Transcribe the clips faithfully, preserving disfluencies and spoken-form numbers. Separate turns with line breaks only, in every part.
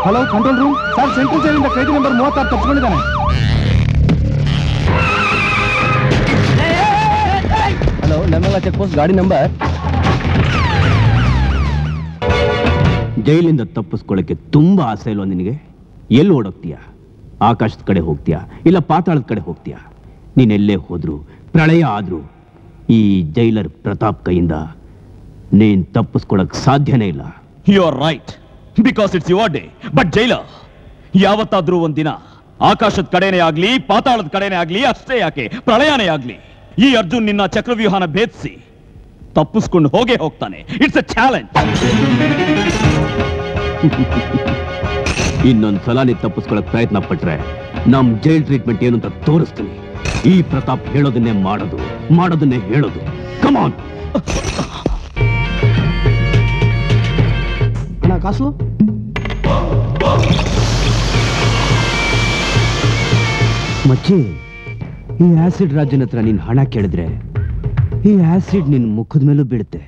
Hello control room sir, central ಜೈಲಿಂದ ಕೈದಿ number ಮೂವತ್ತಾರು ತಪ್ಪಿಕೊಂಡಿದ್ದಾನೆ. ಹಲೋ ನಮ್ಮೆಲ್ಲ ಚೆಕ್ ಪೋಸ್ಟ್ ಗಾಡಿ ನಂಬರ್.
ಜೈಲಿಂದ ತಪ್ಪಿಸ್ಕೊಳ್ಳಕ್ಕೆ ತುಂಬಾ ಆಸೆ ಇಲ್ವಾ ನಿನಗೆ? ಎಲ್ಲಿ ಓಡೋಗ್ತೀಯಾ? ಆಕಾಶದ ಕಡೆ ಹೋಗ್ತೀಯಾ ಇಲ್ಲ ಪಾತಾಳದ ಕಡೆ ಹೋಗ್ತೀಯಾ? ನೀನೆಲ್ಲೇ ಹೋದ್ರು, ಪ್ರಳಯ ಆದ್ರೂ ಈ ಜೈಲರ್ ಪ್ರತಾಪ್ ಕೈಯಿಂದ ನೀನ್ ತಪ್ಪಿಸ್ಕೊಳಕ್ ಸಾಧ್ಯನೇ ಇಲ್ಲ.
You are right, because it's your day. But jailer, ಯಾವತ್ತಾದ್ರೂ ಒಂದಿನ ಆಕಾಶದ ಕಡೆನೇ ಆಗ್ಲಿ ಪಾತಾಳದ ಕಡೆನೇ ಆಗ್ಲಿ, ಅಷ್ಟೇ ಯಾಕೆ ಪ್ರಳಯನೇ ಆಗ್ಲಿ, ಈ ಅರ್ಜುನ್ ನಿನ್ನ ಚಕ್ರವ್ಯೂಹನ ಭೇದಿಸಿ ತಪ್ಪಿಸ್ಕೊಂಡು ಹೋಗೇ ಹೋಗ್ತಾನೆ. It's a challenge.
ಇನ್ನೊಂದ್ಸಲ ನೀ ತಪ್ಪಿಸ್ಕೊಳಕ್ ಪ್ರಯತ್ನ ಪಟ್ರೆ ನಮ್ ಜೈಲ್ ಟ್ರೀಟ್ಮೆಂಟ್ ಏನು ಅಂತ ತೋರಿಸ್ತೀನಿ. ಈ ಪ್ರತಾಪ್ ಹೇಳೋದನ್ನೇ ಮಾಡೋದು, ಮಾಡೋದನ್ನೇ ಹೇಳೋದು. ಕಮಾನ್.
ಕಾಸು
ಮಚ್ಚಿ, ಈ ಆಸಿಡ್ ರಾಜನ ಹತ್ರ ನೀನ್ ಹಣ ಕೇಳಿದ್ರೆ ಈ ಆಸಿಡ್ ನಿನ್ ಮುಖದ ಮೇಲೂ ಬೀಳುತ್ತೆ.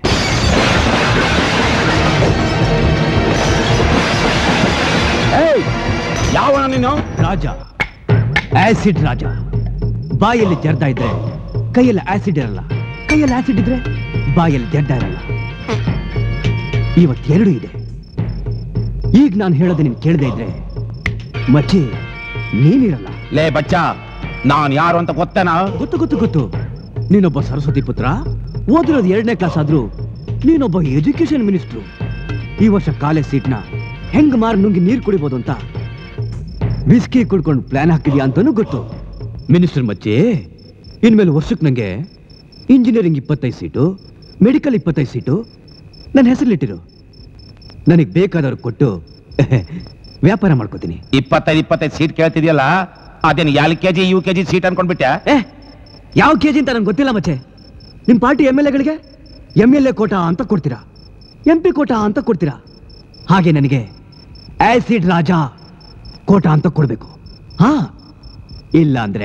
ಯಾವ ನೀನು?
ರಾಜ, ಆಸಿಡ್ ರಾಜ. ಬಾಯಲ್ಲಿ ಜರ್ದ ಇದ್ರೆ ಕೈಯಲ್ಲಿ ಆಸಿಡ್ ಇರಲ್ಲ, ಕೈಯಲ್ಲಿ ಆಸಿಡ್ ಇದ್ರೆ ಬಾಯಲ್ಲಿ ಜರ್ದ ಇರಲ್ಲ. ಇವತ್ತೆರಡು ಇದೆ. ಈಗ ನಾನು ಹೇಳೋದು ನೀನ್ ಕೇಳದೆ ಇದ್ರೆ ಮಚ್ಚಿ ನೀನಿರಲ್ಲ.
ಲೇ ಬಚ್ಚ, ನಾನ್ ಯಾರು ಅಂತ ಗೊತ್ತೇನಾ?
ಗೊತ್ತು ಗೊತ್ತು ಗೊತ್ತು. ನೀನೊಬ್ಬ ಸರಸ್ವತಿ ಪುತ್ರ, ಓದಿರೋದು ಎರಡನೇ ಕ್ಲಾಸ್ ಆದ್ರೂ ನೀನೊಬ್ಬ ಎಜುಕೇಶನ್ ಮಿನಿಸ್ಟ್ರು. ಈ ವರ್ಷ ಕಾಲೇಜ್ ಸೀಟ್ನ ಹೆಂಗ್ ಮಾರ್ ನುಂಗಿ ನೀರು ಕುಡಿಬೋದು ಅಂತ ಬಿಸ್ಕಿ ಕುಡ್ಕೊಂಡು ಪ್ಲಾನ್ ಹಾಕಿದ್ಯಾ ಅಂತಾನೂ ಗೊತ್ತು. ಮಿನಿಸ್ಟರ್ ಮಚ್ಚಿ, ಇನ್ಮೇಲೆ ವರ್ಷಕ್ಕೆ ನಂಗೆ ಇಂಜಿನಿಯರಿಂಗ್ ಇಪ್ಪತ್ತೈದು ಸೀಟು, ಮೆಡಿಕಲ್ ಇಪ್ಪತ್ತೈದು ಸೀಟು ನನ್ನ ಹೆಸರಲ್ಲಿಟ್ಟಿರು. ನನಗೆ ಬೇಕಾದವ್ರು ಕೊಟ್ಟು ವ್ಯಾಪಾರ ಮಾಡ್ಕೋತೀನಿ.
ಇಪ್ಪತ್ತೈದು ಇಪ್ಪತ್ತೈದು ಸೀಟ್ ಕೇಳ್ತಿದ್ಯಲ್ಲ, ಅದೇನು L KG U KG seat ಅನ್ಕೊಂಡ್ಬಿಟ್ಟೆ?
ಏ, ಯಾವ ಕೆಜಿ ಅಂತ ನಂಗೆ ಗೊತ್ತಿಲ್ಲ ಮಚ್ಚೆ. ನಿಮ್ ಪಾರ್ಟಿ ಎಮ್ ಎಲ್ ಎಗಳಿಗೆ ಎಮ್ ಎಲ್ ಎ ಕೋಟಾ ಅಂತ ಕೊಡ್ತೀರಾ, ಎಂ ಪಿ ಕೋಟಾ ಅಂತ ಕೊಡ್ತೀರಾ. ಹಾಗೆ ನನಗೆ ಆಸಿಡ್ ರಾಜ ಕೋಟಾ ಅಂತ ಕೊಡ್ಬೇಕು. ಹಾ, ಇಲ್ಲ ಅಂದ್ರೆ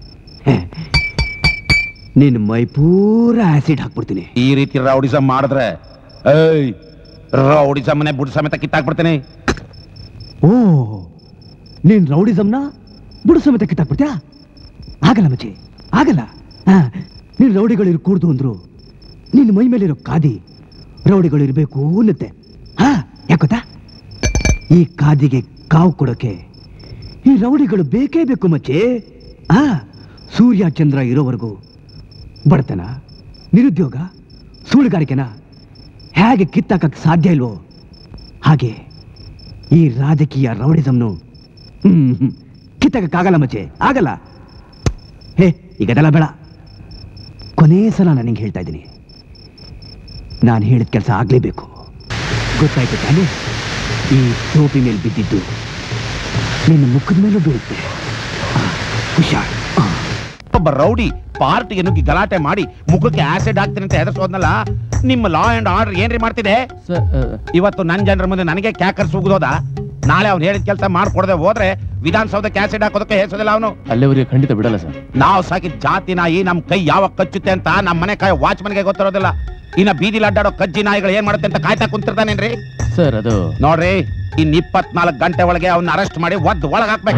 ನಿನ್ ಮೈ ಪೂರ ಆಸಿಡ್ ಹಾಕ್ಬಿಡ್ತೀನಿ.
ಈ ರೀತಿ ರೌಡಿಸಮ್ ಮಾಡಿದ್ರೆ ಏಯ್ ರೌಡಿಸಮ್ನೆ ಬುಡ್ ಸಮೇತ ಕಿತ್ತಾಕ್ಬಿಡ್ತೀನಿ.
ಓ, ನೀನ್ ರೌಡಿಸಮ್ನ ಬುಡು ಸಮೇತ ಕಿತ್ತಾಕ್ಬಿಡ್ತೀಯಾ? ಆಗಲ್ಲ ಮಚ್ಚಿ, ಆಗಲ್ಲ. ಹಾ, ನೀನ್ ರೌಡಿಗಳು ಇರ್ಕೂಡ್ದು ಅಂದ್ರು ನಿನ್ ಮೈ ಮೇಲಿರೋ ಕಾದಿ ರೌಡಿಗಳು ಇರ್ಬೇಕು ಅನ್ನುತ್ತೆ. ಹಾ, ಯಾಕೊತ್ತಾ? ಈ ಕಾದಿಗೆ ಕಾವು ಕೊಡೋಕೆ ಈ ರೌಡಿಗಳು ಬೇಕೇ ಬೇಕು ಮಚ್ಚಿ. ಹಾ, ಸೂರ್ಯ ಚಂದ್ರ ಇರೋವರೆಗೂ ಬಡತನ, ನಿರುದ್ಯೋಗ, ಸುಳ್ಳುಗಾರಿಕೆನ ಹೇಗೆ ಕಿತ್ತಾಕಕ್ಕೆ ಸಾಧ್ಯ ಇಲ್ವೋ ಹಾಗೆ ಈ ರಾಜಕೀಯ ರೌಡಿಸಮ್ನು ಹ್ಮ್ ಕಿತ್ತಾಕಕ್ಕಾಗಲ್ಲ ಮಚ್ಚೆ, ಆಗಲ್ಲ. ಹೇ, ಈಗದೆಲ್ಲ ಬೇಡ. ಕೊನೇ ಸಲ ನಾನು ನಿಂಗೆ ಹೇಳ್ತಾ ಇದ್ದೀನಿ, ನಾನು ಹೇಳಿದ ಕೆಲಸ ಆಗ್ಲೇಬೇಕು. ಗೊತ್ತಾಯ್ತು ತಾನೇ? ಈ ಟೋಪಿ ಮೇಲೆ ಬಿದ್ದಿದ್ದು ನಿನ್ನ ಮುಖದ ಮೇಲೂ ಬೀಳುತ್ತೆ. ಹುಷಾರ್.
ಒಬ್ಬ ರೌಡಿ ಪಾರ್ಟಿಗೆ ನುಗ್ಗಿ ಗಲಾಟೆ ಮಾಡಿ ಮುಖಕ್ಕೆ ಆಸಿಡ್ ಹಾಕ್ತೀನಿ ಅಂತ ಹೆದರ್ಸೋದ್ನಲ್ಲ, ನಿಮ್ಮ ಲಾ ಅಂಡ್ ಆರ್ಡರ್ ಏನ್ರಿ ಮಾಡ್ತಿದೆ? ಇವತ್ತು ನನ್ನ ಜನರ ಮುಂದೆ ನನಗೆ ಕ್ಯಾಕರ್ ಸುಗಿದೋದ. ನಾಳೆ ಅವ್ನು ಹೇಳಿದ ಕೆಲಸ ಮಾಡ್ಕೊಡದೆ ಹೋದ್ರೆ ವಿಧಾನಸೌಧಕ್ಕೆ ಆಸಿಡ್ ಹಾಕೋದಕ್ಕೆ ಹೆಸರಿಲ್ಲ ಅವನು.
ಅಲ್ಲಿವರಿಗೆ ಖಂಡಿತ ಬಿಡಲ್ಲ ಸರ್.
ನಾವು ಸಾಕಿದ ಜಾತಿ ನಾಯಿ ನಮ್ ಕೈ ಯಾವಾಗ ಕಚ್ಚುತ್ತೆ ಅಂತ ನಮ್ಮ ಮನೆ ಕಾಯ ವಾಚ್ಮನ್ಗೆ ಗೊತ್ತಿರೋದಿಲ್ಲ. ಇನ್ನ ಬೀದಿಲಿ ಅಡ್ಡಾಡೋ ಕಜ್ಜಿ ನಾಯಿಗಳು ಏನ್ ಮಾಡುತ್ತೆ ಅಂತ ಕಾಯ್ತಾ ಕುಂತಿರ್ತಾನೇನ್ರಿ
ಸರ್? ಅದು
ನೋಡ್ರಿ, ಇನ್ ಇಪ್ಪತ್ನಾಲ್ಕು ಗಂಟೆ ಒಳಗೆ ಅವ್ನ ಅರೆಸ್ಟ್ ಮಾಡಿ ಒದ್ದು ಒಳಗ್ ಹಾಕ್ಬೇಕು.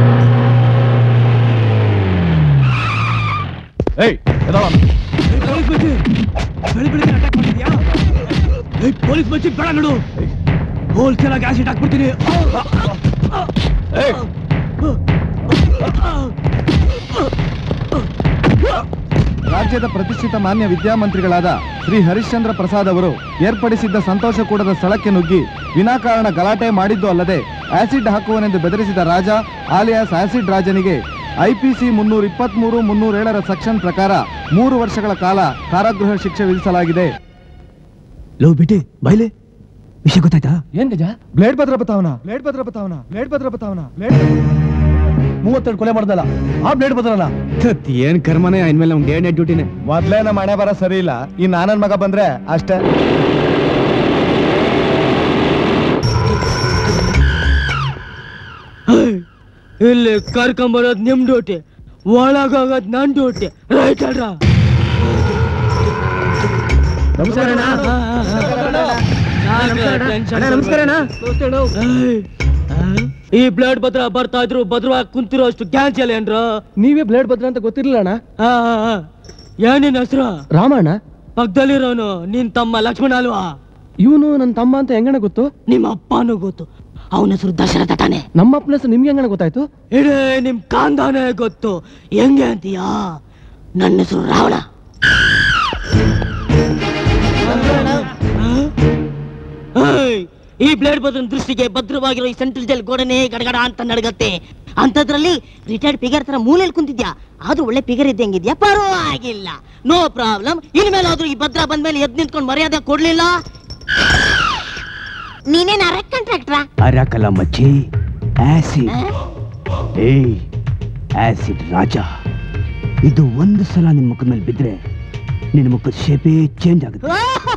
ಪೊಲೀಸ್ ಮಚ್ಚಿ ಬೇಡ ನೋಡು, ಹೋಲ್ಸೇಲ್ ಆಗಿ ಆಸಿಡ್ ಹಾಕ್ಬಿಡ್ತೀನಿ.
ರಾಜ್ಯದ ಪ್ರತಿಷ್ಠಿತ ಮಾನ್ಯ ವಿದ್ಯಾಮಂತ್ರಿಗಳಾದ ಶ್ರೀ ಹರಿಶ್ಚಂದ್ರ ಪ್ರಸಾದ್ ಅವರು ಏರ್ಪಡಿಸಿದ್ದ ಸಂತೋಷಕೂಟದ ಸ್ಥಳಕ್ಕೆ ನುಗ್ಗಿ ವಿನಾಕಾರಣ ಗಲಾಟೆ ಮಾಡಿದ್ದು ಅಲ್ಲದೆ ಆಸಿಡ್ ಹಾಕುವನೆಂದು ಬೆದರಿಸಿದ ರಾಜ ಆಲಿಯಾಸ್ ಆಸಿಡ್ ರಾಜನಿಗೆ ಐಪಿಸಿ ಮುನ್ನೂರ ಇಪ್ಪತ್ತ್ ಮೂರು ಮುನ್ನೂರೇಳರ ಸೆಕ್ಷನ್ ಪ್ರಕಾರ ಮೂರು ವರ್ಷಗಳ ಕಾಲ ಕಾರಾಗೃಹ ಶಿಕ್ಷೆ ವಿಧಿಸಲಾಗಿದೆ.
ಲೋ ಬಿಟ್ಟಿ ಬೈಲೆ, ವಿಷಯ ಗೊತ್ತಾಯ್ತಾ?
ಏನ್ ಗಜ?
ಬ್ಲೇಡ್ ಭದ್ರ ಬತಾವನ ಬ್ಲೇಡ್ ಭದ್ರ ಬತಾವನ ಬ್ಲೇಡ್ ಭದ್ರ ಬತಾವನ ಬ್ಲೇಡ್ ಮೂವತ್ತೆರಡು ಕೊಲೆ ಮಾಡ್ದಲ್ಲ ಆ ಬ್ಲೇಡ್ ಬದಲಲ್ಲ.
ಏನ್ ಕರ್ಮನೇ, ಇನ್ಮೇಲೆ ನಮ್ಗೆ ಏನೇ ಡ್ಯೂಟಿನೇ.
ಮೊದ್ಲೇ ನಮ್ಮ ಮನೆ ಬರ ಸರಿ ಇಲ್ಲ, ಈ ನಾನನ್ ಮಗ ಬಂದ್ರೆ ಅಷ್ಟೇ.
ಇಲ್ಲಿ ಕರ್ಕೊಂಬರೋದ್ ನಿಮ್ ಡ್ಯೂಟಿ, ಒಳಗೋಗೋದ್ ನನ್ ಡ್ಯೂಟಿ. ರೈಟ್ ಅಲ್ರ? ನಮಸ್ಕಾರ. ಈ ಬ್ಲೇಡ್ ಭದ್ರ ಬರ್ತಾ ಇದ್ರು ಭದ್ರವಾಗಿ ಕುಂತಿರೋ ಅಷ್ಟು ಗ್ಯಾನ್ಸ್ ಎಲ್ಲ ಏನ್ರ?
ನೀವೇ ಬ್ಲೇಡ್ ಭದ್ರ ಅಂತ ಗೊತ್ತಿರ್ಲಿಲ್ಲ ಅಣ್ಣ.
ಏನಿನ ಹೆಸರು?
ರಾಮಣ್ಣ.
ಪಕ್ಕದಲ್ಲಿರೋನು ನಿನ್ ತಮ್ಮ ಲಕ್ಷ್ಮಣ ಅಲ್ವಾ?
ಇವನು ನನ್ನ ತಮ್ಮ ಅಂತ ಹೆಂಗಣ ಗೊತ್ತು?
ನಿಮ್ಮ ಅಪ್ಪನೂ ಗೊತ್ತು. ಅವನ ಹೆಸರು ದಶರಥ ತಾನೆ.
ನಮ್ಮ ಅಪ್ಪನ ಹೆಸರು ನಿಮ್ಗೆ ಹೆಂಗಣ ಗೊತ್ತಾಯ್ತು?
ಇಡೇ ನಿಮ್ ಕಾಂದಾನೆ ಗೊತ್ತು. ಹೆಂಗೆ ಅಂತೀಯಾ? ನನ್ನ ಹೆಸರು ರಾವಣ. ಈ ಬ್ಲೇಡ್ ಭದ್ರನ ದೃಷ್ಟಿಗೆ ಭದ್ರವಾಗಿರೋ ಈ ಸೆಂಟ್ರಲ್ ಜೈಲ್ ಗೋಡನೆ ಗಡಗಡ ಅಂತ ನಡಗತ್ತೆ. ಅಂತದ್ರಲ್ಲಿ ರಿಟೈರ್ಡ್ ಫಿಗರ್ ತರ ಮೂಲೆಯಲ್ಲಿ ಕುಂತಿದ್ಯಾ. ಆದ್ರೂ ಒಳ್ಳೆ ಫಿಗರ್ ಇದ್ದಂಗಿದ್ಯಾ, ಪರವಾಗಿಲ್ಲ, ನೋ ಪ್ರಾಬ್ಲಮ್. ಇನ್ಮೇಲಾದ್ರೂ ಈ ಭದ್ರ ಬಂದ್ಮೇಲೆ ಎದ್ ನಿಂತ್ಕೊಂಡು ಮರ್ಯಾದೆ ಕೊಡ್ಲಿಲ್ಲ, ನೀನೇನ್ ಅರಕ್ ಕಾಂಟ್ರಾಕ್ಟ್ರಾ?
ಅರಕಲ್ಲ ಮಚ್ಚಿ, ಆಸಿಡ್. ಏಯ್ ಆಸಿಡ್ ರಾಜ, ಇದು ಒಂದು ಸಲ ನಿನ್ ಮುಖದ ಮೇಲೆ ಬಿದ್ರೆ ನಿನ್ನ ಮುಖದ ಶೇಪೇ ಚೇಂಜ್ ಆಗುತ್ತೆ.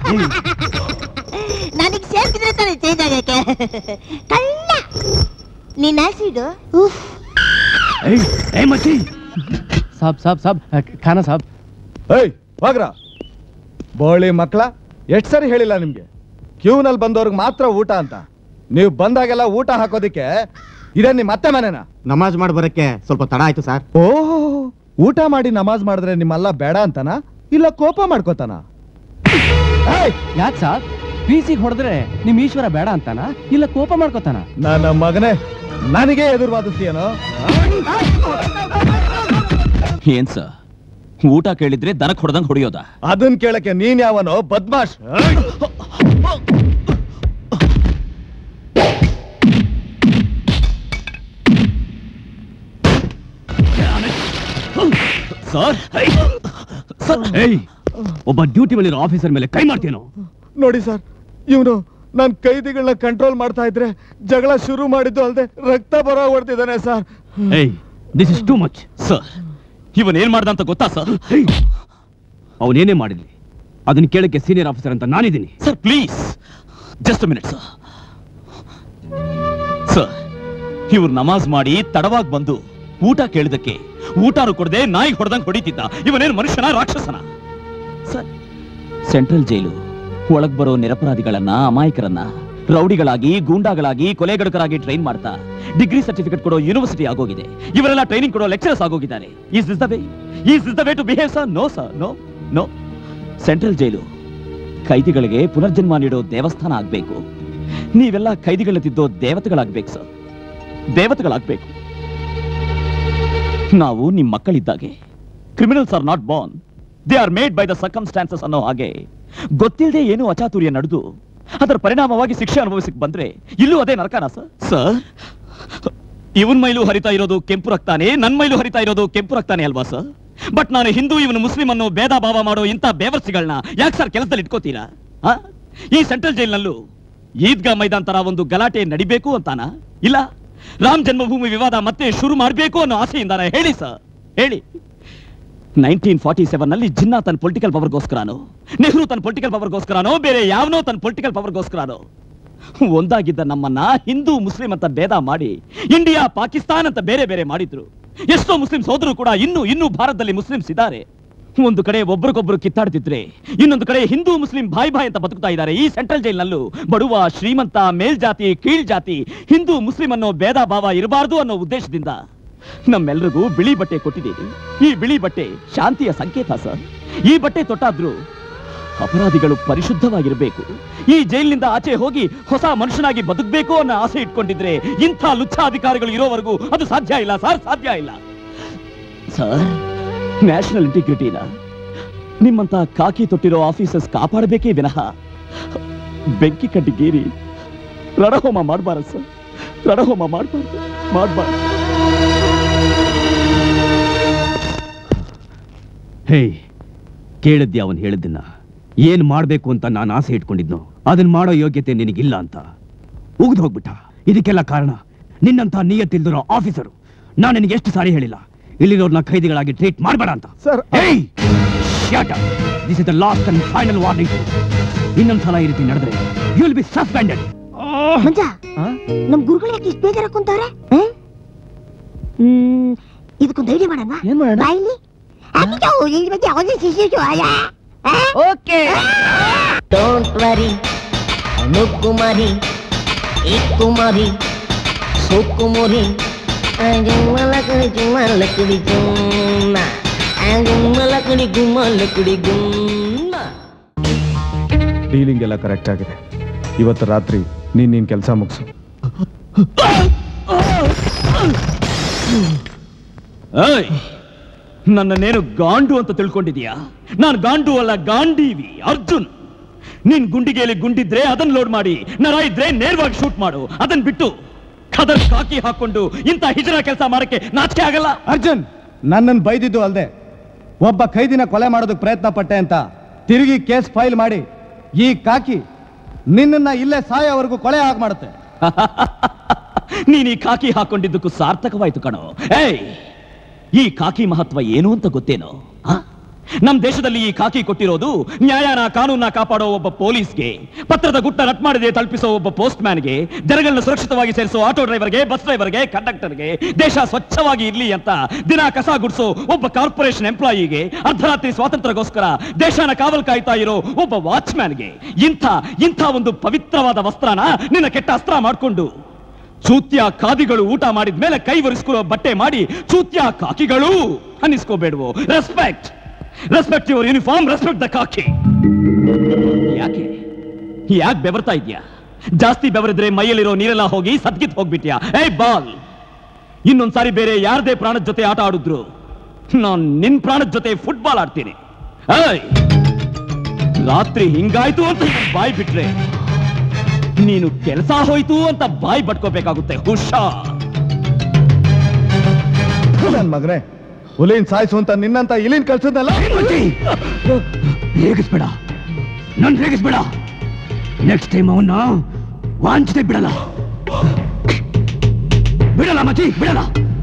ನನಗೆ ಶೇಪ್ ಇದ್ರೆ ತಾನೆ ಚೇಂಜ್ ಆಗಕ್ಕೆ. ಕಳ್ಳ ನೀನ್ ಆಸಿಡ್.
ಏಯ್ ಏ ಮಚ್ಚಿ,
ಸಾಬ್ ಸಾಬ್ ಸಾಬ್ ಖಾನ ಸಾಬ್.
ಏಯ್ ಹೋಗ್ರ ಬೋಳಿ ಮಕ್ಳ, ಎಷ್ಟ್ ಸರಿ ಹೇಳಿಲ್ಲ ನಿಮ್ಗೆ ಕ್ಯೂನಲ್ಲಿ ಬಂದವ್ರಿಗೆ ಮಾತ್ರ ಊಟ ಅಂತ? ನೀವು ಬಂದಾಗೆಲ್ಲ ಊಟ ಹಾಕೋದಿಕ್ಕೆ ಇದೇ ನಿಮ್ ಮತ್ತೆ ಮನೆನಾ?
ನಮಾಜ್ ಮಾಡಿ ಬರಕ್ಕೆ ಸ್ವಲ್ಪ ತಡ ಆಯ್ತು ಸರ್.
ಓಹೋ, ಊಟ ಮಾಡಿ ನಮಾಜ್ ಮಾಡಿದ್ರೆ ನಿಮ್ಮಲ್ಲ ಬೇಡ ಅಂತಾನ, ಇಲ್ಲ ಕೋಪ ಮಾಡ್ಕೋತಾನ?
ಯಾಕೆ ಸಾಬ್, ಪೀಸಿಗೆ ಹೊಡೆದ್ರೆ ನಿಮ್ ಈಶ್ವರ ಬೇಡ ಅಂತಾನ, ಇಲ್ಲ ಕೋಪ ಮಾಡ್ಕೋತಾನ?
ನನ್ನ ಮಗನೇ, ನನಗೆ ಎದುರ್ವಾದಿಸ್ತೀಯನೋ?
ಏನ್ ಸರ್, ಊಟ ಕೇಳಿದ್ರೆ ದನಕ್ ಹೊಡೆದಂಗ್ ಹೊಡೆಯೋದ?
ಅದನ್ ಕೇಳಕ್ಕೆ ನೀನ್ ಯಾವನೋ ಬದ್ಮಾಶ್?
ಸರ್,
ಏಯ್ ಒಬ್ಬ ಡ್ಯೂಟಿ ಮೇಲಿರೋ ಆಫೀಸರ್ ಮೇಲೆ ಕೈ ಮಾಡ್ತೀನೋ?
ನೋಡಿ ಸರ್, ಇವನು ನನ್ ಕೈದಿಗಳನ್ನ ಕಂಟ್ರೋಲ್ ಮಾಡ್ತಾ ಇದ್ರೆ ಜಗಳ ಶುರು ಮಾಡಿದ್ದು ಅಲ್ದೆ ರಕ್ತ ಬರೋ ಹೊಡ್ತಿದ್ದಾನೆ ಸರ್.
ಏಯ್ this is too much.
Sir, ಇವನ್ ಏನ್ ಮಾಡ್ದ ಅಂತ ಗೊತ್ತಾ ಸರ್?
ಅವನೇನೇ ಮಾಡಿದ್ಲಿ, ಅದನ್ನ ಕೇಳಕ್ಕೆ ಸೀನಿಯರ್ ಆಫೀಸರ್ ಅಂತ ನಾನಿದ್ದೀನಿ.
Sir please, just minute sir. Sir, ಇವ್ರು ನಮಾಜ್ ಮಾಡಿ ತಡವಾಗಿ ಬಂದು ಊಟ ಕೇಳಿದಕ್ಕೆ ಊಟನೂ ಕೊಡದೆ ನಾಯಿ ಹೊಡೆದಂಗ್ ಹೊಡಿತಿದ್ದ. ಇವನೇನು ಮನುಷ್ಯನ ರಾಕ್ಷಸನ? ಸರ್, ಸೆಂಟ್ರಲ್ ಜೈಲು ಒಳಗ್ ಬರೋ ನಿರಪರಾಧಿಗಳನ್ನ, ಅಮಾಯಕರನ್ನ ರೌಡಿಗಳಾಗಿ, ಗೂಂಡಾಗಳಾಗಿ, ಕೊಲೆಗಡಕರಾಗಿ ಟ್ರೈನ್ ಮಾಡ್ತಾ ಡಿಗ್ರಿ ಸರ್ಟಿಫಿಕೇಟ್ ಕೊಡೋ ಯೂನಿವರ್ಸಿಟಿ ಆಗೋಗಿದೆ. ಇವರೆಲ್ಲ ಟ್ರೈನಿಂಗ್ ಕೊಡೋ ಲೆಕ್ಚರರ್ಸ್ ಆಗೋಗಿದ್ದಾರೆ. Is this the way? Is this the way to behave sir? No sir, no no. Central jail ಕೈದಿಗಳಿಗೆ ಪುನರ್ಜನ್ಮ ನೀಡೋ ದೇವಸ್ಥಾನ ಆಗ್ಬೇಕು. ನೀವೆಲ್ಲ ಕೈದಿಗಳ ತಿದ್ದೋ ದೇವತೆಗಳಾಗ್ಬೇಕು ಸರ್, ದೇವತೆಗಳಾಗ್ಬೇಕು. ನಾವು ನಿಮ್ ಮಕ್ಕಳಿದ್ದಾಗೆ. Criminals are not born, they are made by the circumstances ಅನ್ನೋ ಹಾಗೆ ಗೊತ್ತಿಲ್ಲದೆ ಏನು ಅಚಾತುರ್ಯ ನಡೆದು ಅದರ ಪರಿಣಾಮವಾಗಿ ಶಿಕ್ಷೆ ಅನುಭವಿಸಕ್ ಬಂದ್ರೆ ಇಲ್ಲೂ ಅದೇ ನರಕನ ಸರ್? ಸರ್, ಇವನ್ ಮೈಲು ಹರಿತಾ ಇರೋದು ಕೆಂಪು ರಕ್ತಾನೆ, ನನ್ ಮೈಲು ಹರಿತಾ ಇರೋದು ಕೆಂಪು ರಕ್ತಾನೆ ಅಲ್ವಾ ಸರ್? ಬಟ್ ನಾನು ಹಿಂದೂ, ಇವನು ಮುಸ್ಲಿಂ ಅನ್ನೋ ಭೇದ ಭಾವ ಮಾಡೋ ಇಂಥ ಬೇವರ್ಸಿಗಳನ್ನ ಯಾಕೆ ಸರ್ ಕೆಲಸದಲ್ಲಿ ಇಟ್ಕೋತೀರಾ? ಈ ಸೆಂಟ್ರಲ್ ಜೈಲ್ನಲ್ಲೂ ಈದ್ಗಾ ಮೈದಾನ್ ತರ ಒಂದು ಗಲಾಟೆ ನಡಿಬೇಕು ಅಂತಾನ, ಇಲ್ಲ ರಾಮ್ ಜನ್ಮಭೂಮಿ ವಿವಾದ ಮತ್ತೆ ಶುರು ಮಾಡಬೇಕು ಅನ್ನೋ ಆಸೆಯಿಂದಾನ? ಹೇಳಿ ಸರ್, ಹೇಳಿ. ನೈನ್ಟೀನ್ ಫಾರ್ಟಿ ಸೆವೆನ್ ನಲ್ಲಿ ಜಿನ್ನಾ ತನ್ನ ಪೊಲಿಟಿಕಲ್ ಪವರ್ಗೋಸ್ಕರನೋ, ನೆಹರು ತನ್ನ ಪೊಲಿಟಿಕಲ್ ಪವರ್ಗೋಸ್ಕರನೋ, ಬೇರೆ ಯಾವನೋ ತನ್ನ ಪೊಲಿಟಿಕಲ್ ಪವರ್ಗೋಸ್ಕರನೋ ಒಂದಾಗಿದ್ದ ನಮ್ಮನ್ನ ಹಿಂದೂ ಮುಸ್ಲಿಂ ಅಂತ ಭೇದ ಮಾಡಿ ಇಂಡಿಯಾ ಪಾಕಿಸ್ತಾನ್ ಅಂತ ಬೇರೆ ಬೇರೆ ಮಾಡಿದ್ರು. ಎಷ್ಟೋ ಮುಸ್ಲಿಂ ಸೋದರು ಕೂಡ ಇನ್ನು ಇನ್ನೂ ಭಾರತದಲ್ಲಿ ಮುಸ್ಲಿಮ್ಸ್ ಇದ್ದಾರೆ. ಒಂದು ಕಡೆ ಒಬ್ರಿಗೊಬ್ರು ಕಿತ್ತಾಡ್ತಿದ್ರೆ ಇನ್ನೊಂದು ಕಡೆ ಹಿಂದೂ ಮುಸ್ಲಿಂ ಬಾಯ್ ಬಾಯ್ ಅಂತ ಬದುಕ್ತಾ ಇದ್ದಾರೆ. ಈ ಸೆಂಟ್ರಲ್ ಜೈಲ್ನಲ್ಲೂ ಬಡವ ಶ್ರೀಮಂತ, ಮೇಲ್ಜಾತಿ ಕೀಳ್ ಜಾತಿ, ಹಿಂದೂ ಮುಸ್ಲಿಂ ಅನ್ನೋ ಭೇದ ಭಾವ ಇರಬಾರ್ದು ಅನ್ನೋ ಉದ್ದೇಶದಿಂದ ನಮ್ಮೆಲ್ರಿಗೂ ಬಿಳಿ ಬಟ್ಟೆ ಕೊಟ್ಟಿದ್ದೀವಿ. ಈ ಬಿಳಿ ಬಟ್ಟೆ ಶಾಂತಿಯ ಸಂಕೇತ ಸರ್. ಈ ಬಟ್ಟೆ ತೊಟ್ಟಾದ್ರೂ ಅಪರಾಧಿಗಳು ಪರಿಶುದ್ಧವಾಗಿರಬೇಕು, ಈ ಜೈಲಿನಿಂದ ಆಚೆ ಹೋಗಿ ಹೊಸ ಮನುಷ್ಯನಾಗಿ ಬದುಕಬೇಕು ಅನ್ನೋ ಆಸೆ ಇಟ್ಕೊಂಡಿದ್ರೆ ಇಂಥ ಲುಚ್ಛ ಅಧಿಕಾರಿಗಳು ಇರೋವರೆಗೂ ಅದು ಸಾಧ್ಯ ಇಲ್ಲ ಸರ್, ಸಾಧ್ಯ ಇಲ್ಲ ಸರ್. ನ್ಯಾಷನಲ್ ಇಂಟಿಗ್ರಿಟಿನ ನಿಮ್ಮಂತ ಕಾಕಿ ತೊಟ್ಟಿರೋ ಆಫೀಸರ್ಸ್ ಕಾಪಾಡಬೇಕೇ ವಿನಃ ಬೆಂಕಿ ಕಡ್ಡಿಗೇರಿ ರಣಹೋಮ ಮಾಡಬಾರದು ಸರ್, ರಣಹೋಮ ಮಾಡಬಾರ್ದು, ಮಾಡಬಾರ್ದು.
ಹೇ, ಕೇಳಿದ್ಯಾ ಅವನು ಹೇಳಿದ್ದನ್ನ? ಏನ್ ಮಾಡ್ಬೇಕು ಅಂತ ನಾನು ಆಸೆ ಇಟ್ಕೊಂಡಿದ್ನೋ ಅದನ್ನ ಮಾಡೋ ಯೋಗ್ಯತೆ ನಿನಗಿಲ್ಲ ಅಂತ ಉಗ್ದು ಹೋಗ್ಬಿಟ್ಟ. ಇದಕ್ಕೆಲ್ಲ ಕಾರಣ ನಿನ್ನಂತ ನಿಯತ್ತಿಲ್ದಿರೋ ಆಫೀಸರು. ನಾನು ನಿನಗೆ ಎಷ್ಟು ಸಾರಿ ಹೇಳಿಲ್ಲ ಇಲ್ಲಿರೋರ್ನ ಖೈದಿಗಳಾಗಿ ಟ್ರೀಟ್ ಮಾಡಬೇಡ ಅಂತ?
Sir,
this is the last and final warning. ಇನ್ನೊಂದ್ಸಲ ಈ ರೀತಿ ನಡೆದ್ರೆ you will be suspended.
Manja, ನಮ್ ಗುರುಗಳು ಯಾಕೆ ಇಷ್ಟು ಬೇಜಾರ ಕುಂತವ್ರೆ? ಹ್ಮ್, ಇದಕ್ಕೊಂದು ಐಡಿಯಾ ಮಾಡೋಣ.
ಏನ್ ಮಾಡೋಣ?
ಬಾಯಿಲಿ
ಓಕೆ, ಡೋಂಟ್ ವರಿ ಅನುಕುಮಾರಿ, ಈ ಕುಮಾರಿ
ಸುಕ್ಕುಮುರಿ ಗುಮ್ಮಲಕಡಿ ಗುಮ್ಮಲಕಡಿ ಗುಮ್ಮ ಗುಮ್ಮಲಕಡಿ ಗುಮ್ಮಲಕಡಿ ಗುಮ್ಮ.
ಡೀಲಿಂಗ್ ಎಲ್ಲ ಕರೆಕ್ಟ್ ಆಗಿದೆ. ಇವತ್ತು ರಾತ್ರಿ ನೀನ್ ನಿನ್ ಕೆಲಸ ಮುಗಿಸು.
ನನ್ನನ್ನೇನು ಗಾಂಡು ಅಂತ ತಿಳ್ಕೊಂಡಿದ್ಯಾ? ನಾನು ಗಾಂಡು ಅಲ್ಲ, ಗಾಂಡೀವಿ ಅರ್ಜುನ್. ನೀನ್ ಗುಂಡಿಗೆಯಲ್ಲಿ ಗುಂಡಿದ್ರೆ ಅದನ್ನ ಲೋಡ್ ಮಾಡಿ, ನರ ಇದ್ರೆ ನೇರವಾಗಿ ಶೂಟ್ ಮಾಡು. ಅದನ್ನ ಬಿಟ್ಟು ಖದರ್ ಕಾಕಿ ಹಾಕೊಂಡು ಇಂಥ ಹಿಜರ ಕೆಲಸ ಮಾಡಕ್ಕೆ ನಾಚಿಕೆ ಆಗಲ್ಲ?
ಅರ್ಜುನ್, ನನ್ನನ್ನು ಬೈದಿದ್ದು ಅಲ್ಲದೆ ಒಬ್ಬ ಖೈದಿನ ಕೊಲೆ ಮಾಡೋದಕ್ಕೆ ಪ್ರಯತ್ನ ಪಟ್ಟೆ ಅಂತ ತಿರುಗಿ ಕೇಸ್ ಫೈಲ್ ಮಾಡಿ ಈ ಕಾಕಿ ನಿನ್ನನ್ನ ಇಲ್ಲೇ ಸಾಯೋವರೆಗೂ ಕೊಲೆ ಆಗ ಮಾಡುತ್ತೆ.
ನೀನ್ ಈ ಕಾಕಿ ಹಾಕೊಂಡಿದ್ದಕ್ಕೂ ಸಾರ್ಥಕವಾಯ್ತು ಕಣೋ. ಏಯ್, ಈ ಕಾಕಿ ಮಹತ್ವ ಏನು ಅಂತ ಗೊತ್ತೇನೋ? ನಮ್ ದೇಶದಲ್ಲಿ ಈ ಕಾಕಿ ಕೊಟ್ಟಿರೋದು ನ್ಯಾಯನ ಕಾನೂನ ಕಾಪಾಡೋ ಒಬ್ಬ ಪೊಲೀಸ್ಗೆ, ಪತ್ರದ ಗುಟ್ಟ ರಟ್ ಮಾಡದೆ ತಲುಪಿಸೋ ಒಬ್ಬ ಪೋಸ್ಟ್ ಮ್ಯಾನ್ಗೆ, ಜನಗಳನ್ನ ಸುರಕ್ಷಿತವಾಗಿ ಸೇರಿಸೋ ಆಟೋ ಡ್ರೈವರ್ಗೆ, ಬಸ್ ಡ್ರೈವರ್ಗೆ, ಕಂಡಕ್ಟರ್ಗೆ, ದೇಶ ಸ್ವಚ್ಛವಾಗಿ ಇರ್ಲಿ ಅಂತ ದಿನ ಕಸ ಗುಡಿಸೋ ಒಬ್ಬ ಕಾರ್ಪೊರೇಷನ್ ಎಂಪ್ಲಾಯಿಗೆ, ಅರ್ಧರಾತ್ರಿ ಸ್ವಾತಂತ್ರ್ಯಕ್ಕೋಸ್ಕರ ದೇಶನ ಕಾವಲ್ ಕಾಯ್ತಾ ಇರೋ ಒಬ್ಬ ವಾಚ್ಮ್ಯಾನ್ಗೆ ಇಂಥ ಇಂಥ ಒಂದು ಪವಿತ್ರವಾದ ವಸ್ತ್ರನ ನಿನ್ನ ಕೆಟ್ಟ ಅಸ್ತ್ರ ಮಾಡ್ಕೊಂಡು ಚೂತ್ಯ ಖಾದಿಗಳು ಊಟ ಮಾಡಿದ ಮೇಲೆ ಕೈ ಒರೆಸ್ಕೊಳ್ಳೋ ಬಟ್ಟೆ ಮಾಡಿ ಚೂತ್ಯ ಕಾಕಿಗಳು ಅನ್ನಿಸ್ಕೋಬೇಡ್ವೋ? Respect respect your uniform, respect the khaki. ಯಾಕೆ ಯಾಕೆ ಬೆವರ್ತಾ ಇದ್ಯಾ? ಜಾಸ್ತಿ ಬೆವರಿದ್ರೆ ಮೈಯಲ್ಲಿರೋ ನೀರೆಲ್ಲ ಹೋಗಿ ಸದ್ಗಿತ್ ಹೋಗ್ಬಿಟ್ಯಾ? ಏ ಬಾಲ್, ಇನ್ನೊಂದ್ಸಾರಿ ಬೇರೆ ಯಾರದೇ ಪ್ರಾಣದ ಜೊತೆ ಆಟ ಆಡಿದ್ರು ನಾನ್ ನಿನ್ ಪ್ರಾಣದ ಜೊತೆ ಫುಟ್ಬಾಲ್ ಆಡ್ತೀನಿ. ಏಯ್, ರಾತ್ರಿ ಹಿಂಗಾಯ್ತು ಅಂತ ಬಾಯ್ ಬಿಟ್ರೆ ನೀನು ಕೆಲಸ ಹೋಯ್ತು ಅಂತ ಬಾಯ್ ಬಟ್ಕೋಬೇಕಾಗುತ್ತೆ. ಹುಷಾರ್.
ನನ್ ಮಗನೇ, ಹುಲಿನ್ ಸಾಯಿಸು ಅಂತ ನಿನ್ನಂತ ಇಲಿನ್ ಕಳ್ಸದಲ್ಲ.
ರೇಗಿಸ್ಬೇಡ, ನನ್ ರೇಗಿಸ್ಬೇಡ. ನೆಕ್ಸ್ಟ್ ಟೈಮ್ ಅವನ್ನ ವಾಂಚತೆ ಬಿಡಲ್ಲ, ಬಿಡಲ್ಲ ಮಚ್ಚಿ, ಬಿಡಲ್ಲ.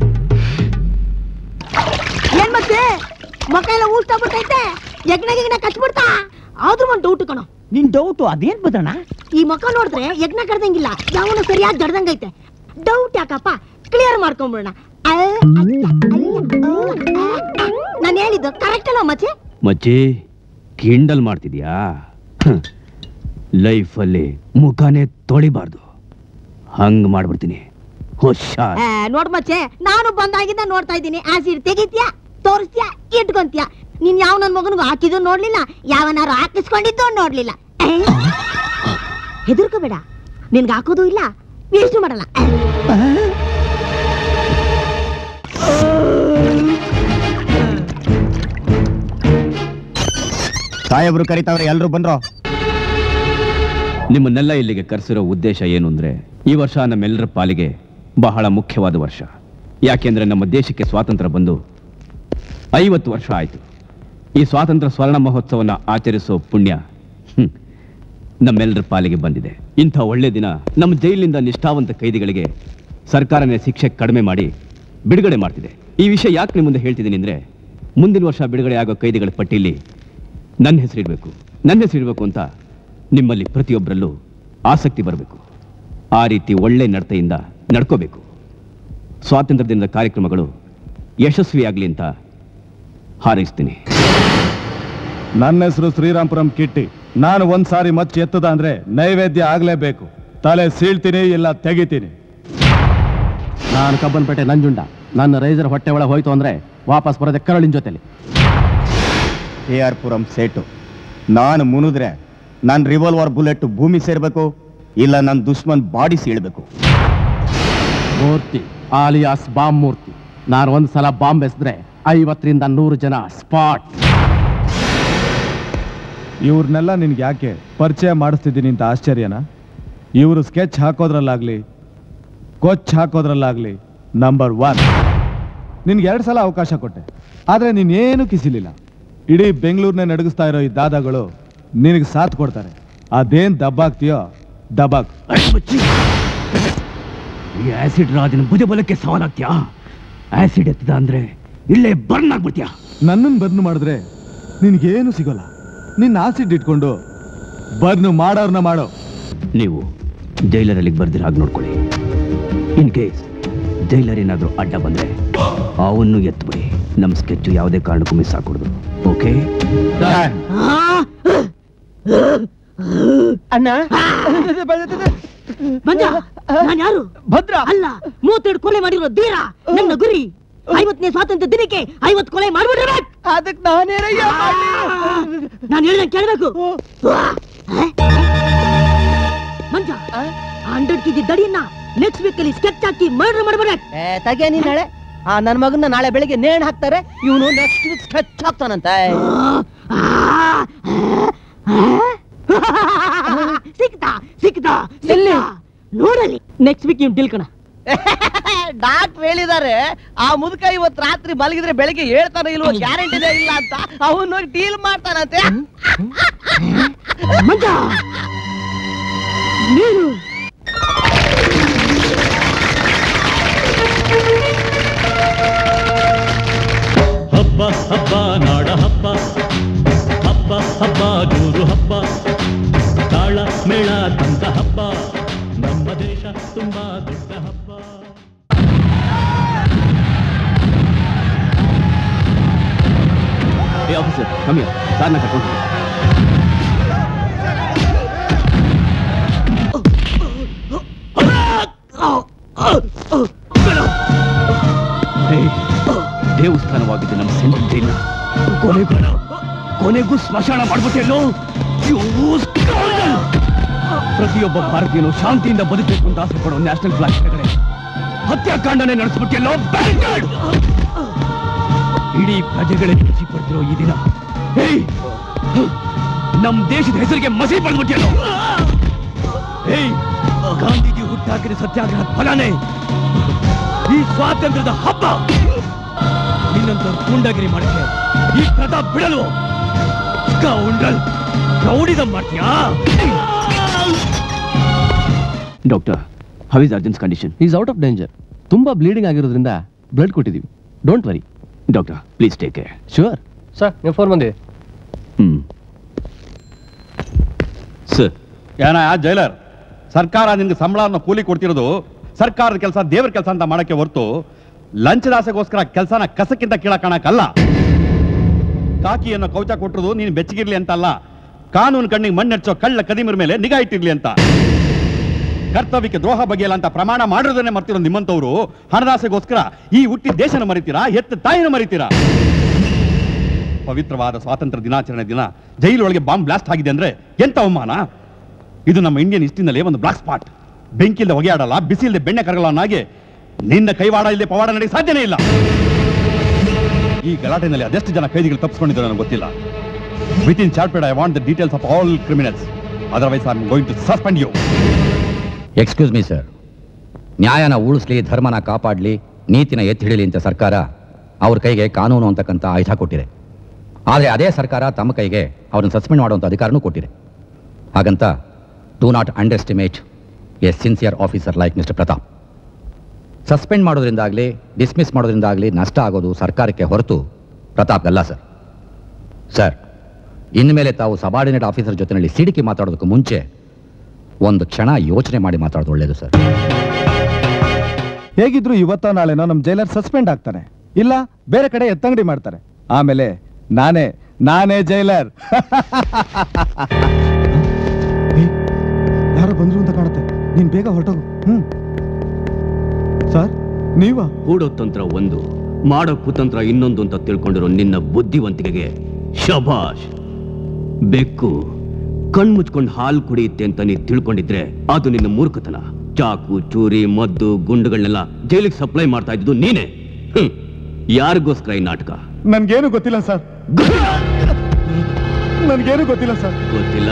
ಏನ್ ಮತ್ತೆ ಮಕ್ಕ ಎಲ್ಲ ಊಟ ಬಿಟ್ಟೈತೆ, ಯಜ್ಞ ಗಿಗ್ನ ಕಚ್ಬಿಡ್ತಾ. ಆದ್ರೂ ಒಂದ್ ಡೌಟ್ ಕಣೋ.
ನಿನ್ ಡೌಟು ಅದೇನ್ ಬದಣ್ಣ?
ಈ ಮಕ್ಕ ನೋಡಿದ್ರೆ ಯಜ್ಞ ಕಡ್ದಂಗಿಲ್ಲ, ಯಾವನು ಸರಿಯಾಗಿ ಜಡ್ದಂಗೈತೆ. ಡೌಟ್ ಯಾಕಪ್ಪ, ಕ್ಲಿಯರ್ ಮಾಡ್ಕೊಂಡ್ಬಿಡೋಣ. ನಾನು ಹೇಳಿದ್ದು ಕರೆಕ್ಟ್ ಅಲ್ಲ ಮಚ್ಚಿ?
ಮಚ್ಚಿ, ಕಿಂಡಲ್ ಮಾಡ್ತಿದ್ಯಾ? ಲೈಫಲ್ಲಿ ಮುಖಾನೇ ತೊಳಿಬಾರ್ದು, ಹಂಗ್ ಮಾಡ್ಬಿಡ್ತೀನಿ. ಹುಷಾರ್.
ನೋಡ್ ಮಚ್ಚೆ, ನಾನು ಬಂದಾಗಿಂದ ನೋಡ್ತಾ ಇದ್ದೀನಿ. ಆಸಿಡ್ ತೆಗಿತ್ಯಾ, ತೋರಿಸ್ತ್ಯಾ, ಇಟ್ಕೊಂತ್ಯಾ. ನೀನ್ ಯಾವ ನನ್ ಮಗನಿಗೂ ಹಾಕಿದ್ದು ನೋಡ್ಲಿಲ್ಲ, ಯಾವನಾರು ಹಾಕಿಸ್ಕೊಂಡಿದ್ದು ನೋಡ್ಲಿಲ್ಲ. ಹೆದರ್ಕೋಬೇಡ, ನಿನ್ಗೆ ಹಾಕೋದು ಇಲ್ಲ, ವೇಸ್ಟ್ ಮಾಡಲ್ಲ.
ಸಾಹೇಬ್ರು ಕರಿತಾವ್ರೆ, ಎಲ್ರು ಬಂದ್ರು.
ನಿಮ್ಮನ್ನೆಲ್ಲ ಇಲ್ಲಿಗೆ ಕರೆಸಿರೋ ಉದ್ದೇಶ ಏನು ಅಂದ್ರೆ, ಈ ವರ್ಷ ನಮ್ಮೆಲ್ಲರ ಪಾಲಿಗೆ ಬಹಳ ಮುಖ್ಯವಾದ ವರ್ಷ. ಯಾಕೆಂದ್ರೆ ನಮ್ಮ ದೇಶಕ್ಕೆ ಸ್ವಾತಂತ್ರ್ಯ ಬಂದು ಐವತ್ತು ವರ್ಷ ಆಯ್ತು. ಈ ಸ್ವಾತಂತ್ರ್ಯ ಸ್ವರ್ಣ ಮಹೋತ್ಸವನ ಆಚರಿಸೋ ಪುಣ್ಯ ಹ್ಮ್ ನಮ್ಮೆಲ್ಲರ ಪಾಲಿಗೆ ಬಂದಿದೆ. ಇಂಥ ಒಳ್ಳೆ ದಿನ ನಮ್ಮ ಜೈಲಿನಿಂದ ನಿಷ್ಠಾವಂತ ಕೈದಿಗಳಿಗೆ ಸರ್ಕಾರನೇ ಶಿಕ್ಷೆ ಕಡಿಮೆ ಮಾಡಿ ಬಿಡುಗಡೆ ಮಾಡ್ತಿದೆ. ಈ ವಿಷಯ ಯಾಕೆ ನಿಮ್ಮ ಮುಂದೆ ಹೇಳ್ತಿದ್ದೀನಿ ಅಂದ್ರೆ, ಮುಂದಿನ ವರ್ಷ ಬಿಡುಗಡೆ ಆಗೋ ಕೈದಿಗಳ ಪಟ್ಟಿಯಲ್ಲಿ ನನ್ನ ಹೆಸರಿಡಬೇಕು ನನ್ನ ಹೆಸರಿಡಬೇಕು ಅಂತ ನಿಮ್ಮಲ್ಲಿ ಪ್ರತಿಯೊಬ್ಬರಲ್ಲೂ ಆಸಕ್ತಿ ಬರಬೇಕು. ಆ ರೀತಿ ಒಳ್ಳೆ ನಡತೆಯಿಂದ ನಡ್ಕೋಬೇಕು. ಸ್ವಾತಂತ್ರ್ಯ ದಿನದ ಕಾರ್ಯಕ್ರಮಗಳು ಯಶಸ್ವಿಯಾಗಲಿ ಅಂತ ಹಾರೈಸ್ತೀನಿ.
ನನ್ನ ಹೆಸರು ಶ್ರೀರಾಮ್ಪುರಂ ಕಿಟ್ಟಿ. ನಾನು ಒಂದ್ ಸಾರಿ ಮಚ್ಚಿ ಎತ್ತದ ಅಂದ್ರೆ ನೈವೇದ್ಯ ಆಗ್ಲೇಬೇಕು. ತಲೆ ಸೀಳ್ತೀನಿ, ಇಲ್ಲ ತೆಗಿತೀನಿ.
ನಾನು ಕಬ್ಬನ್ಪೇಟೆ ನಂಜುಂಡ. ನನ್ನ ರೈಸರ್ ಹೊಟ್ಟೆ ಒಳಗೆ ಹೋಯ್ತು ಅಂದ್ರೆ ವಾಪಸ್ ಬರೋದೆ ಕರಳಿನ ಜೊತೆಲಿ.
K R Puram Setu. ನಾನು ಮುನಿದ್ರೆ ನನ್ನ ರಿವಾಲ್ವರ್ ಬುಲೆಟ್ ಭೂಮಿ ಸೇರ್ಬೇಕು, ಇಲ್ಲ ನನ್ನ ದುಶ್ಮನ್ ಬಾಡಿ ಸೀಳ್ಬೇಕು.
Murthy alias bomb Murthy. ನಾನು ಒಂದ್ ಸಲ ಬಾಂಬ್ ಎಸೆದ್ರೆ ಐವತ್ತರಿಂದ ನೂರು ಜನ ಸ್ಪಾಟ್.
ಇವ್ರನ್ನೆಲ್ಲ ನಿನ್ಗೆ ಯಾಕೆ ಪರಿಚಯ ಮಾಡಿಸ್ತಿದ್ದೀನಿ ಅಂತ ಆಶ್ಚರ್ಯನಾ? ಇವರು ಸ್ಕೆಚ್ ಹಾಕೋದ್ರಲ್ಲಾಗ್ಲಿ ಕೊಚ್ ಹಾಕೋದ್ರಲ್ಲಾಗ್ಲಿ ನಂಬರ್ ಒನ್. ನಿನ್ಗೆ ಎರಡು ಸಲ ಅವಕಾಶ ಕೊಟ್ಟೆ, ಆದ್ರೆ ನೀನೇನು ಕಿಸಿಲಿಲ್ಲ. ಇಡೀ ಬೆಂಗಳೂರನ್ನೇ ನಡಗಿಸ್ತಾ ಇರೋ ಈ ದಾದಾಗಳು ನಿನಗೆ ಸಾಥ್ ಕೊಡ್ತಾರೆ. ಅದೇನ್ ದಬ್ಬಾಗ್ತೀಯೋ ದಬ್ಬಾಕ್.
ಈ ಆಸಿಡ್ ರಾಜನ ಭುಜ ಬಲಕ್ಕೆ ಸವಾಲಾಗ್ತೀಯಾ? ಆಸಿಡ್ ಎತ್ತಿದ ಅಂದ್ರೆ ಇಲ್ಲೇ ಬರ್ನ್ ಆಗ್ಬಿಡ್ತೀಯಾ?
ನನ್ನನ್ನು ಬರ್ನ್ ಮಾಡಿದ್ರೆ ನಿನ್ಗೇನು ಸಿಗೋಲ್ಲ. ನಿನ್ನ ಆಸಿಡ್ ಇಟ್ಕೊಂಡು ಬರ್ನ್ ಮಾಡೋರ್ನ ಮಾಡೋ.
ನೀವು ಜೈಲರಲ್ಲಿ ಬರ್ದಿರ ಹಾಗೆ ನೋಡ್ಕೊಳ್ಳಿ. ಇನ್ ಕೇಸ್ ಜೈಲರ್ ಏನಾದರೂ ಅಡ್ಡ ಬಂದ್ರೆ ಅವನ್ನು ಎತ್ಬಿಡಿ. ನಮ್ಮ ಸ್ಕೆಚ್ಚು ಯಾವುದೇ ಕಾರಣಕ್ಕೂ ಮಿಸ್ ಆಗ್ಕೊಡ್ದು. ಓಕೆ?
ಅಣ್ಣ
ಮಂಜ ನಾನು ಯಾರು?
ಭದ್ರ
ಅಲ್ಲ, ಮೂವತ್ತೆರಡು ಕೊಲೆ ಮಾಡಿರೋ ಧೀರ. ನನ್ನ ಗುರಿ ಐವತ್ತನೇ ಸ್ವಾತಂತ್ರ್ಯ ದಿನಕ್ಕೆ ಐವತ್ತು ಕೊಲೆ ಮಾಡ್ಬಿಡ್ಬೇಕು.
ಅದಕ್ಕೆ ನಾನೇನಯ್ಯ
ನಾನು ಹೇಳ್ದಂಗೆ ಕೇಳ್ಬೇಕು. ಮಂಜ ಹಂಡ್ರೆಡ್ ಕೆಜಿ ದಡಿಯನ್ನ ನೆಕ್ಸ್ಟ್ ವೀಕ್ ಅಲ್ಲಿ ಸ್ಕೆಚ್ ಹಾಕಿ ಮರ್ಡರ್ ಮಾಡ್ಬೇಕು.
ತಗೆ ನೀನ್ ನಾಳೆ ಆ ನನ್ ಮಗನ್ನ ನಾಳೆ ಬೆಳಿಗ್ಗೆ ನೇಣ್ ಹಾಕ್ತಾರೆ. ಇವನು ನೆಕ್ಸ್ಟ್ ವೀಕ್ ಸ್ಕೆಚ್ ಹಾಕ್ತಾನಂತೆ.
ಸಿಕ್ತಾ ಸಿಕ್ತಾ ಎಲ್ಲಿ ನೋಡಲಿ. ನೆಕ್ಸ್ಟ್ ವೀಕ್ ಇವ್ನು ತಿಳ್ಕಣ.
ಡಾಕ್ಟರ್ ಹೇಳಿದಾರೆ ಆ ಮುದುಕ ಇವತ್ತು ರಾತ್ರಿ ಮಲಗಿದ್ರೆ ಬೆಳಿಗ್ಗೆ ಹೇಳ್ತಾನೆ ಇಲ್ವೋ ಗ್ಯಾರಂಟಿನೇ ಇಲ್ಲ ಅಂತ. ಅವನು ನೋಡಿ ಡೀಲ್ ಮಾಡ್ತಾನಂತೆ.
ಮಂಜ ನೀನು
ಹಬ್ಬ ಹಬ್ಬ ನಾಡ ಹಬ್ಬ ಹಬ್ಬ ಹಬ್ಬ ಜೋರು ಹಬ್ಬ ತಾಳ ಮೇಳ ತಂದ ಹಬ್ಬ ನಮ್ಮ ದೇಶ ತುಂಬಾ ದೊಡ್ಡ ಹಬ್ಬ.
ಏ ಆಫೀಸರ್ ಕಮ್ಮಿ ಸಾರ್ನ ಕರ್ಕೊಂಡು ದೇವಸ್ಥಾನವಾಗಿದೆ ನಮ್ಮ ಸೆಂಟ್ರಲ್ ಜೈಲ್. ಕೊನೆಗೂ ಕೊನೆಗೂ ಸ್ಮಶಾನ ಮಾಡ್ಬಿಟ್ಟೆಲ್ಲೋ. ಪ್ರತಿಯೊಬ್ಬ ಭಾರತೀಯನು ಶಾಂತಿಯಿಂದ ಬದುಕಬೇಕು ಅಂತ ಆಸೆ ಪಡೋ ನ್ಯಾಷನಲ್ ಫ್ಲಾಗ್ ಕಡೆ ಹತ್ಯಾಕಾಂಡನೆ ನಡೆಸ್ಬಿಟ್ಟೆಲ್ಲೋ. ಇಡೀ ಪ್ರಜೆಗಳೇ ಖುಷಿ ಪಡ್ತಿರೋ ಈ ದಿನ ನಮ್ ದೇಶದ ಹೆಸರಿಗೆ ಮಸಿ ಪಡ್ಬಿಟ್ಟೆಲ್ಲೋ. ಏಯ್ ಗಾಂಧೀಜಿ ಹುಟ್ಟಾಕಿದ ಸತ್ಯಾಗ್ರಹದ ಫಲನೇ ಈ ಸ್ವಾತಂತ್ರ್ಯದ ಹಬ್ಬ. ನಿನ್ನಂತ ಗೂಂಡಾಗಿರಿ ಮಾಡಕ್ಕೆ ಈ ಪ್ರತಾಪ್ ಬಿಡಲು ರೌಡಿಸಂ ಮಾಡ್ತೀಯಾ? Doctor, how is urgent condition?
Is out of danger. ತುಂಬಾ ಬ್ಲೀಡಿಂಗ್ ಆಗಿರೋದ್ರಿಂದ ಬ್ಲಡ್ ಕೊಟ್ಟಿದ್ದೀವಿ. Don't worry.
Doctor please take care.
Sure sir. ನೀವು ಫೋನ್ ಬಂದಿದೆ.
Hmm sir.
ಏನ ಜೈಲರ್, ಸರ್ಕಾರ ನಿನ್ಗೆ ಸಂಬಳವನ್ನು ಕೂಲಿ ಕೊಡ್ತಿರೋದು ಸರ್ಕಾರದ ಕೆಲಸ ದೇವರ ಕೆಲಸ ಅಂತ ಮಾಡಕ್ಕೆ ಹೊರತು ಲಂಚದಾಸೆಗೋಸ್ಕರ ಕೆಲಸನ ಕಸಕ್ಕಿಂತ ಕೀಳ ಕಾಣಕ್ಕಲ್ಲ. ಕಾಕಿಯನ್ನು ಕೌಚ ಕೊಟ್ಟಿರೋದು ನೀನು ಬೆಚ್ಚಗಿರ್ಲಿ ಅಂತ ಅಲ್ಲ, ಕಾನೂನು ಕಣ್ಣಿಗೆ ಮಣ್ಣೆಚ್ಚೋ ಕಳ್ಳ ಕದಿಮರ ಮೇಲೆ ನಿಗಾ ಇಟ್ಟಿರ್ಲಿ ಅಂತ. ಕರ್ತವ್ಯಕ್ಕೆ ದ್ರೋಹ ಬಗೆಯಲ್ಲ ಅಂತ ಪ್ರಮಾಣ ಮಾಡಿರೋದನ್ನೇ ಮರ್ತಿರೋ ನಿಮ್ಮಂತವ್ರು ಹಣದಾಸೆಗೋಸ್ಕರ ಈ ಹುಟ್ಟಿ ದೇಶನ ಮರಿತೀರಾ, ಹೆತ್ತ ತಾಯಿನ ಮರಿತೀರಾ? ಪವಿತ್ರವಾದ ಸ್ವಾತಂತ್ರ್ಯ ದಿನಾಚರಣೆ ದಿನ ಜೈಲೊಳಗೆ ಬಾಂಬ್ ಬ್ಲಾಸ್ಟ್ ಆಗಿದೆ ಅಂದ್ರೆ ಎಂತ ಅವಮಾನ! ಇದು ನಮ್ಮ ಇಂಡಿಯನ್ ಹಿಸ್ಟ್ರಿನಲ್ಲೇ ಒಂದು ಬ್ಲಾಕ್ ಸ್ಪಾಟ್. ಬೆಂಕಿಲ್ದೆ ಹೊಗೆ ಆಡಲ್ಲ, ಬಿಸಿ ಇಲ್ಲದೆ ಬೆಣ್ಣೆ ಕರಗಲ್ಲ ಅನ್ನೋಗೆ ನಿನ್ನ ಕೈವಾಡ ಇಲ್ಲದೆ ಪವಾಡ ನಡೆಯ ಸಾಧ್ಯನೇ ಇಲ್ಲ. ಈ ಗಲಾಟೆನಲ್ಲಿ ಅದೆಷ್ಟು ಜನ ಕೈದಿಗಳು ತಪ್ಪಿಸ್ಕೊಂಡಿದ್ದಾರೆ ನನಗೆ ಗೊತ್ತಿಲ್ಲ. With in chart I want the details of all criminals, otherwise I am going to suspend you.
Excuse me sir, ನ್ಯಾಯನ ಉಳಿಸ್ಲಿ, ಧರ್ಮನ ಕಾಪಾಡಲಿ, ನೀತಿನ ಎತ್ತಿ ಹಿಡಿಲಿ ಅಂತ ಸರ್ಕಾರ ಅವ್ರ ಕೈಗೆ ಕಾನೂನು ಅಂತಕ್ಕಂಥ ಆಯುಧ ಕೊಟ್ಟಿದೆ. ಆದರೆ ಅದೇ ಸರ್ಕಾರ ತಮ್ಮ ಕೈಗೆ ಅವ್ರನ್ನ ಸಸ್ಪೆಂಡ್ ಮಾಡುವಂಥ ಅಧಿಕಾರನೂ ಕೊಟ್ಟಿದೆ. ಹಾಗಂತ do not underestimate a sincere officer like mister Pratap. Suspend ಮಾಡೋದ್ರಿಂದಾಗಲಿ ಡಿಸ್ಮಿಸ್ ಮಾಡೋದ್ರಿಂದಾಗಲಿ ನಷ್ಟ ಆಗೋದು ಸರ್ಕಾರಕ್ಕೆ ಹೊರತು ಪ್ರತಾಪ್ಗಲ್ಲ ಸರ್. ಸರ್, ಇನ್ಮೇಲೆ ತಾವು ಸಬಾರ್ಡಿನೇಟ್ ಆಫೀಸರ್ ಜೊತೆಯಲ್ಲಿ ಸಿಡಿಕಿ ಮಾತಾಡೋದಕ್ಕೂ ಮುಂಚೆ ಒಂದು ಕ್ಷಣ ಯೋಚನೆ ಮಾಡಿ ಮಾತಾಡೋದು ಒಳ್ಳೆಯದು ಸರ್.
ಹೇಗಿದ್ರು ಇವತ್ತೋ ನಾಳೆನೋ ನಮ್ಮ ಜೈಲರ್ ಸಸ್ಪೆಂಡ್ ಆಗ್ತಾನೆ, ಇಲ್ಲ ಬೇರೆ ಕಡೆ ಎತ್ತಂಗಡಿ ಮಾಡ್ತಾರೆ. ಆಮೇಲೆ ನಾನೇ ನಾನೇ ಜೈಲರ್. ಯಾರೋ ಬಂದ್ರು ಅಂತ ಕಾಣುತ್ತೆ, ನೀನ್ ಬೇಗ ಹೊರಟೋಗು. ಹ್ಮ್ ಸರ್, ನೀವ
ಹೂಡೋ ತಂತ್ರ ಒಂದು, ಮಾಡೋ ಕುತಂತ್ರ ಇನ್ನೊಂದು ಅಂತ ತಿಳ್ಕೊಂಡಿರೋ ನಿನ್ನ ಬುದ್ಧಿವಂತಿಕೆಗೆ ಶಭಾಷ್. ಬೆಕ್ಕು ಕಣ್ಮುಚ್ಕೊಂಡು ಹಾಲು ಕುಡಿಯುತ್ತೆ ಅಂತ ನೀ ತಿಳ್ಕೊಂಡಿದ್ರೆ ಅದು ನಿನ್ನ ಮೂರ್ಖತನ. ಚಾಕು, ಚೂರಿ, ಮದ್ದು, ಗುಂಡುಗಳನ್ನೆಲ್ಲ ಜೈಲಿಗೆ ಸಪ್ಲೈ ಮಾಡ್ತಾ ಇದ್ದು ನೀನೇ. ಯಾರಿಗೋಸ್ಕರ ಈ ನಾಟಕ?
ನನ್ಗೇನು ಗೊತ್ತಿಲ್ಲ ಸರ್. ನನ್ಗೇನು ಗೊತ್ತಿಲ್ಲ ಸರ್.
ಗೊತ್ತಿಲ್ಲ?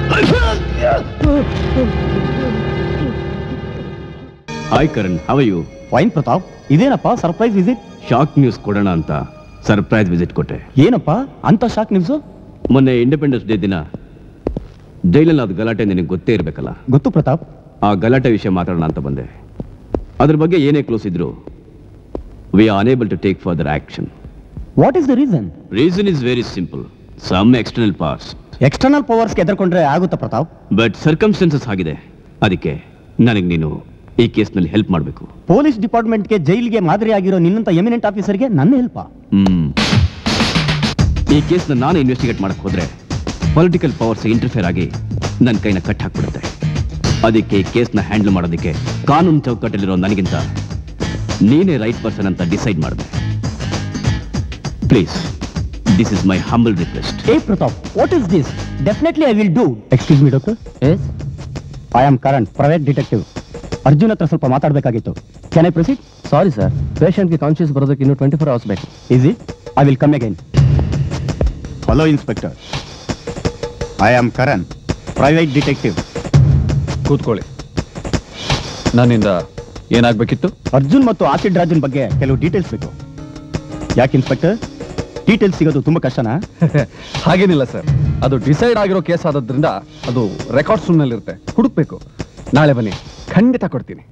Hi Karan, how are you?
Fine Pratap. ಇದೇನಪ್ಪ ಸರ್ಪ್ರೈಸ್ ವಿಸಿಟ್?
ಶಾಕ್ ನ್ಯೂಸ್ ಕೊಡೋಣ ಅಂತ ಸರ್ಪ್ರೈಸ್ ವಿಸಿಟ್ ಕೊಟ್ಟೆ.
ಏನಪ್ಪ ಅಂತ ಶಾಕ್ ನ್ಯೂಸು?
ಮೊನ್ನೆ ಇಂಡಿಪೆಂಡೆನ್ಸ್ ಡೇ ದಿನ ಜೈಲಲ್ಲಿ ಅದು ಗಲಾಟೆ ನಿನಗೆ ಗೊತ್ತೇ ಇರಬೇಕಲ್ಲ?
ಗೊತ್ತು ಪ್ರತಾಪ್.
ಆ ಗಲಾಟೆ ವಿಷಯ ಮಾತಾಡೋಣ ಅಂತ ಬಂದೆ. ಅದ್ರ ಬಗ್ಗೆ ಏನೇ ಕ್ಲೋಸ್ ಇದ್ರು we are unable to take further action.
What is the reason?
Reason is very simple. Some external powers.
External ಪವರ್ಸ್ಗೆ ಎದುರ್ಕೊಂಡ್ರೆ ಆಗುತ್ತಾ ಪ್ರತಾಪ್?
ಬಟ್ ಸರ್ಕಮ್ಸ್ಟೆನ್ಸಸ್ ಆಗಿದೆ. ಅದಕ್ಕೆ ನನಗೆ ನೀನು ಈ ಕೇಸ್ನಲ್ಲಿ ಹೆಲ್ಪ್ ಮಾಡಬೇಕು.
ಪೊಲೀಸ್ ಡಿಪಾರ್ಟ್ಮೆಂಟ್ಗೆ ಜೈಲಿಗೆ ಮಾದರಿಯಾಗಿರೋ ನಿನ್ನಂತ ಎಮಿನೆಂಟ್ ಆಫೀಸರ್ಗೆ ನನ್ನ ಹೆಲ್ಪ್?
ಹ್ಮ್ ಈ ಕೇಸ್ನ ನಾನು ಇನ್ವೆಸ್ಟಿಗೇಟ್ ಮಾಡಕ್ ಹೋದ್ರೆ ಪೊಲಿಟಿಕಲ್ ಪವರ್ಸ್ ಇಂಟರ್ಫಿಯರ್ ಆಗಿ ನನ್ನ ಕೈನ ಕಟ್ ಹಾಕ್ಬಿಡುತ್ತೆ. ಅದಕ್ಕೆ ಕೇಸ್ನ ಹ್ಯಾಂಡಲ್ ಮಾಡೋದಕ್ಕೆ ಕಾನೂನು ಚೌಕಟ್ಟಲ್ಲಿರೋ ನನಗಿಂತ ನೀನೇ ರೈಟ್ ಪರ್ಸನ್ ಅಂತ ಡಿಸೈಡ್ ಮಾಡಿದೆ. Please, this is my humble request.
ಏ Pratap, what is this? Definitely I will do. Excuse me doctor. Yes, I am Karan, private detective. Arjun ಹತ್ರ ಸ್ವಲ್ಪ ಮಾತಾಡಬೇಕಾಗಿತ್ತು. Can I proceed? Sorry sir, ಪೇಷಂಟ್ಗೆ ಕಾನ್ಶಿಯಸ್ ಬರೋದಕ್ಕೆ ಇನ್ನೂ ಟ್ವೆಂಟಿ ಫೋರ್ ಅವರ್ಸ್ ಬೇಕು. Is it? I will come again. Hello inspector, I am Karan, private detective.
ಕೂತ್ಕೊಳ್ಳಿ. ನನ್ನಿಂದ ಏನಾಗಬೇಕಿತ್ತು?
ಅರ್ಜುನ್ ಮತ್ತು ಆಸಿಡ್ ರಾಜನ್ ಬಗ್ಗೆ ಕೆಲವು ಡೀಟೇಲ್ಸ್ ಬೇಕು. ಯಾಕೆ ಇನ್ಸ್ಪೆಕ್ಟರ್, ಡೀಟೇಲ್ಸ್ ಸಿಗೋದು ತುಂಬಾ ಕಷ್ಟನಾ?
ಹಾಗೇನಿಲ್ಲ ಸರ್, ಅದು ಡಿಸೈಡ್ ಆಗಿರೋ ಕೇಸ್ ಆದ್ರಿಂದ ಅದು ರೆಕಾರ್ಡ್ಸ್ ರೂಮ್ನಲ್ಲಿ ಇರುತ್ತೆ, ಹುಡುಕ್ಬೇಕು. ನಾಳೆ ಬನ್ನಿ, ಖಂಡಿತ ಕೊಡ್ತೀನಿ.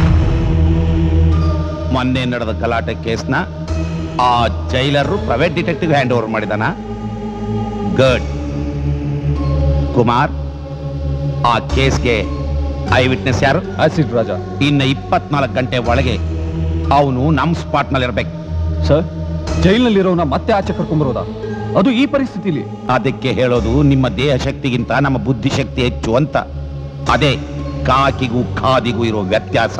ಮೊನ್ನೆ ನಡೆದ ಗಲಾಟೆ ಕೇಸ್ನ ಆ jailer private detective hand over ಮಾಡಿದಾನ? ಗುಡ್. ಕುಮಾರ್, ಆ ಕೇಸ್ಗೆ ಐ ವಿಟ್ನೆಸ್ ಯಾರು?
ಆಸಿಡ್ ರಾಜ.
ಇನ್ನ ಇಪ್ಪತ್ನಾಲ್ಕು ಗಂಟೆ ಒಳಗೆ ಅವನು ನಮ್ ಸ್ಪಾಟ್ ನಲ್ಲಿ ಇರ್ಬೇಕು.
ಸರ್, ಜೈಲಿನಲ್ಲಿರೋನ ಮತ್ತೆ ಆಚೆ ಕರ್ಕೊಂಡ್ಬರೋದಾ? ಅದು ಈ ಪರಿಸ್ಥಿತಿಲಿ?
ಅದಕ್ಕೆ ಹೇಳೋದು ನಿಮ್ಮ ದೇಹ ಶಕ್ತಿಗಿಂತ ನಮ್ಮ ಬುದ್ಧಿ ಶಕ್ತಿ ಹೆಚ್ಚು ಅಂತ. ಅದೇ ಕಾಕಿಗೂ ಖಾದಿಗೂ ಇರೋ ವ್ಯತ್ಯಾಸ.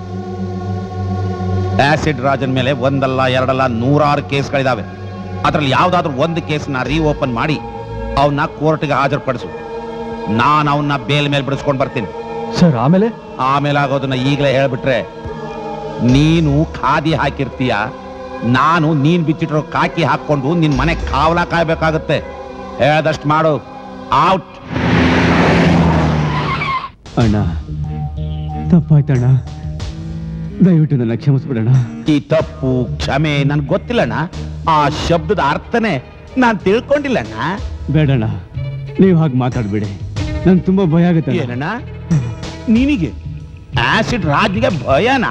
ಆಸಿಡ್ ರಾಜನ್ ಮೇಲೆ ಒಂದಲ್ಲ ಎರಡಲ್ಲ ನೂರಾರು ಕೇಸ್ಗಳಿದಾವೆ. ಅದರಲ್ಲಿ ಯಾವ್ದಾದ್ರೂ ಒಂದು ಕೇಸ್ನ ರೀಓಪನ್ ಮಾಡಿ ಅವನ್ನ ಕೋರ್ಟ್ಗೆ ಹಾಜರುಪಡಿಸು. ನಾನು ಅವನ್ನ ಬೇಲ್ ಮೇಲೆ ಬಿಡಿಸ್ಕೊಂಡು ಬರ್ತೀನಿ.
ಸರ್, ಆಮೇಲೆ?
ಆಮೇಲೆ ಆಗೋದನ್ನ ಈಗಲೇ ಹೇಳ್ಬಿಟ್ರೆ ನೀನು ಖಾದಿ ಹಾಕಿರ್ತೀಯ, ನಾನು ನೀನ್ ಬಿಚ್ಚಿಟ್ರೋ ಕಾಕಿ ಹಾಕೊಂಡು ನಿನ್ ಮನೆ ಕಾವಲ ಕಾಯ್ಬೇಕಾಗುತ್ತೆ. ಹೇಳ್ದಷ್ಟು ಮಾಡು. ಔಟ್.
ಅಣ್ಣ, ತಪ್ಪಾಯ್ತಣ್ಣ, ದಯವಿಟ್ಟು ನನ್ನ ಕ್ಷಮಿಸ್ಬಿಡೋಣ.
ಈ ತಪ್ಪು ಕ್ಷಮೆ ನನ್ಗೆ ಗೊತ್ತಿಲ್ಲಣ್ಣ. ಆ ಶಬ್ದದ ಅರ್ಥನೇ ನಾನ್ ತಿಳ್ಕೊಂಡಿಲ್ಲಣ್ಣ.
ಬೇಡಣ್ಣ, ನೀವು ಹಾಗೆ ಮಾತಾಡ್ಬೇಡಿ, ನನ್ ತುಂಬಾ ಭಯ ಆಗುತ್ತೆ.
ಏನಣ್ಣ ನಿನಗೆ ಆಸಿಡ್ ರಾಜ್ಗೆ ಭಯನಾ?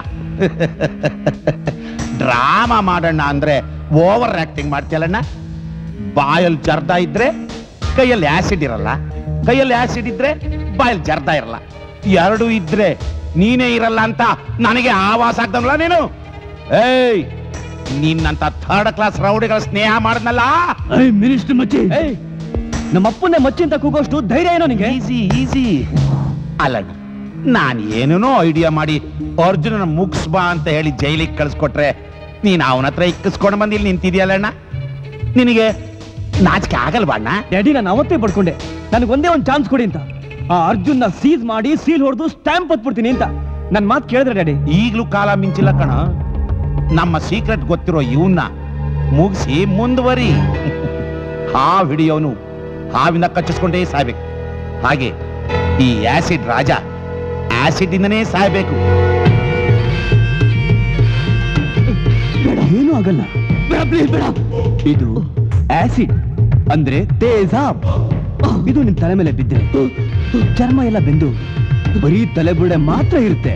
ಡ್ರಾಮಾ ಮಾಡೋಣ ಅಂದ್ರೆ ಓವರ್ ಆಕ್ಟಿಂಗ್ ಮಾಡ್ತೀಯಲ್ಲಣ್ಣ. ಬಾಯಲ್ಲಿ ಜರ್ದ ಇದ್ರೆ ಕೈಯಲ್ಲಿ ಆಸಿಡ್ ಇರಲ್ಲ, ಕೈಯಲ್ಲಿ ಆಸಿಡ್ ಇದ್ರೆ ಬಾಯಲ್ಲಿ ಜರ್ದ ಇರಲ್ಲ. ಎರಡು ಇದ್ರೆ ನೀನೇ ಇರಲ್ಲ ಅಂತ ನನಗೆ ಆವಾಸ ಆಗ್ದಲ್ಲ ನೀನು. ಏಯ್, ನಿನ್ನಂತ ಥರ್ಡ್ ಕ್ಲಾಸ್ ರೌಡಿಗಳ ಸ್ನೇಹ ಮಾಡಿದ್ನಲ್ಲ.
ಮಿನಿಸ್ಟರ್ ಮಚ್ಚಿ, ನಮ್ಮ ಅಪ್ಪನೇ ಮಚ್ಚಿ ಅಂತ ಕೂಗೋಷ್ಟು ಧೈರ್ಯ ಏನೋ ನಿಂಗೆ?
ಈಸಿ ಈಸಿ ಅಲ್ಲಣ್ಣ, ನಾನು ಏನೇನೋ ಐಡಿಯಾ ಮಾಡಿ ಅರ್ಜುನನ ಮುಗಿಸ್ಬಾ ಅಂತ ಹೇಳಿ ಜೈಲಿಗೆ ಕಳಿಸ್ಕೊಟ್ರೆ ನೀನು ಅವನ ಹತ್ರ ಇಕ್ಕಿಸ್ಕೊಂಡು ಬಂದು ಇಲ್ಲಿ ನಿಂತಿದ್ಯಲ್ಲಣ್ಣ. ನಿನಗೆ ನಾಚಿಕೆ ಆಗಲ್ವಣ್ಣ?
ಡ್ಯಾಡಿ, ನಾನು ಅವತ್ತೇ ಪಡ್ಕೊಂಡೆ, ನನಗೆ ಒಂದೇ ಒಂದು ಚಾನ್ಸ್ ಕೊಡಿ ಅಂತ. ಆ ಅರ್ಜುನ್ನ ಸೀಸ್ ಮಾಡಿ ಸೀಲ್ ಹೊಡೆದು ಸ್ಟ್ಯಾಂಪ್ ಹೊತ್ಬಿಡ್ತೀನಿ ಅಂತ ನನ್ನ ಮಾತು ಕೇಳಿದ್ರೆ ಡ್ಯಾಡಿ.
ಈಗಲೂ ಕಾಲ ಮಿಂಚಿಲ್ಲ ಕಣ. ನಮ್ಮ ಸೀಕ್ರೆಟ್ ಗೊತ್ತಿರೋ ಇವನ್ನ ಮುಗಿಸಿ ಮುಂದುವರಿ. ಹಾವು ಹಿಡಿಯೋನು ಹಾವಿನ ಕಚ್ಚಿಸ್ಕೊಂಡೇ ಸಾಯ್ಬೇಕು. ಹಾಗೆ ಈ ಆಸಿಡ್ ರಾಜ ಆಸಿಡ್ ಇಂದನೇ ಸಾಯ್ಬೇಕು.
ಏನೂ ಆಗಲ್ಲ, ಬೇಡ ಪ್ಲೀಸ್ ಬೇಡ. ಇದು ಆಸಿಡ್ ಅಂದ್ರೆ ತೇಜಾಬ್. ಇದು ನಿಮ್ ತಲೆ ಮೇಲೆ ಬಿದ್ದರೆ ಚರ್ಮ ಎಲ್ಲ ಬೆಂದು ಬರೀ ತಲೆ ಬುಡೆ ಮಾತ್ರ ಇರುತ್ತೆ.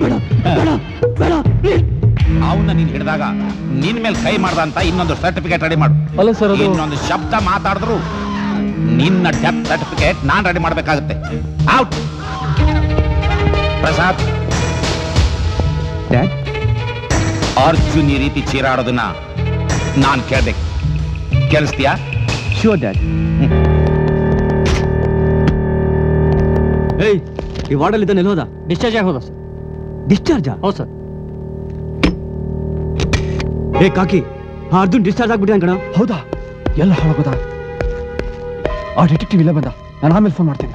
ಅವನ್ನ ನೀನ್ ಹಿಡಿದಾಗ ನಿನ್ ಮೇಲೆ ಕೈ ಮಾಡ್ದ ಅಂತ ಇನ್ನೊಂದು ಸರ್ಟಿಫಿಕೇಟ್ ರೆಡಿ ಮಾಡು.
ಅಲ್ಲ ಸರ್, ಅದು
ಇನ್ನೊಂದು ಶಬ್ದ ಮಾತಾಡಿದ್ರು ನಿನ್ನ ಡೆತ್ ಸರ್ಟಿಫಿಕೇಟ್ ನಾನ್ ರೆಡಿ ಮಾಡ್ಬೇಕಾಗುತ್ತೆ. ಔಟ್. ಪ್ರಸಾದ್,
ಡ್ಯಾಡ್,
ಅರ್ಜುನ್ ಈ ರೀತಿ ಚೀರಾಡೋದನ್ನ ನಾನ್ ಕೇಳ್ಬೇಕು. ಕೇಳಿಸ್ತೀಯಾ?
Sure dad. ಏಯ್, ಈ ವಾರ್ಡಲ್ಲಿ ಇದ್ದಾನೆ ಹೋದ?
ಡಿಸ್ಚಾರ್ಜ್ ಆಗಿ ಹೋದ ಸರ್.
ಡಿಸ್ಚಾರ್ಜಾ?
ಹೌದು ಸರ್.
ಏ ಕಾಕಿ, ಆ ಅರ್ಜುನ್ ಡಿಸ್ಚಾರ್ಜ್ ಆಗ್ಬಿಟ್ಟಿದ್ದಾನೆ ಕಣ.
ಹೌದಾ? ಎಲ್ಲ ಹಾಳಾಗೋದಾ? ಆ ಡಿಟೆಕ್ಟಿವ್ ಇಲ್ಲ ಬಂದ, ನಾನು ಆಮೇಲೆ ಫೋನ್ ಮಾಡ್ತೀನಿ.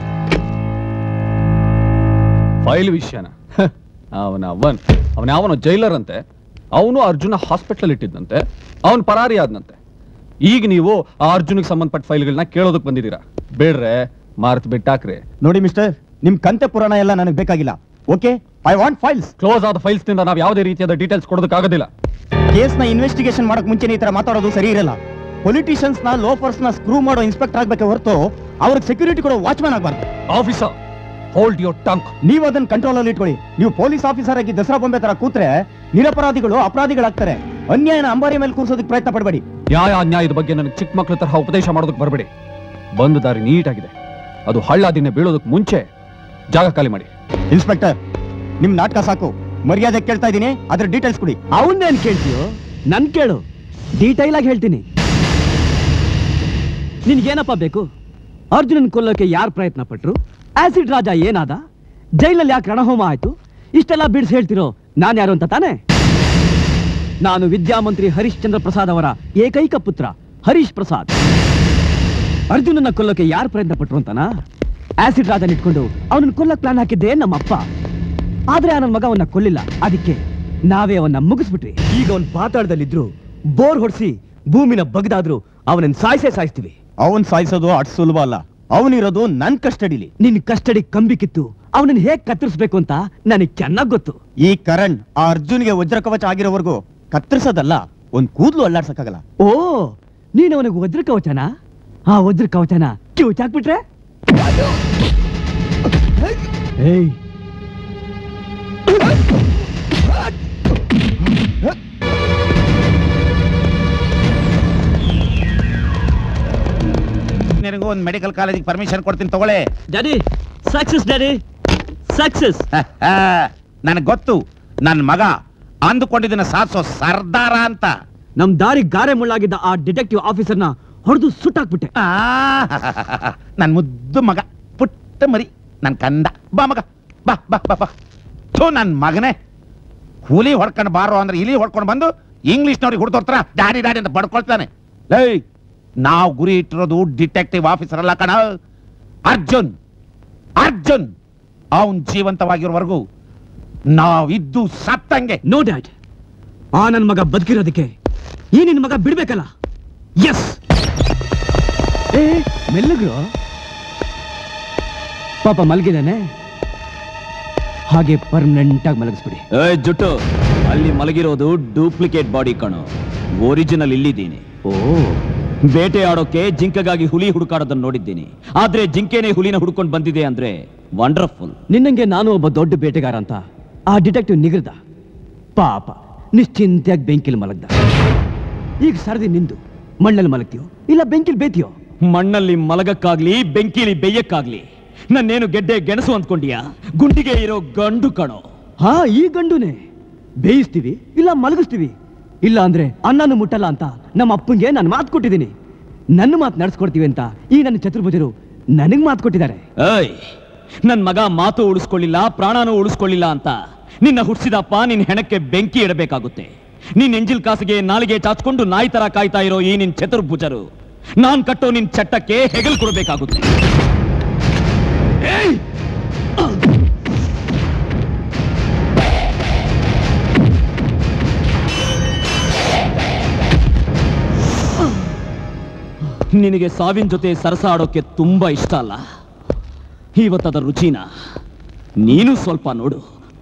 ಫೈಲ್ ವಿಷಯನ ಅವನ ಅವನ್ ಅವನ ಯಾವನೋ ಜೈಲರ್ ಅಂತೆ. ಅವನು ಅರ್ಜುನ ಹಾಸ್ಪಿಟಲ್ ಇಟ್ಟಿದ್ದಂತೆ, ಅವನ್ ಪರಾರಿ ಆದ್ನಂತೆ. ಈಗ ನೀವು ಆ ಅರ್ಜುನಿಗೆ ಸಂಬಂಧಪಟ್ಟ ಫೈಲ್ಗಳನ್ನ ಕೇಳೋದಕ್ಕೆ ಬಂದಿದ್ದೀರಾ. ಬೇಡ್ರೆ ಮಾರ್ತ್ ಬಿಟ್ಟಾಕ್ರಿ.
ನೋಡಿ ಮಿಸ್ಟರ್, ನಿಮ್ ಕಂತೆ ಪುರಾಣ ಎಲ್ಲ ನನಗೆ ಬೇಕಾಗಿಲ್ಲ. Okay, I want files.
Close ಆದ ಫೈಲ್ಸ್ ನಿಂದ ನಾವು ಯಾವುದೇ ರೀತಿಯಾದ ಡೀಟೇಲ್ಸ್ ಕೊಡೋದಕ್ಕಾಗೋದಿಲ್ಲ.
ಕೇಸ್ನ ಇನ್ವೆಸ್ಟಿಗೇಷನ್ ಮಾಡಕ್ ಮುಂಚೆ ಈ ತರ ಮಾತಾಡೋದು ಸರಿ ಇರಲ್ಲ. ಪೊಲಿಟಿಷಿಯನ್ಸ್ ನ ಲೋಫರ್ಸ್ ನ ಸ್ಕ್ರೂ ಮಾಡೋ ಇನ್ಸ್ಪೆಕ್ಟರ್ ಆಗ್ಬೇಕೆ ಹೊರತು ಅವ್ರಿಗೆ ಸೆಕ್ಯೂರಿಟಿ ಕೊಡೋ ವಾಚ್ಮನ್ ಆಗ್ಬಾರ್ದು.
Officer, hold your tongue.
ನೀವು ಅದನ್ನ ಕಂಟ್ರೋಲ್ ಅಲ್ಲಿ ಇಟ್ಕೊಳ್ಳಿ. ನೀವು ಪೊಲೀಸ್ ಆಫೀಸರ್ ಆಗಿ ದಸರಾ ಬೊಂಬೆ ತರ ಕೂತ್ರೆ ನಿರಪರಾಧಿಗಳು ಅಪರಾಧಿಗಳಾಗ್ತಾರೆ. ಅನ್ಯಾಯನ ಅಂಬಾರಿ ಮೇಲೆ ಕೂರಿಸೋದಕ್ಕೆ ಪ್ರಯತ್ನ ಪಡಬೇಡಿ.
ನ್ಯಾಯ ಅನ್ಯಾಯದ ಬಗ್ಗೆ ನನಗೆ ಚಿಕ್ಕ ಮಕ್ಕಳ ತರಹ ಉಪದೇಶ ಮಾಡೋದಕ್ಕೆ ಬರಬೇಡಿ. ಬಂದು ದಾರಿ ನೀಟಾಗಿದೆ, ಅದು ಹಳ್ಳ ದಿನ ಬೀಳೋದಕ್ಕೆ ಮುಂಚೆ ಜಾಗ ಖಾಲಿ ಮಾಡಿ.
ಇನ್ಸ್ಪೆಕ್ಟರ್, ನಿಮ್ ನಾಟಕ ಸಾಕು. ಮರ್ಯಾದೆ ಕೇಳ್ತಾ ಇದ್ದೀನಿ, ಅದ್ರ ಡೀಟೇಲ್ಸ್ ಕೊಡಿ.
ಅವನ್ನೇನ್ ಕೇಳ್ತೀಯೋ? ನನ್ ಕೇಳು, ಡೀಟೈಲ್ ಆಗಿ ಹೇಳ್ತೀನಿ. ನಿನ್ಗೇನಪ್ಪ ಬೇಕು? ಅರ್ಜುನನ್ ಕೊಲ್ಲೋಕೆ ಯಾರು ಪ್ರಯತ್ನ ಪಟ್ರು? ಆಸಿಡ್ ರಾಜ ಏನಾದ? ಜೈಲಲ್ಲಿ ಯಾಕೆ ರಣಹೋಮ ಆಯ್ತು? ಇಷ್ಟೆಲ್ಲ ಬಿಡಿಸಿ ಹೇಳ್ತಿರೋ ನಾನು ಯಾರು ಅಂತ ತಾನೆ? ನಾನು ವಿದ್ಯಾಮಂತ್ರಿ ಹರಿಶ್ಚಂದ್ರ ಪ್ರಸಾದ್ ಅವರ ಏಕೈಕ ಪುತ್ರ ಹರೀಶ್ ಪ್ರಸಾದ್. ಅರ್ಜುನನ್ನ ಕೊಲ್ಲೋಕೆ ಯಾರು ಪ್ರಯತ್ನ ಪಟ್ರು ಅಂತನಾ? ಆಸಿಡ್ ರಾಜನ್ ಇಟ್ಕೊಂಡು ಅವನನ್ನ ಕೊಲ್ಲಕ್ ಪ್ಲಾನ್ ಹಾಕಿದ್ದೆ ನಮ್ಮಪ್ಪ. ಆದ್ರೆ ಆ ನನ್ನ ಮಗ ಅವನ್ನ ಕೊಲ್ಲಿಲ್ಲ. ಅದಕ್ಕೆ ನಾವೇ ಅವನ್ನ ಮುಗಿಸ್ಬಿಟ್ವಿ. ಈಗ ಅವನ್ ಪಾತಾಳದಲ್ಲಿದ್ರು ಬೋರ್ ಹೊಡ್ಸಿ ಭೂಮಿನ ಬಗ್ದಾದ್ರು ಅವನನ್ನ ಸಾಯಿಸೇ ಸಾಯಿಸ್ತೀವಿ.
ಅವನ್ ಸಾಯಿಸೋದು ಅಟ್ ಸುಲಭ ಅಲ್ಲ. ಅವನಿರೋದು ನನ್ ಕಸ್ಟಡಿಲಿ.
ನಿನ್ ಕಸ್ಟಡಿ ಕಂಬಿ ಕಿತ್ತು ಅವನನ್ನ ಹೇಗ್ ಕತ್ತರಿಸ್ಬೇಕು ಅಂತ ನನಗ್ ಚೆನ್ನಾಗ್ ಗೊತ್ತು.
ಈ ಕರಣ್ ಆ ಅರ್ಜುನ್ಗೆ ವಜ್ರ ಕವಚ ಆಗಿರೋವರೆಗೂ ಕತ್ತರಿಸೋದಲ್ಲ, ಒಂದ್ ಕೂದ್ಲು ಅಲ್ಲಾಡ್ಸಕ್ಕಾಗಲ್ಲ.
ಓ, ನೀನ್ ಅವನಿಗೆ ವಜ್ರ ಕವಚನ? ಆ ವಜ್ರ ಕವಚನ ಕಿವುಚ್ ಹಾಕ್ಬಿಟ್ರೆ? ಏಯ್,
ನಿನಗೂ ಒಂದು ಮೆಡಿಕಲ್ ಕಾಲೇಜಿಗೆ ಪರ್ಮಿಷನ್ ಕೊಡ್ತೀನಿ ತಗೊಳ್ಳೆ.
Daddy, success daddy, success.
ನನಗೆ ಗೊತ್ತು ನನ್ನ ಮಗ ಅಂದುಕೊಂಡಿದ್ದನ್ನ ಸಾಧಿಸೋ ಸರ್ದಾರ ಅಂತ.
ನಮ್ ದಾರಿ ಗಾರೆ ಮುಳ್ಳಾಗಿದ್ದ ಆ ಡಿಟೆಕ್ಟಿವ್ ಆಫೀಸರ್ನ ಹೊಡೆದು ಸುಟ್ಟಾಕ್ಬಿಟ್ಟೆ.
ನನ್ ಮುದ್ದು ಮಗ, ಪುಟ್ಟ ಮರಿ, ನನ್ ಕಂದ. ಬಾ ಮಗ, ಬಾ ಬಾ ಬಾ ಬಾ. ಥೂ, ನನ್ ಮಗನೇ, ಹುಲಿ ಹೊಡ್ಕೊಂಡು ಬಾರೋ ಅಂದ್ರೆ ಇಲಿ ಹೊಡ್ಕೊಂಡು ಬಂದು ಇಂಗ್ಲಿಷ್ನವ್ರಿಗೆ ಹುಡ್ತೋರ್ತಾರ ಡ್ಯಾಡಿ ಡ್ಯಾಡಿ ಅಂತ ಬಡ್ಕೊಳ್ತಾನೆ. ಲೈ, ನಾವು ಗುರಿ ಇಟ್ಟಿರೋದು ಡಿಟೆಕ್ಟಿವ್ ಆಫೀಸರ್ ಅಲ್ಲ ಕಣ, ಅರ್ಜುನ್. ಅರ್ಜುನ್ ಅವನ್ ಜೀವಂತವಾಗಿರೋವರೆಗೂ ನಾವಿದ್ದು ಸತ್ತಂಗೆ.
ನೋ ಡ್ಯಾಡ್, ಆ ನನ್ ಮಗ ಬದುಕಿರೋದಕ್ಕೆ ಈ ನಿನ್ ಮಗ ಬಿಡ್ಬೇಕಲ್ಲ. ಎಸ್. ಏ ಮೆಲ್ಲಗ್ರು, ಪಾಪ ಮಲಗಿದಾನೆ, ಹಾಗೆ ಪರ್ಮನೆಂಟ್ ಆಗಿ ಮಲಗಿಸ್ಬಿಡಿ.
ಏ ಜುಟ್ಟು, ಅಲ್ಲಿ ಮಲಗಿರೋದು ಡೂಪ್ಲಿಕೇಟ್ ಬಾಡಿ ಕಣೋ, ಒರಿಜಿನಲ್ ಇಲ್ಲಿದ್ದೀನಿ.
ಓ,
ಬೇಟೆ ಆಡೋಕೆ ಜಿಂಕೆಗಾಗಿ ಹುಲಿ ಹುಡುಕಾಡೋದನ್ನ ನೋಡಿದ್ದೀನಿ, ಆದ್ರೆ ಜಿಂಕೆನೇ ಹುಲಿನ ಹುಡ್ಕೊಂಡು ಬಂದಿದೆ ಅಂದ್ರೆ ವಂಡರ್ಫುಲ್.
ನಿನ್ನಂಗೆ ನಾನು ಒಬ್ಬ ದೊಡ್ಡ ಬೇಟೆಗಾರ ಅಂತ ಆ ಡಿಟೆಕ್ಟಿವ್ ನಿಗರ್ದ. ಪಾಪ ನಿಶ್ಚಿಂತೆಯಾಗಿ ಬೆಂಕಿಲ್ ಮಲಗ್ದ. ಈಗ ಸರದಿ ನಿಂದು ಮಣ್ಣಲ್ಲಿ ಮಲಗ್ತೀಯೋ ಇಲ್ಲ ಬೆಂಕಿಲ್ ಬೇತಿಯೋ?
ಮಣ್ಣಲ್ಲಿ ಮಲಗಕ್ಕಾಗ್ಲಿ ಬೆಂಕಿಲಿ ಬೇಯಕ್ಕಾಗ್ಲಿ ನನ್ನೇನು ಗೆಡ್ಡೆ ಗೆಣಸು ಅಂದ್ಕೊಂಡಿಯಾ? ಗುಂಡಿಗೆ ಇರೋ ಗಂಡು ಕಣೋ.
ಹಾ, ಈ ಗಂಡುನೇ. ಬೇಯಿಸ್ತೀವಿ ಇಲ್ಲ ಮಲಗಿಸ್ತೀವಿ, ಇಲ್ಲ ಅಂದ್ರೆ ಅನ್ನನು ಮುಟ್ಟಲ್ಲ ಅಂತ ನಮ್ಮ ಅಪ್ಪಂಗೆ ನಾನು ಮಾತು ಕೊಟ್ಟಿದ್ದೀನಿ. ನನ್ನ ಮಾತು ನಡೆಸ್ಕೊಡ್ತೀವಿ ಅಂತ ಈ ನನ್ನ ಚತುರ್ಭುಜರು ನನಗ್ ಮಾತು ಕೊಟ್ಟಿದ್ದಾರೆ.
ಏಯ್, ನನ್ ಮಗ ಮಾತು ಉಳಿಸ್ಕೊಳ್ಳಿಲ್ಲ, ಪ್ರಾಣನೂ ಉಳಿಸ್ಕೊಳ್ಳಿಲ್ಲ ಅಂತ ನಿನ್ನ ಹುಟ್ಟಿಸಿದಪ್ಪ ನಿನ್ ಹೆಣಕ್ಕೆ ಬೆಂಕಿ ಇಡಬೇಕಾಗುತ್ತೆ. ನೀನ್ ಎಂಜಿಲ್ ಕಾಸಿಗೆ ನಾಲಿಗೆ ಚಾಚ್ಕೊಂಡು ನಾಯಿ ತರ ಕಾಯ್ತಾ ಇರೋ ಈ ನಿನ್ ಚತುರ್ಭುಜರು ನಾನ್ ಕಟ್ಟೋ ನಿನ್ ಚಟ್ಟಕ್ಕೆ ಹೆಗಲ್ ಕೊಡಬೇಕಾಗುತ್ತೆ. ನಿನಗೆ ಸಾವಿನ ಜೊತೆ ಸರಸ ಆಡೋಕೆ ತುಂಬಾ ಇಷ್ಟ ಅಲ್ಲ? ಇವತ್ತದ ರುಚಿನ ನೀನು ಸ್ವಲ್ಪ ನೋಡು.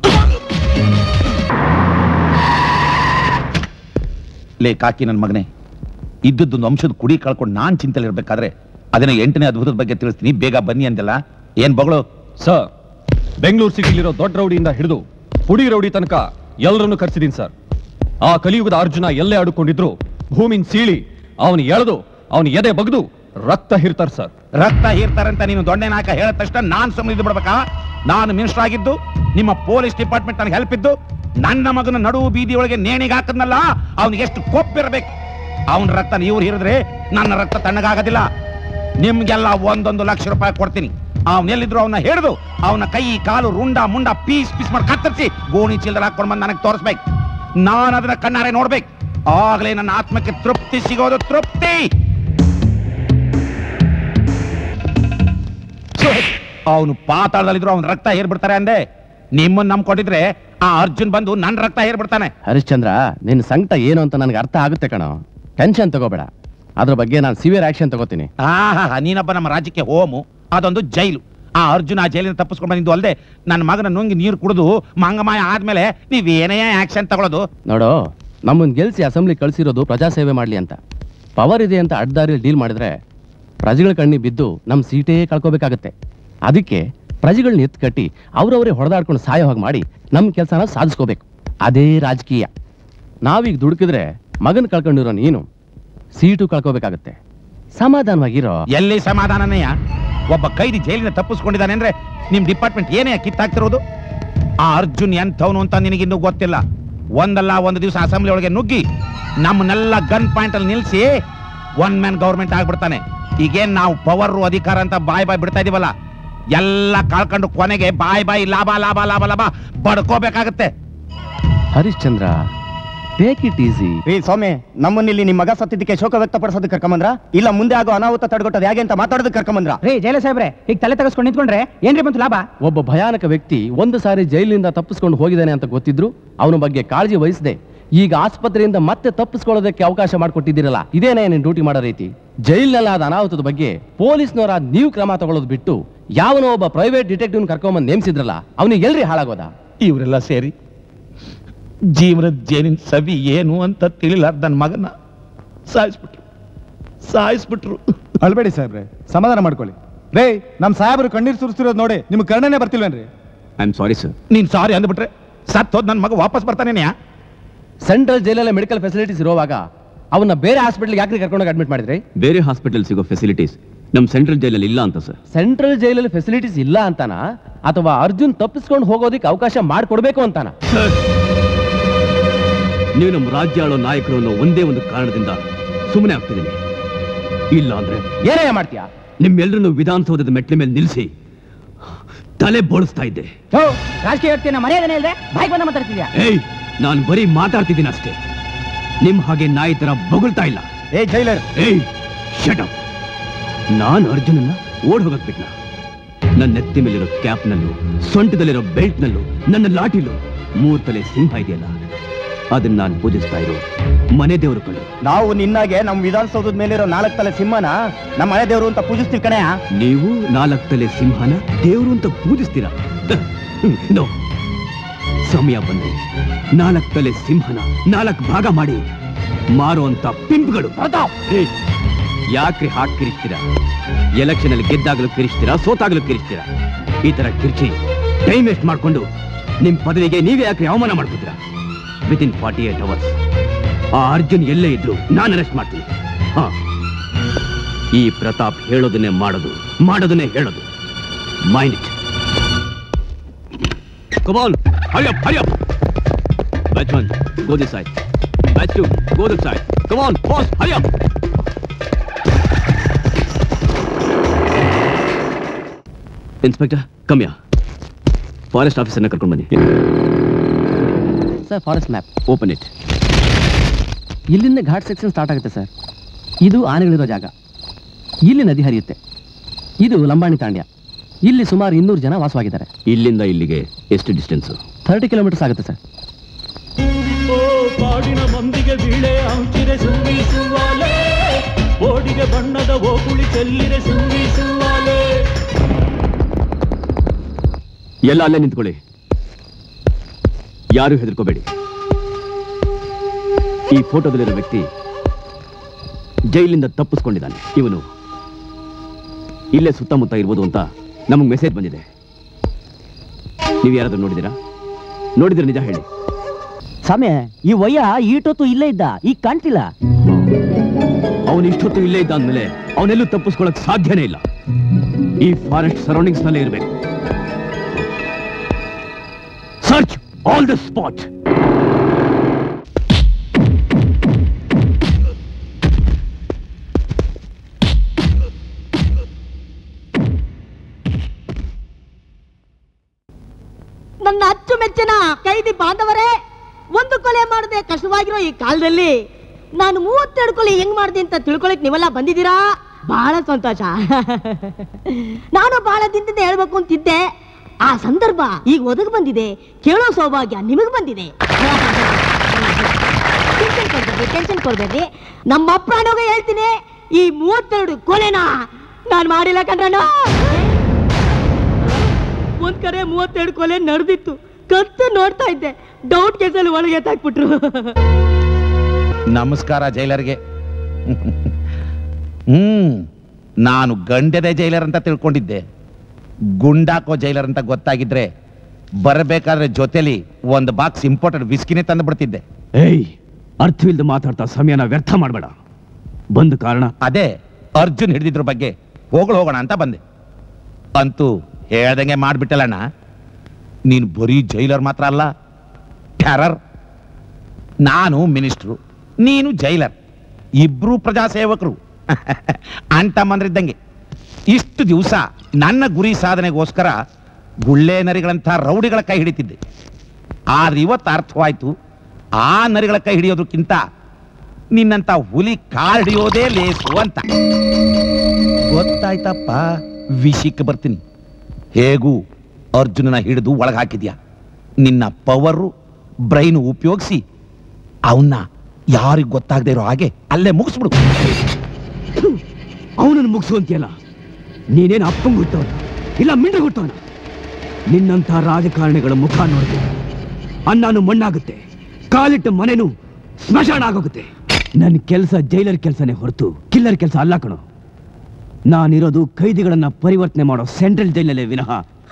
ಲೇ ಕಾಕಿ, ನನ್ನ ಮಗನೇ, ಇದ್ದದ್ದೊಂದು ಅಂಶದ ಕುಡಿ ಕಳ್ಕೊಂಡು ನಾನ್ ಚಿಂತೆಲಿ ಇರ್ಬೇಕಾದ್ರೆ ಅದನ್ನ ಎಂಟನೇ ಅದ್ಭುತದ ಬಗ್ಗೆ ತಿಳಿಸ್ತೀನಿ, ಬೇಗ ಬನ್ನಿ ಅಂದಲ್ಲ. ಏನ್ ಬಗಳು
ಸರ್? ಬೆಂಗಳೂರು ಸಿಟಿಲಿರೋ ದೊಡ್ಡ ರೌಡಿಯಿಂದ ಹಿಡಿದು ಪುಡಿ ರೌಡಿ ತನಕ ಎಲ್ಲರನ್ನು ಕರ್ಸಿದೀನಿ ಸರ್. ಆ ಕಲಿಯುಗದ ಅರ್ಜುನ ಎಲ್ಲೇ ಆಡಿಕೊಂಡಿದ್ರು ಭೂಮಿನ್ ಸೀಳಿ ಅವನು ಎಳೆದು ಅವನು ಎದೆ ಬಗ್ದು ರಕ್ತ ಹೀರ್ತಾರ ಸರ್.
ರಕ್ತ ಹೀರ್ತಾರಂತ ನೀನು ದೊಡ್ಡ ನಾಯಕ ಹೇಳಿದ ತಕ್ಷಣ ನಾನ್ ಸುಮ್ಮನೆ ಇದ್ದು ಬಿಡ್ಬೇಕಾ? ನಾನು ಮಿನಿಸ್ಟರ್ ಆಗಿದ್ದು, ನಿಮ್ಮ ಪೊಲೀಸ್ ಡಿಪಾರ್ಟ್ಮೆಂಟ್ ನನಗೆ ಹೆಲ್ಪ್ ಇದ್ದು, ನನ್ನ ಮಗನ ನಡುವು ಬೀದಿ ಒಳಗೆ ನೇಣಿಗೆ ಹಾಕದ್ನಲ್ಲ, ಅವ್ನಿಗೆ ಎಷ್ಟು ಕೊಪ್ಪಿರ್ಬೇಕು. ಅವನ ರಕ್ತ ನೀವು ಹೀರಿದ್ರೆ ನನ್ನ ರಕ್ತ ತಣ್ಣಗಾಗೋದಿಲ್ಲ. ನಿಮ್ಗೆಲ್ಲ ಒಂದೊಂದು ಲಕ್ಷ ರೂಪಾಯಿ ಕೊಡ್ತೀನಿ. ಅವನೆಲ್ಲಿದ್ರು ಅವನ್ನ ಹಿಡಿದು ಅವನ ಕೈ ಕಾಲು ರುಂಡ ಮುಂಡ ಪೀಸ್ ಪೀಸ್ ಮಾಡಿ ಕತ್ತರಿಸಿ ಗೋಣಿ ಚೀಲದಲ್ಲಿ ಹಾಕೊಂಡು ಬಂದು ನನಗೆ ತೋರಿಸ್ಬೇಕು. ನಾನು ಅದನ್ನ ಕಣ್ಣಾರೆ ನೋಡ್ಬೇಕು. ಆಗ್ಲೇ ನನ್ನ ಆತ್ಮಕ್ಕೆ ತೃಪ್ತಿ ಸಿಗೋದು. ತೃಪ್ತಿ. ಅವನು ಪಾತಾಳದಲ್ಲಿದ್ರು ಅವನ ರಕ್ತ ಹೇರ್ಬಿಡ್ತಾರೆ ಅಂದೆ. ನಿಮ್ಮನ್ನ ನಂಬ್ಕೊಂಡಿದ್ರೆ ಆ ಅರ್ಜುನ್ ಬಂದು ನನ್ನ ರಕ್ತ ಹೇರ್ಬಿಡ್ತಾನೆ.
ಹರಿಶ್ಚಂದ್ರ, ನಿನ್ನ ಸಂಕಟ ಏನು ಅಂತ ನನಗೆ ಅರ್ಥ ಆಗುತ್ತೆ ಕಣೋ. ಟೆನ್ಷನ್ ತಗೋಬೇಡ, ಅದ್ರ ಬಗ್ಗೆ ನಾನು ಸಿವಿಯರ್ ಆಕ್ಷನ್ ತಗೋತೀನಿ.
ಆಹಾ, ನೀನೊಬ್ಬ ನಮ್ಮ ರಾಜ್ಯಕ್ಕೆ ಹೋಮು, ಅದೊಂದು ಜೈಲು. ಆ ಅರ್ಜುನ ಆ ಜೈಲಿನ ತಪ್ಪಿಸ್ಕೊಂಡು ಬಂದಿದ್ದು ಅಲ್ಲದೆ ನನ್ನ ಮಗನ ನುಂಗಿ ನೀರು ಕುಡಿದು ಮಂಗಮಾಯ ಆದ್ಮೇಲೆ ನೀವೇನೇ ಆಕ್ಷನ್ ತಗೊಳ್ಳೋದು?
ನೋಡು, ನಮ್ಮನ್ನ ಗೆಲ್ಸಿ ಅಸೆಂಬ್ಲಿ ಕಳಿಸಿರೋದು ಪ್ರಜಾಸೇವೆ ಮಾಡ್ಲಿ ಅಂತ. ಪವರ್ ಇದೆ ಅಂತ ಅಡ್ಡದಾರಿಯಲ್ಲಿ ಡೀಲ್ ಮಾಡಿದ್ರೆ ಪ್ರಜೆಗಳ ಕಣ್ಣಿಗೆ ಬಿದ್ದು ನಮ್ಮ ಸೀಟೇ ಕಳ್ಕೋಬೇಕಾಗತ್ತೆ. ಅದಕ್ಕೆ ಪ್ರಜೆಗಳನ್ನ ಎತ್ತು ಕಟ್ಟಿ ಅವ್ರವರೇ ಹೊಡೆದಾಡ್ಕೊಂಡು ಸಾಯೋ ಹಾಗೆ ಮಾಡಿ ನಮ್ಮ ಕೆಲಸನ ಸಾಧಿಸ್ಕೋಬೇಕು. ಅದೇ ರಾಜಕೀಯ. ನಾವೀಗ ದುಡುಕಿದ್ರೆ ಮಗನ್ ಕಳ್ಕೊಂಡಿರೋ ನೀನು ಸೀಟು ಕಳ್ಕೋಬೇಕಾಗತ್ತೆ. ಸಮಾಧಾನವಾಗಿರೋ.
ಎಲ್ಲಿ ಸಮಾಧಾನನೆಯ? ಒಬ್ಬ ಕೈದಿ ಜೈಲಿನ ತಪ್ಪಿಸ್ಕೊಂಡಿದ್ದಾನೆ ಅಂದ್ರೆ ನಿಮ್ ಡಿಪಾರ್ಟ್ಮೆಂಟ್ ಏನೇ ಕಿತ್ತಾಕ್ತಿರೋದು? ಆ ಅರ್ಜುನ್ ಎಂಥವನು ಅಂತ ನಿನಗಿನ್ನೂ ಗೊತ್ತಿಲ್ಲ. ಒಂದಲ್ಲ ಒಂದು ದಿವಸ ಅಸೆಂಬ್ಲಿ ಒಳಗೆ ನುಗ್ಗಿ ನಮ್ಮನ್ನೆಲ್ಲ ಗನ್ ಪಾಯಿಂಟ್ ಅಲ್ಲಿ ನಿಲ್ಸಿ ಒನ್ ಮ್ಯಾನ್ ಗವರ್ಮೆಂಟ್ ಆಗ್ಬಿಡ್ತಾನೆ. ಈಗೇನ್ ನಾವು ಪವರ್ ಅಧಿಕಾರ ಅಂತ ಬಾಯ್ ಬಾಯ್ ಬಿಡ್ತಾ ಇದೀವಲ್ಲ, ಎಲ್ಲ ಕಳ್ಕೊಂಡು ಕೊನೆಗೆ ಬಾಯ್ ಬಾಯ್ ಲಾಭ ಲಾಭ ಲಾಭ ಲಾಭ ಬಡ್ಕೋಬೇಕಾಗತ್ತೆ.
Harishchandra, take it easy. ಏ ಸ್ವಾಮಿ, ನಮ್ಮನ್ನಿಲ್ಲಿ ನಿಮ್ಮ ಮಗ ಸತ್ತಿದ್ದಕ್ಕೆ ಶೋಕ ವ್ಯಕ್ತಪಡಿಸೋದಕ್ಕೆ ಕರ್ಕೊಂಬಂದ್ರ, ಇಲ್ಲ ಮುಂದೆ ಆಗೋ ಅನಾಹುತ ತಡೆಗಟ್ಟೋದು ಹೇಗೆ ಅಂತ ಮಾತಾಡೋದಕ್ಕೆ ಕರ್ಕೊಂಬಂದ್ರ?
ರೀ ಜೈಲ ಸಾಹೇಬ್ರೆ, ಈಗ ತಲೆ ತಗಸ್ಕೊಂಡು ನಿಂತ್ಕೊಂಡ್ರೆ ಏನ್ರಿ ಬಂತು ಲಾಭ?
ಒಬ್ಬ ಭಯಾನಕ ವ್ಯಕ್ತಿ ಒಂದು ಸಾರಿ ಜೈಲಿನಿಂದ ತಪ್ಪಿಸ್ಕೊಂಡು ಹೋಗಿದ್ದಾನೆ ಅಂತ ಗೊತ್ತಿದ್ರು ಅವನ ಬಗ್ಗೆ ಕಾಳಜಿ ವಹಿಸದೆ ಈಗ ಆಸ್ಪತ್ರೆಯಿಂದ ಮತ್ತೆ ತಪ್ಪಿಸ್ಕೊಳ್ಳೋದಕ್ಕೆ ಅವಕಾಶ ಮಾಡಿಕೊಟ್ಟಿದ್ದೀರಲ್ಲ, ಇದೇನೇ ನೀನು ಡ್ಯೂಟಿ ಮಾಡೋ ರೀತಿ? ಜೈಲಿನಲ್ಲಾದ ಅನಾಹುತದ ಬಗ್ಗೆ ಪೊಲೀಸ್ನವರ ನೀವು ಕ್ರಮ ತಗೊಳ್ಳೋದು ಬಿಟ್ಟು ಯಾವನೋ ಒಬ್ಬ ಪ್ರೈವೇಟ್ ಡಿಟೆಕ್ಟಿವ್ ಕರ್ಕೊಂಬಂದು ನೇಮಿಸಿದ್ರಲ್ಲ, ಅವನಿಗೆ ಎಲ್ರಿ ಹಾಳಾಗೋದ?
ಇವರೆಲ್ಲ ಸೇರಿ ಜೀವನದ ಜೇನಿನ ಸವಿ ಏನು ಅಂತ ತಿಳಿಲಾರ್ದ ನನ್ನ ಮಗನ ಸಾಯಿಸ್ಬಿಟ್ರು ಸಾಯಿಸ್ಬಿಟ್ರು
ಅಳ್ಬೇಡಿ ಸಾಹೇಬ್ರೆ, ಸಮಾಧಾನ ಮಾಡ್ಕೊಳ್ಳಿ. ರೇ, ನಮ್ ಸಾಹೇಬರು ಕಣ್ಣೀರ್ ಸುರಿಸ್ತಿರೋದು ನೋಡಿ ನಿಮ್ಗೆ ಕರ್ಣನೆ ಬರ್ತಿಲ್ವೇನ್ರಿ?
I am sorry sir.
ನೀನ್ ಸಾರಿ ಅಂದ್ಬಿಟ್ರೆ ಸತ್ ಹೋದ್ ನನ್ನ ಮಗ ವಾಪಸ್ ಬರ್ತಾನೇನೆಯಾ?
ಸೆಂಟ್ರಲ್ ಜೈಲಲ್ಲಿ ಮೆಡಿಕಲ್ ಫೆಸಿಲಿಟೀಸ್ ಇರುವಾಗ ಅವನ್ನ ಬೇರೆ ಹಾಸ್ಪಿಟಲ್ ಯಾಕೆ ಕರ್ಕೊಂಡೋಗಿ ಅಡ್ಮಿಟ್ ಮಾಡಿದ್ರಿ?
ಬೇರೆ ಹಾಸ್ಪಿಟಲ್ ಸಿಗೋ ಫೆಸಿಲಿಟೀಸ್ ನಮ್ ಸೆಂಟ್ರಲ್ ಜೈಲಲ್ಲಿ ಇಲ್ಲ ಅಂತ ಸರ್.
ಸೆಂಟ್ರಲ್ ಜೈಲಲ್ಲಿ ಫೆಸಿಲಿಟೀಸ್ ಇಲ್ಲ ಅಂತಾನ, ಅಥವಾ ಅರ್ಜುನ್ ತಪ್ಪಿಸ್ಕೊಂಡು ಹೋಗೋದಿಕ್ಕೆ ಅವಕಾಶ ಮಾಡಿಕೊಡ್ಬೇಕು ಅಂತಾನ?
ನೀವು ನಮ್ಮ ರಾಜ್ಯ ಆಳೋ ನಾಯಕರು ಅನ್ನೋ ಒಂದೇ ಒಂದು ಕಾರಣದಿಂದ ಸುಮ್ಮನೆ ಆಗ್ತಿದ್ದೀನಿ. ಇಲ್ಲ ಅಂದ್ರೆ
ಏನೇ ಮಾಡ್ತೀಯಾ?
ನಿಮ್ಮೆಲ್ಲರನ್ನು ವಿಧಾನಸೌಧದ ಮೆಟ್ಲ ಮೇಲೆ ನಿಲ್ಲಿಸಿ ತಲೆ ಬೋಳಿಸ್ತಾ ಇದ್ದೆ.
ರಾಜಕೀಯ ವ್ಯಕ್ತಿನ ಮರ್ಯಾದನೆ ಇಲ್ಲದೆ ಬಾಯಿ ಬಂದ ಮಾತಾಡ್ತಿದ್ಯಾ?
ಏಯ್, ನಾನು ಬರೀ ಮಾತಾಡ್ತಿದ್ದೀನಿ ಅಷ್ಟೇ, ನಿಮ್ ಹಾಗೆ ನಾಯಿ ತರ ಬೊಗಳ್ತಾ ಇಲ್ಲ.
ಏ ಜೈಲರ್,
ಏಯ್ ಶಟ್ ಅಪ್. ನಾನು ಅರ್ಜುನನ್ನ ಓಡ್ ಹೋಗಕ್ ಬಿಟ್ನ? ನನ್ನ ನೆತ್ತಿ ಮೇಲಿರೋ ಕ್ಯಾಪ್ನಲ್ಲೂ ಸೊಂಟದಲ್ಲಿರೋ ಬೆಲ್ಟ್ನಲ್ಲೂ ನನ್ನ ಲಾಟಿಲು ಮೂರ್ ತಲೆ ಸಿಂಹ ಇದೆಯಲ್ಲ, ಅದನ್ನ ನಾನು ಪೂಜಿಸ್ತಾ ಇರೋ ಮನೆ ದೇವರು ಕಣ್ಣು.
ನಾವು ನಿನ್ನಾಗೆ ನಮ್ಮ ವಿಧಾನಸೌಧದ ಮೇಲಿರೋ ನಾಲ್ಕು ತಲೆ ಸಿಂಹನ ನಮ್ಮ ಮನೆ ದೇವರು ಅಂತ ಪೂಜಿಸ್ತೀವಿ ಕಣೆಯ.
ನೀವು ನಾಲ್ಕು ತಲೆ ಸಿಂಹನ ದೇವರು ಅಂತ ಪೂಜಿಸ್ತೀರಾ? ನೋ, ಸಮಯ ಬಂದ್ರೆ ನಾಲ್ಕು ತಲೆ ಸಿಂಹನ ನಾಲ್ಕು ಭಾಗ ಮಾಡಿ ಮಾರುವಂತ ಪಿಂಪ್ಗಳು. ಯಾಕ್ರಿ ಹಾಕಿ ಕಿರಿಸ್ತೀರಾ? ಎಲೆಕ್ಷನ್ ಅಲ್ಲಿ ಗೆದ್ದಾಗಲೂ ಕಿರಿಸ್ತೀರಾ, ಸೋತಾಗಲೂ ಕಿರಿಸ್ತೀರಾ? ಈ ತರ ಕಿರ್ಚಿ ಟೈಮ್ ವೇಸ್ಟ್ ಮಾಡ್ಕೊಂಡು ನಿಮ್ ಪದವಿಗೆ ನೀವೇ ಯಾಕ್ರಿ ಅವಮಾನ ಮಾಡ್ಕೊತೀರಾ? ವಿತಿನ್ ಫಾರ್ಟಿ ಏಟ್ ಅವರ್ಸ್ ಆ ಅರ್ಜುನ್ ಎಲ್ಲೇ ಇದ್ರು ನಾನು ಅರೆಸ್ಟ್ ಮಾಡ್ತೀನಿ. ಹಾ, ಈ ಪ್ರತಾಪ್ ಹೇಳೋದನ್ನೇ ಮಾಡೋದು, ಮಾಡೋದನ್ನೇ ಹೇಳೋದು. Mind it. Come on, hurry up, hurry up. Batch one, go this side. Batch two, go this side. Come on, boss, hurry up. Inspector, come here. Forest officer na karkondu bani.
Sir, forest map.
Open it.
ಇಲ್ಲಿಂದ ghat section start ಆಗುತ್ತೆ sir. ಇದು ಆನೆಗಳಿರೋ ಜಾಗ. ಇಲ್ಲಿ ನದಿ ಹರಿಯುತ್ತೆ. ಇದು ಲಂಬಾಣಿ ತಾಂಡ್ಯ. ಇಲ್ಲಿ ಸುಮಾರು ಇನ್ನೂರು ಜನ ವಾಸವಾಗಿದ್ದಾರೆ.
ಇಲ್ಲಿಂದ ಇಲ್ಲಿಗೆ ಎಷ್ಟು ಡಿಸ್ಟೆನ್ಸ್?
ಥರ್ಟಿ ಕಿಲೋಮೀಟರ್ಸ್ ಆಗುತ್ತೆ ಸರ್.
ಕಾಡಿನ ಮಂದಿಗೆ ಬೀಳೆ ಅಂಚಿರೆ ಸುಂಗಿಸುವಾಲೆ, ಓಡಿಗೆ ಬಣ್ಣದ ಓಕುಳಿ ಚೆಲ್ಲಿರೆ ಸುಂಗಿಸುವಾಲೆ.
ಎಲ್ಲ ಅಲ್ಲೇ ನಿಂತ್ಕೊಳ್ಳಿ, ಯಾರು ಹೆದರ್ಕೋಬೇಡಿ. ಈ ಫೋಟೋದಲ್ಲಿರೋ ವ್ಯಕ್ತಿ ಜೈಲಿಂದ ತಪ್ಪಿಸ್ಕೊಂಡಿದ್ದಾನೆ. ಇವನು ಇಲ್ಲೇ ಸುತ್ತಮುತ್ತ ಇರ್ಬೋದು ಅಂತ ನಮಗೆ ಮೆಸೇಜ್ ಬಂದಿದೆ. ನೀವು ಯಾರಾದ್ರೂ ನೋಡಿದ್ದೀರಾ? ನೋಡಿದ್ರೆ ನಿಜ ಹೇಳಿ.
ಸಮಯ ಈ ವಯ್ಯ ಈಟೊತ್ತು ಇಲ್ಲೇ ಇದ್ದ, ಈಗ ಕಾಣ್ತಿಲ್ಲ.
ಅವನು ಇಷ್ಟೊತ್ತು ಇಲ್ಲೇ ಇದ್ದ ಅಂದ್ಮೇಲೆ ಅವನೆಲ್ಲೂ ತಪ್ಪಿಸ್ಕೊಳಕ್ ಸಾಧ್ಯನೇ ಇಲ್ಲ. ಈ ಫಾರೆಸ್ಟ್ ಸರೌಂಡಿಂಗ್ಸ್ ನಲ್ಲೇ ಇರಬೇಕು. Search all the spot.
ನನ್ನ ಅಚ್ಚುಮೆಚ್ಚಿನ ಕೈದಿ ಬಾಂಧವರೇ, ಒಂದು ಕೊಲೆ ಮಾಡದೆ ಕಷ್ಟವಾಗಿರೋ ಈ ಕಾಲದಲ್ಲಿ ನಾನು ಮೂವತ್ತೆರಡು ಕೊಲೆ ಹೆಂಗ್ ಮಾಡಿದೆ ಅಂತ ತಿಳ್ಕೊಳಕ್ ನೀವೆಲ್ಲ ಬಂದಿದ್ದೀರಾ. ಬಹಳ ಸಂತೋಷ. ನಾನು ಬಹಳ ದಿನದಿಂದ ಹೇಳ್ಬೇಕು ಅಂತಿದ್ದೆ, ಆ ಸಂದರ್ಭ ಈಗ ಒದಗಿ ಬಂದಿದೆ. ಕೇಳೋ ಸೌಭಾಗ್ಯ ನಿಮಗ್ ಬಂದಿದೆ. ಟೆನ್ಷನ್ ಕೊಡ್ಬೇಡಿ, ಟೆನ್ಷನ್ ಕೊಡ್ಬೇಡಿ. ನಮ್ಮ ಅಪ್ಪನೋಗ ಹೇಳ್ತೀನಿ, ಈ ಮೂವತ್ತೆರಡು ಕೊಲೆನ ನಾನು ಮಾಡಿಲ್ಲ ಕಣ್ರಣ್ಣ. ಒಂದ್ ಕಡೆ ಮೂವತ್ತೆರಡು ಕೊಲೆ ನಡೆದಿತ್ತು, ಕತ್ತು ನೋಡ್ತಾ ಇದ್ದೆ. ಡೌಟ್ ಕೇಸಲ್ಲಿ ಒಳಗೆ ಎತ್ತಾಕ್ಬಿಟ್ರು.
ನಮಸ್ಕಾರ ಜೈಲರ್ಗೆ. ಹ್ಮ್ ನಾನು ಗಂಡದೆ ಜೈಲರ್ ಅಂತ ತಿಳ್ಕೊಂಡಿದ್ದೆ. ಗುಂಡಾಕೋ ಜೈಲರ್ ಅಂತ ಗೊತ್ತಾಗಿದ್ರೆ ಬರಬೇಕಾದ್ರೆ ಜೊತೆಲಿ ಒಂದು ಬಾಕ್ಸ್ ಇಂಪೋರ್ಟೆಡ್ ವಿಸ್ಕಿನೇ ತಂದು ಬಿಡ್ತಿದ್ದೆ.
ಏಯ್, ಅರ್ಥವಿಲ್ದ ಮಾತಾಡ್ತಾ ಸಮಯನ ವ್ಯರ್ಥ ಮಾಡಬೇಡ. ಬಂದ ಕಾರಣ
ಅದೇ ಅರ್ಜುನ್ ಹಿಡಿದಿದ್ರ ಬಗ್ಗೆ ಹೋಗಳು ಹೋಗೋಣ ಅಂತ ಬಂದೆ. ಅಂತೂ ಹೇಳ್ದಂಗೆ ಮಾಡ್ಬಿಟ್ಟಲ್ಲಣ್ಣ. ನೀನು ಬರೀ ಜೈಲರ್ ಮಾತ್ರ ಅಲ್ಲ, ಟೆರರ್. ನಾನು ಮಿನಿಸ್ಟ್ರು, ನೀನು ಜೈಲರ್, ಇಬ್ರು ಪ್ರಜಾಸೇವಕರು. ಅಂಟಮ್ಮಂದ್ರಿದ್ದಂಗೆ ಇಷ್ಟು ದಿವಸ ನನ್ನ ಗುರಿ ಸಾಧನೆಗೋಸ್ಕರ ಗುಳ್ಳೆ ನರಿಗಳಂಥ ರೌಡಿಗಳ ಕೈ ಹಿಡಿತಿದ್ದೆ. ಆದ್ರೆ ಇವತ್ತು ಅರ್ಥವಾಯ್ತು, ಆ ನರಿಗಳ ಕೈ ಹಿಡಿಯೋದಕ್ಕಿಂತ ನಿನ್ನಂತ ಹುಲಿ ಕಾಡಿಯೋದೇ ಲೇಸು ಅಂತ. ಗೊತ್ತಾಯ್ತಪ್ಪ, ವಿಷಯಕ್ಕೆ ಬರ್ತೀನಿ. ಹೇಗೂ ಅರ್ಜುನನ ಹಿಡಿದು ಒಳಗೆ ಹಾಕಿದ್ಯಾ. ನಿನ್ನ ಪವರು ಬ್ರೈನ್ ಉಪಯೋಗಿಸಿ ಅವನ್ನ ಯಾರಿಗೆ ಗೊತ್ತಾಗದೆ ಇರೋ ಹಾಗೆ ಅಲ್ಲೇ ಮುಗಿಸ್ಬಿಡು.
ಅವನನ್ನು ಮುಗಿಸು ಅಂತೀಯಲ್ಲ, ನೀನೇನು ಅಪ್ಪಂಗೆ ಹುಟ್ಟವನ ಇಲ್ಲ ಮಿಂಡ ಹುಟ್ಟವನ? ನಿನ್ನಂಥ ರಾಜಕಾರಣಿಗಳ ಮುಖ ನೋಡಿದೆ ಅನ್ನಾನು ಮಣ್ಣಾಗುತ್ತೆ, ಕಾಲಿಟ್ಟ ಮನೆನೂ ಸ್ಮಶಾನ ಆಗೋಗುತ್ತೆ. ನನ್ನ ಕೆಲಸ ಜೈಲರ್ ಕೆಲಸನೇ ಹೊರತು ಕಿಲ್ಲರ್ ಕೆಲಸ ಅಲ್ಲ ಕಣೋ. ನಾನಿರೋದು ಕೈದಿಗಳನ್ನ ಪರಿವರ್ತನೆ ಮಾಡೋ ಸೆಂಟ್ರಲ್ ಜೈಲಲ್ಲೇ ವಿನಃ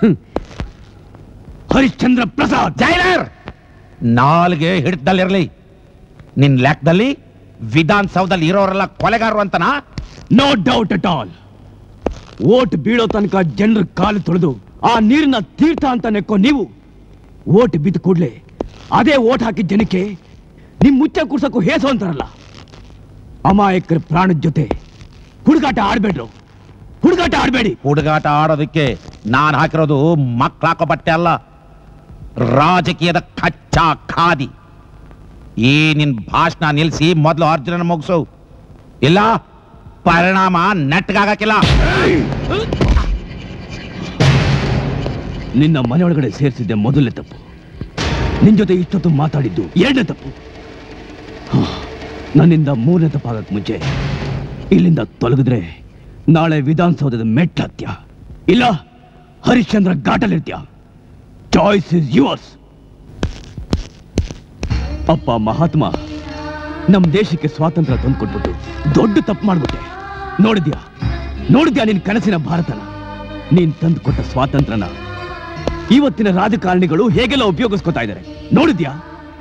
ಹರಿಶ್ಚಂದ್ರ ಪ್ರಸಾದ್
ಜೈಲರ್ ನಾಲ್ಗೆ ಹಿಡಿದಲ್ಲಿರಲಿ. ನಿನ್ ಲೆಕ್ಕದಲ್ಲಿ ವಿಧಾನಸೌಧದಲ್ಲಿ ಇರೋರೆಲ್ಲ ಕೊಲೆಗಾರರು ಅಂತನಾ?
No doubt at all. Vote ಬೀಳೋ ತನಕ ಜನರ ಕಾಲು ತೊಳೆದು ಆ ನೀರಿನ ತೀರ್ಥ ಅಂತ ನೆಕ್ಕೋ ನೀವು, ಓಟ್ ಬಿದ್ದ ಕೂಡ್ಲೆ ಅದೇ ಓಟ್ ಹಾಕಿದ ಜನಕ್ಕೆ ನಿಮ್ ಮುಚ್ಚ ಕೂರ್ಸಕ್ಕೂ ಹೇಸು ಅಂತಾರಲ್ಲ. ಅಮಾಯಕರ ಪ್ರಾಣದ ಜೊತೆ ಹುಡುಗಾಟ ಆಡ್ಬೇಡ್ರು, ಹುಡುಗಾಟ ಆಡ್ಬೇಡಿ.
ಹುಡುಗಾಟ ಆಡೋದಕ್ಕೆ ನಾನು ಹಾಕಿರೋದು ಮಕ್ಕಳಾಕೋ ಬಟ್ಟೆ ಅಲ್ಲ, ರಾಜಕೀಯದ ಕಚ್ಚಾ ಖಾದಿ. ಈ ನಿನ್ ಭಾಷಣ ನಿಲ್ಲಿಸಿ ಮೊದಲು ಅರ್ಜುನನ ಮುಗಿಸು, ಇಲ್ಲ ಪರಿಣಾಮ ನೆಟ್ಗಾಗಕ್ಕಿಲ್ಲ.
ನಿನ್ನ ಮನೆಯೊಳಗಡೆ ಸೇರಿಸಿದ್ದೆ ಮೊದಲನೇ ತಪ್ಪು, ನಿನ್ ಜೊತೆ ಇಷ್ಟೊತ್ತು ಮಾತಾಡಿದ್ದು ಎರಡನೇ ತಪ್ಪು. ನನ್ನಿಂದ ಮೂರನೇ ತಪ್ಪಾಗಕ್ ಮುಂಚೆ ಇಲ್ಲಿಂದ ತೊಲಗಿದ್ರೆ ನಾಳೆ ವಿಧಾನಸೌಧದ ಮೆಟ್ಲ ಹತ್ಯ, ಇಲ್ಲ ಹರಿಶ್ಚಂದ್ರ ಘಾಟಲಿರ್ತ್ಯ. Choice is yours. ಅಪ್ಪ ಮಹಾತ್ಮ ನಮ್ ದೇಶಕ್ಕೆ ಸ್ವಾತಂತ್ರ್ಯ ತಂದ್ಕೊಟ್ಬಿಟ್ಟು ದೊಡ್ಡ ತಪ್ಪು ಮಾಡ್ಬಿಟ್ಟೆ. ನೋಡಿದ್ಯಾ ನೋಡಿದ್ಯಾ ನಿನ್ ಕನಸಿನ ಭಾರತನ? ನೀನ್ ತಂದು ಕೊಟ್ಟ ಸ್ವಾತಂತ್ರ್ಯನ ಇವತ್ತಿನ ರಾಜಕಾರಣಿಗಳು ಹೇಗೆಲ್ಲ ಉಪಯೋಗಿಸ್ಕೊತಾ ಇದ್ದಾರೆ ನೋಡಿದ್ಯಾ?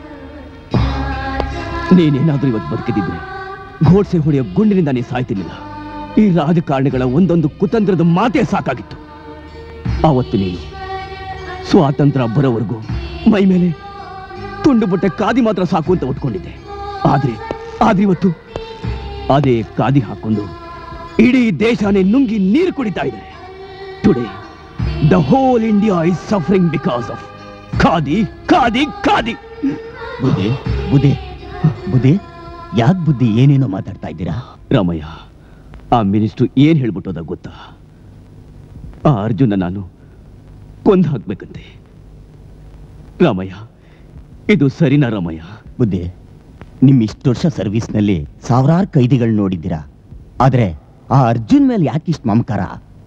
ನೀನೇನಾದ್ರೂ ಇವತ್ತು ಬದುಕಿದ್ರೆ ಘೋಡ್ಸೆ ಹೊಡೆಯೋ ಗುಂಡಿನಿಂದ ನೀ ಸಾಯ್ತಿರ್ಲಿಲ್ಲ. ಈ ರಾಜಕಾರಣಿಗಳ ಒಂದೊಂದು ಕುತಂತ್ರದ ಮಾತೇ ಸಾಕಾಗಿತ್ತು. ಆವತ್ತು ನೀನು ಸ್ವಾತಂತ್ರ್ಯ ಬರೋವರೆಗೂ ಮೈ ಮೇಲೆ ತುಂಡು ಬಟ್ಟೆ ಕಾದಿ ಮಾತ್ರ ಸಾಕು ಅಂತ ಉಟ್ಕೊಂಡಿದ್ದೆ. ಆದ್ರೆ ಆದ್ರೆ ಇವತ್ತು ಅದೇ ಕಾದಿ ಹಾಕೊಂಡು ಇಡೀ ದೇಶನೇ ನುಂಗಿ ನೀರು ಕುಡಿತಾ ಇದೆ. Today the whole India is suffering because of khadi khadi khadi.
ಬುದ್ಧಿ ಬುದ್ಧಿ ಬುದ್ಧಿ ಯಾಕೆ ಬುದ್ಧಿ ಏನೇನೋ ಮಾತಾಡ್ತಾ ಇದ್ದೀರಾ?
ರಾಮಯ್ಯ, ಆ ಮಿನಿಸ್ಟ್ರು ಏನ್ ಹೇಳ್ಬಿಟ್ಟೋದ ಗೊತ್ತಾ? ಆ ಅರ್ಜುನ ನಾನು ಕೊಂದು ಹಾಕ್ಬೇಕಂತೆ. ರಾಮಯ್ಯ, ಇದು ಸರಿನಾ ರಾಮಯ್ಯ?
ಬುದ್ಧಿ, ನಿಮ್ ಇಷ್ಟು ವರ್ಷ ಸರ್ವಿಸ್ನಲ್ಲಿ ಸಾವಿರಾರು ಕೈದಿಗಳು ನೋಡಿದ್ದೀರಾ, ಆದ್ರೆ ಆ ಅರ್ಜುನ್ ಮೇಲೆ ಯಾಕಿಷ್ಟು ಮಮಕಾರ?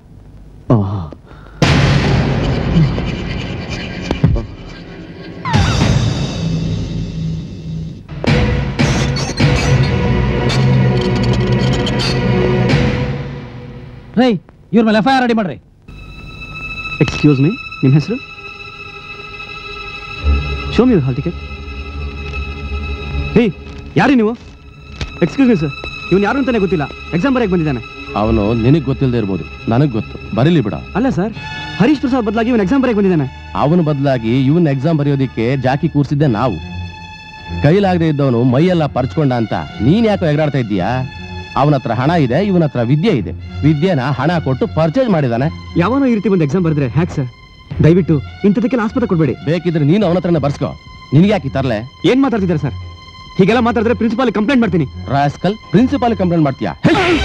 ರೈ, ಇವ್ರ ಮೇಲೆ ಎಫ್ ಐ ಆರ್ ರೆಡಿ ಮಾಡ್ರಿ.
ಎಕ್ಸ್ಕ್ಯೂಸ್ ಮೀ, ನಿಮ್ಮ ಹೆಸರು? Show me hall ticket. ಹೇ, ಯಾರು ನೀವು? ಎಕ್ಸ್ಕ್ಯೂಸ್ ಮೀ ಸರ್, ಇವನು ಯಾರು ಅಂತಾನೆ ಗೊತ್ತಿಲ್ಲ. ಎಕ್ಸಾಮ್ ಬರೆಯಕ್ಕೆ ಬಂದಿದ್ದಾನೆ.
ಅವನು ನಿನಗೆ ಗೊತ್ತಿಲ್ಲದೆ ಇರ್ಬೋದು, ನನಗೆ ಗೊತ್ತು. ಬರೀಲಿ ಬಿಡ.
ಅಲ್ಲ ಸರ್, ಹರೀಶ್ ಪ್ರಸಾದ್ ಬದಲಾಗಿ ಇವನು ಎಕ್ಸಾಮ್ ಬರೆಯಕ್ಕೆ ಬಂದಿದ್ದಾನೆ.
ಅವನ ಬದಲಾಗಿ ಇವನ್ ಎಕ್ಸಾಮ್ ಬರೆಯೋದಿಕ್ಕೆ ಜಾಕಿ ಕೂರಿಸಿದ್ದೆ ನಾವು. ಕೈಲಾಗದೆ ಇದ್ದವನು ಮೈಯೆಲ್ಲ ಪರ್ಚ್ಕೊಂಡ ಅಂತ ನೀನ್ ಯಾಕೋ ಎಗರಾಡ್ತಾ ಇದ್ದೀಯಾ? ಅವನ ಹತ್ರ ಹಣ ಇದೆ, ಇವನ ಹತ್ರ ವಿದ್ಯೆ ಇದೆ. ವಿದ್ಯೆನ ಹಣ ಕೊಟ್ಟು ಪರ್ಚೇಸ್ ಮಾಡಿದಾನೆ.
ಯಾವನೋ ಈ ರೀತಿ ಒಂದು ಎಕ್ಸಾಮ್ ಬರೆದ್ರೆ ಹ್ಯಾಕ್ ಸರ್? ದಯವಿಟ್ಟು ಇಂಥದಕ್ಕೆಲ್ಲ ಆಸ್ಪತ್ರೆ ಕೊಡಬೇಡಿ.
ಬೇಕಿದ್ರೆ ನೀನು ಅವನ ಹತ್ರನೇ ಬರ್ಸ್ಕೋ. ನಿನ್ಗೆ ಯಾಕೆ ತರಲೆ?
ಏನ್ ಮಾತಾಡ್ತಿದ್ದಾರೆ ಸರ್? ಹೀಗೆಲ್ಲ ಮಾತಾಡಿದ್ರೆ ಪ್ರಿನ್ಸಿಪಾಲ್ ಕಂಪ್ಲೇಂಟ್ ಮಾಡ್ತೀನಿ.
ರಾಸ್ಕಲ್, ಪ್ರಿನ್ಸಿಪಾಲ್ ಕಂಪ್ಲೇಂಟ್ ಮಾಡ್ತೀಯಾ?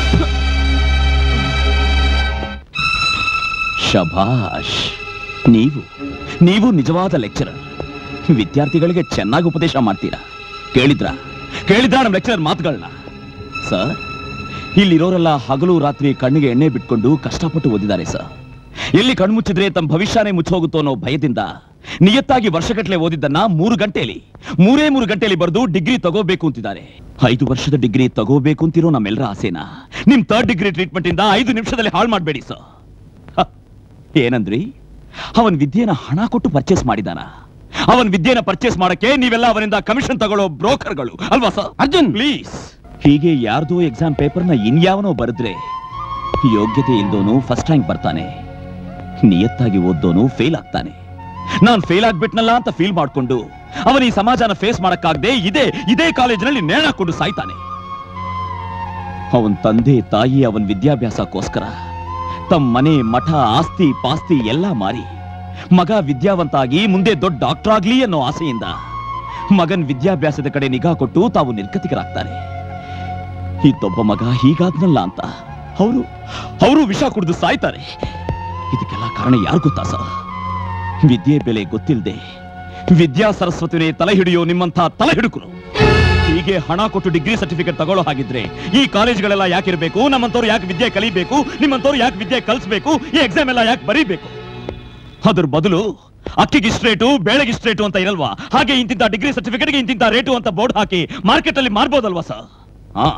ಶಭಾಷ್, ನೀವು ನೀವು ನಿಜವಾದ ಲೆಕ್ಚರರ್. ವಿದ್ಯಾರ್ಥಿಗಳಿಗೆ ಚೆನ್ನಾಗಿ ಉಪದೇಶ ಮಾಡ್ತೀರಾ. ಕೇಳಿದ್ರ ಕೇಳಿದ್ರ ನಮ್ಮ ಲೆಕ್ಚರರ್ ಮಾತುಗಳನ್ನ? ಸರ್, ಇಲ್ಲಿರೋರೆಲ್ಲ ಹಗಲು ರಾತ್ರಿ ಕಣ್ಣಿಗೆ ಎಣ್ಣೆ ಬಿಟ್ಕೊಂಡು ಕಷ್ಟಪಟ್ಟು ಓದಿದ್ದಾರೆ ಸರ್. ಎಲ್ಲಿ ಕಣ್ಮುಚ್ಚಿದ್ರೆ ತಮ್ಮ ಭವಿಷ್ಯನೇ ಮುಚ್ಚೋಗುತ್ತೋ ಅನ್ನೋ ಭಯದಿಂದ ನಿಯತ್ತಾಗಿ ವರ್ಷಗಟ್ಟಲೆ ಓದಿದ್ದನ್ನ ಮೂರು ಗಂಟೆಯಲ್ಲಿ ಮೂರೇ ಮೂರು ಗಂಟೆಯಲ್ಲಿ ಬರೆದು ಡಿಗ್ರಿ ತಗೋಬೇಕು ಅಂತಿದ್ದಾರೆ. ಐದು ವರ್ಷದ ಡಿಗ್ರಿ ತಗೋಬೇಕು ಅಂತಿರೋ ನಮ್ಮೆಲ್ಲರ ಆಸೆನ ನಿಮ್ ಥರ್ಡ್ ಡಿಗ್ರಿ ಟ್ರೀಟ್ಮೆಂಟ್ ಇಂದ ಐದು ನಿಮಿಷದಲ್ಲಿ ಹಾಳು ಮಾಡಬೇಡಿ ಸರ್. ಏನಂದ್ರಿ? ಅವನ್ ವಿದ್ಯೆನ ಹಣ ಕೊಟ್ಟು ಪರ್ಚೇಸ್ ಮಾಡಿದಾನ? ಅವನ್ ವಿದ್ಯೆನ ಪರ್ಚೇಸ್ ಮಾಡಕ್ಕೆ ನೀವೆಲ್ಲ ಅವನಿಂದ ಕಮಿಷನ್ ತಗೊಳ್ಳೋ ಬ್ರೋಕರ್ಗಳು ಅಲ್ವಾ ಸರ್?
ಅರ್ಜುನ್
ಪ್ಲೀಸ್, ಹೀಗೆ ಯಾರ್ದೋ ಎಕ್ಸಾಮ್ ಪೇಪರ್ನ ಇನ್ಯಾವನೋ ಬರೆದ್ರೆ ಯೋಗ್ಯತೆ ಇಲ್ದೋನು ಫಸ್ಟ್ ರ್ಯಾಂಕ್ ಬರ್ತಾನೆ, ನಿಯತ್ತಾಗಿ ಓದ್ದೋನು ಫೇಲ್ ಆಗ್ತಾನೆ. ನಾನ್ ಫೇಲ್ ಆಗ್ಬಿಟ್ನಲ್ಲ ಅಂತ ಫೀಲ್ ಮಾಡ್ಕೊಂಡು ಅವನ ಈ ಸಮಾಜನ ಫೇಸ್ ಮಾಡಕ್ಕಾಗದೆ ಇದೇ ಇದೇ ಕಾಲೇಜಿನಲ್ಲಿ ನೇಣಾಕೊಂಡು ಸಾಯ್ತಾನೆ. ಅವನ್ ತಂದೆ ತಾಯಿ ಅವನ್ ವಿದ್ಯಾಭ್ಯಾಸಕ್ಕೋಸ್ಕರ ತಮ್ಮ ಮನೆ ಮಠ ಆಸ್ತಿ ಪಾಸ್ತಿ ಎಲ್ಲ ಮಾರಿ ಮಗ ವಿದ್ಯಾವಂತ ಆಗಿ ಮುಂದೆ ದೊಡ್ಡ ಡಾಕ್ಟರ್ ಆಗ್ಲಿ ಅನ್ನೋ ಆಸೆಯಿಂದ ಮಗನ್ ವಿದ್ಯಾಭ್ಯಾಸದ ಕಡೆ ನಿಗಾ ಕೊಟ್ಟು ತಾವು ನಿರ್ಗತಿಕರಾಗ್ತಾರೆ. ಇದ್ದೊಬ್ಬ ಮಗ ಹೀಗಾದ್ನಲ್ಲ ಅಂತ ಅವರು ಅವರು ವಿಷ ಕುಡಿದು ಸಾಯ್ತಾರೆ. ಇದಕ್ಕೆಲ್ಲ ಕಾರಣ ಯಾರು ಗೊತ್ತಾ ಸರ್? ವಿದ್ಯೆ ಬೆಲೆ ಗೊತ್ತಿಲ್ಲದೆ ವಿದ್ಯಾ ಸರಸ್ವತಿನೇ ತಲೆ ಹಿಡಿಯೋ ನಿಮ್ಮಂತ ತಲೆ ಹಿಡುಕರು. ಹೀಗೆ ಹಣ ಕೊಟ್ಟು ಡಿಗ್ರಿ ಸರ್ಟಿಫಿಕೇಟ್ ತಗೊಳ್ಳೋ ಹಾಗಿದ್ರೆ ಈ ಕಾಲೇಜ್ಗಳೆಲ್ಲ ಯಾಕಿರ್ಬೇಕು? ನಮ್ಮಂತವ್ರು ಯಾಕೆ ವಿದ್ಯೆ ಕಲಿಬೇಕು? ನಿಮ್ಮಂತವ್ರು ಯಾಕೆ ವಿದ್ಯೆ ಕಲಿಸ್ಬೇಕು? ಈ ಎಕ್ಸಾಮ್ ಎಲ್ಲ ಯಾಕೆ ಬರೀಬೇಕು? ಅದ್ರ ಬದಲು ಅಕ್ಕಿಗಿಷ್ಟು ರೇಟು ಬೇಳೆಗಿಷ್ಟು ರೇಟು ಅಂತ ಇರಲ್ವಾ? ಹಾಗೆ ಇಂತಿಂತ ಡಿಗ್ರಿ ಸರ್ಟಿಫಿಕೇಟ್ಗೆ ಇಂತಿಂತ ರೇಟು ಅಂತ ಬೋರ್ಡ್ ಹಾಕಿ ಮಾರ್ಕೆಟ್ ಅಲ್ಲಿ ಮಾರ್ಬೋದಲ್ವಾ ಸರ್? ಹಾ,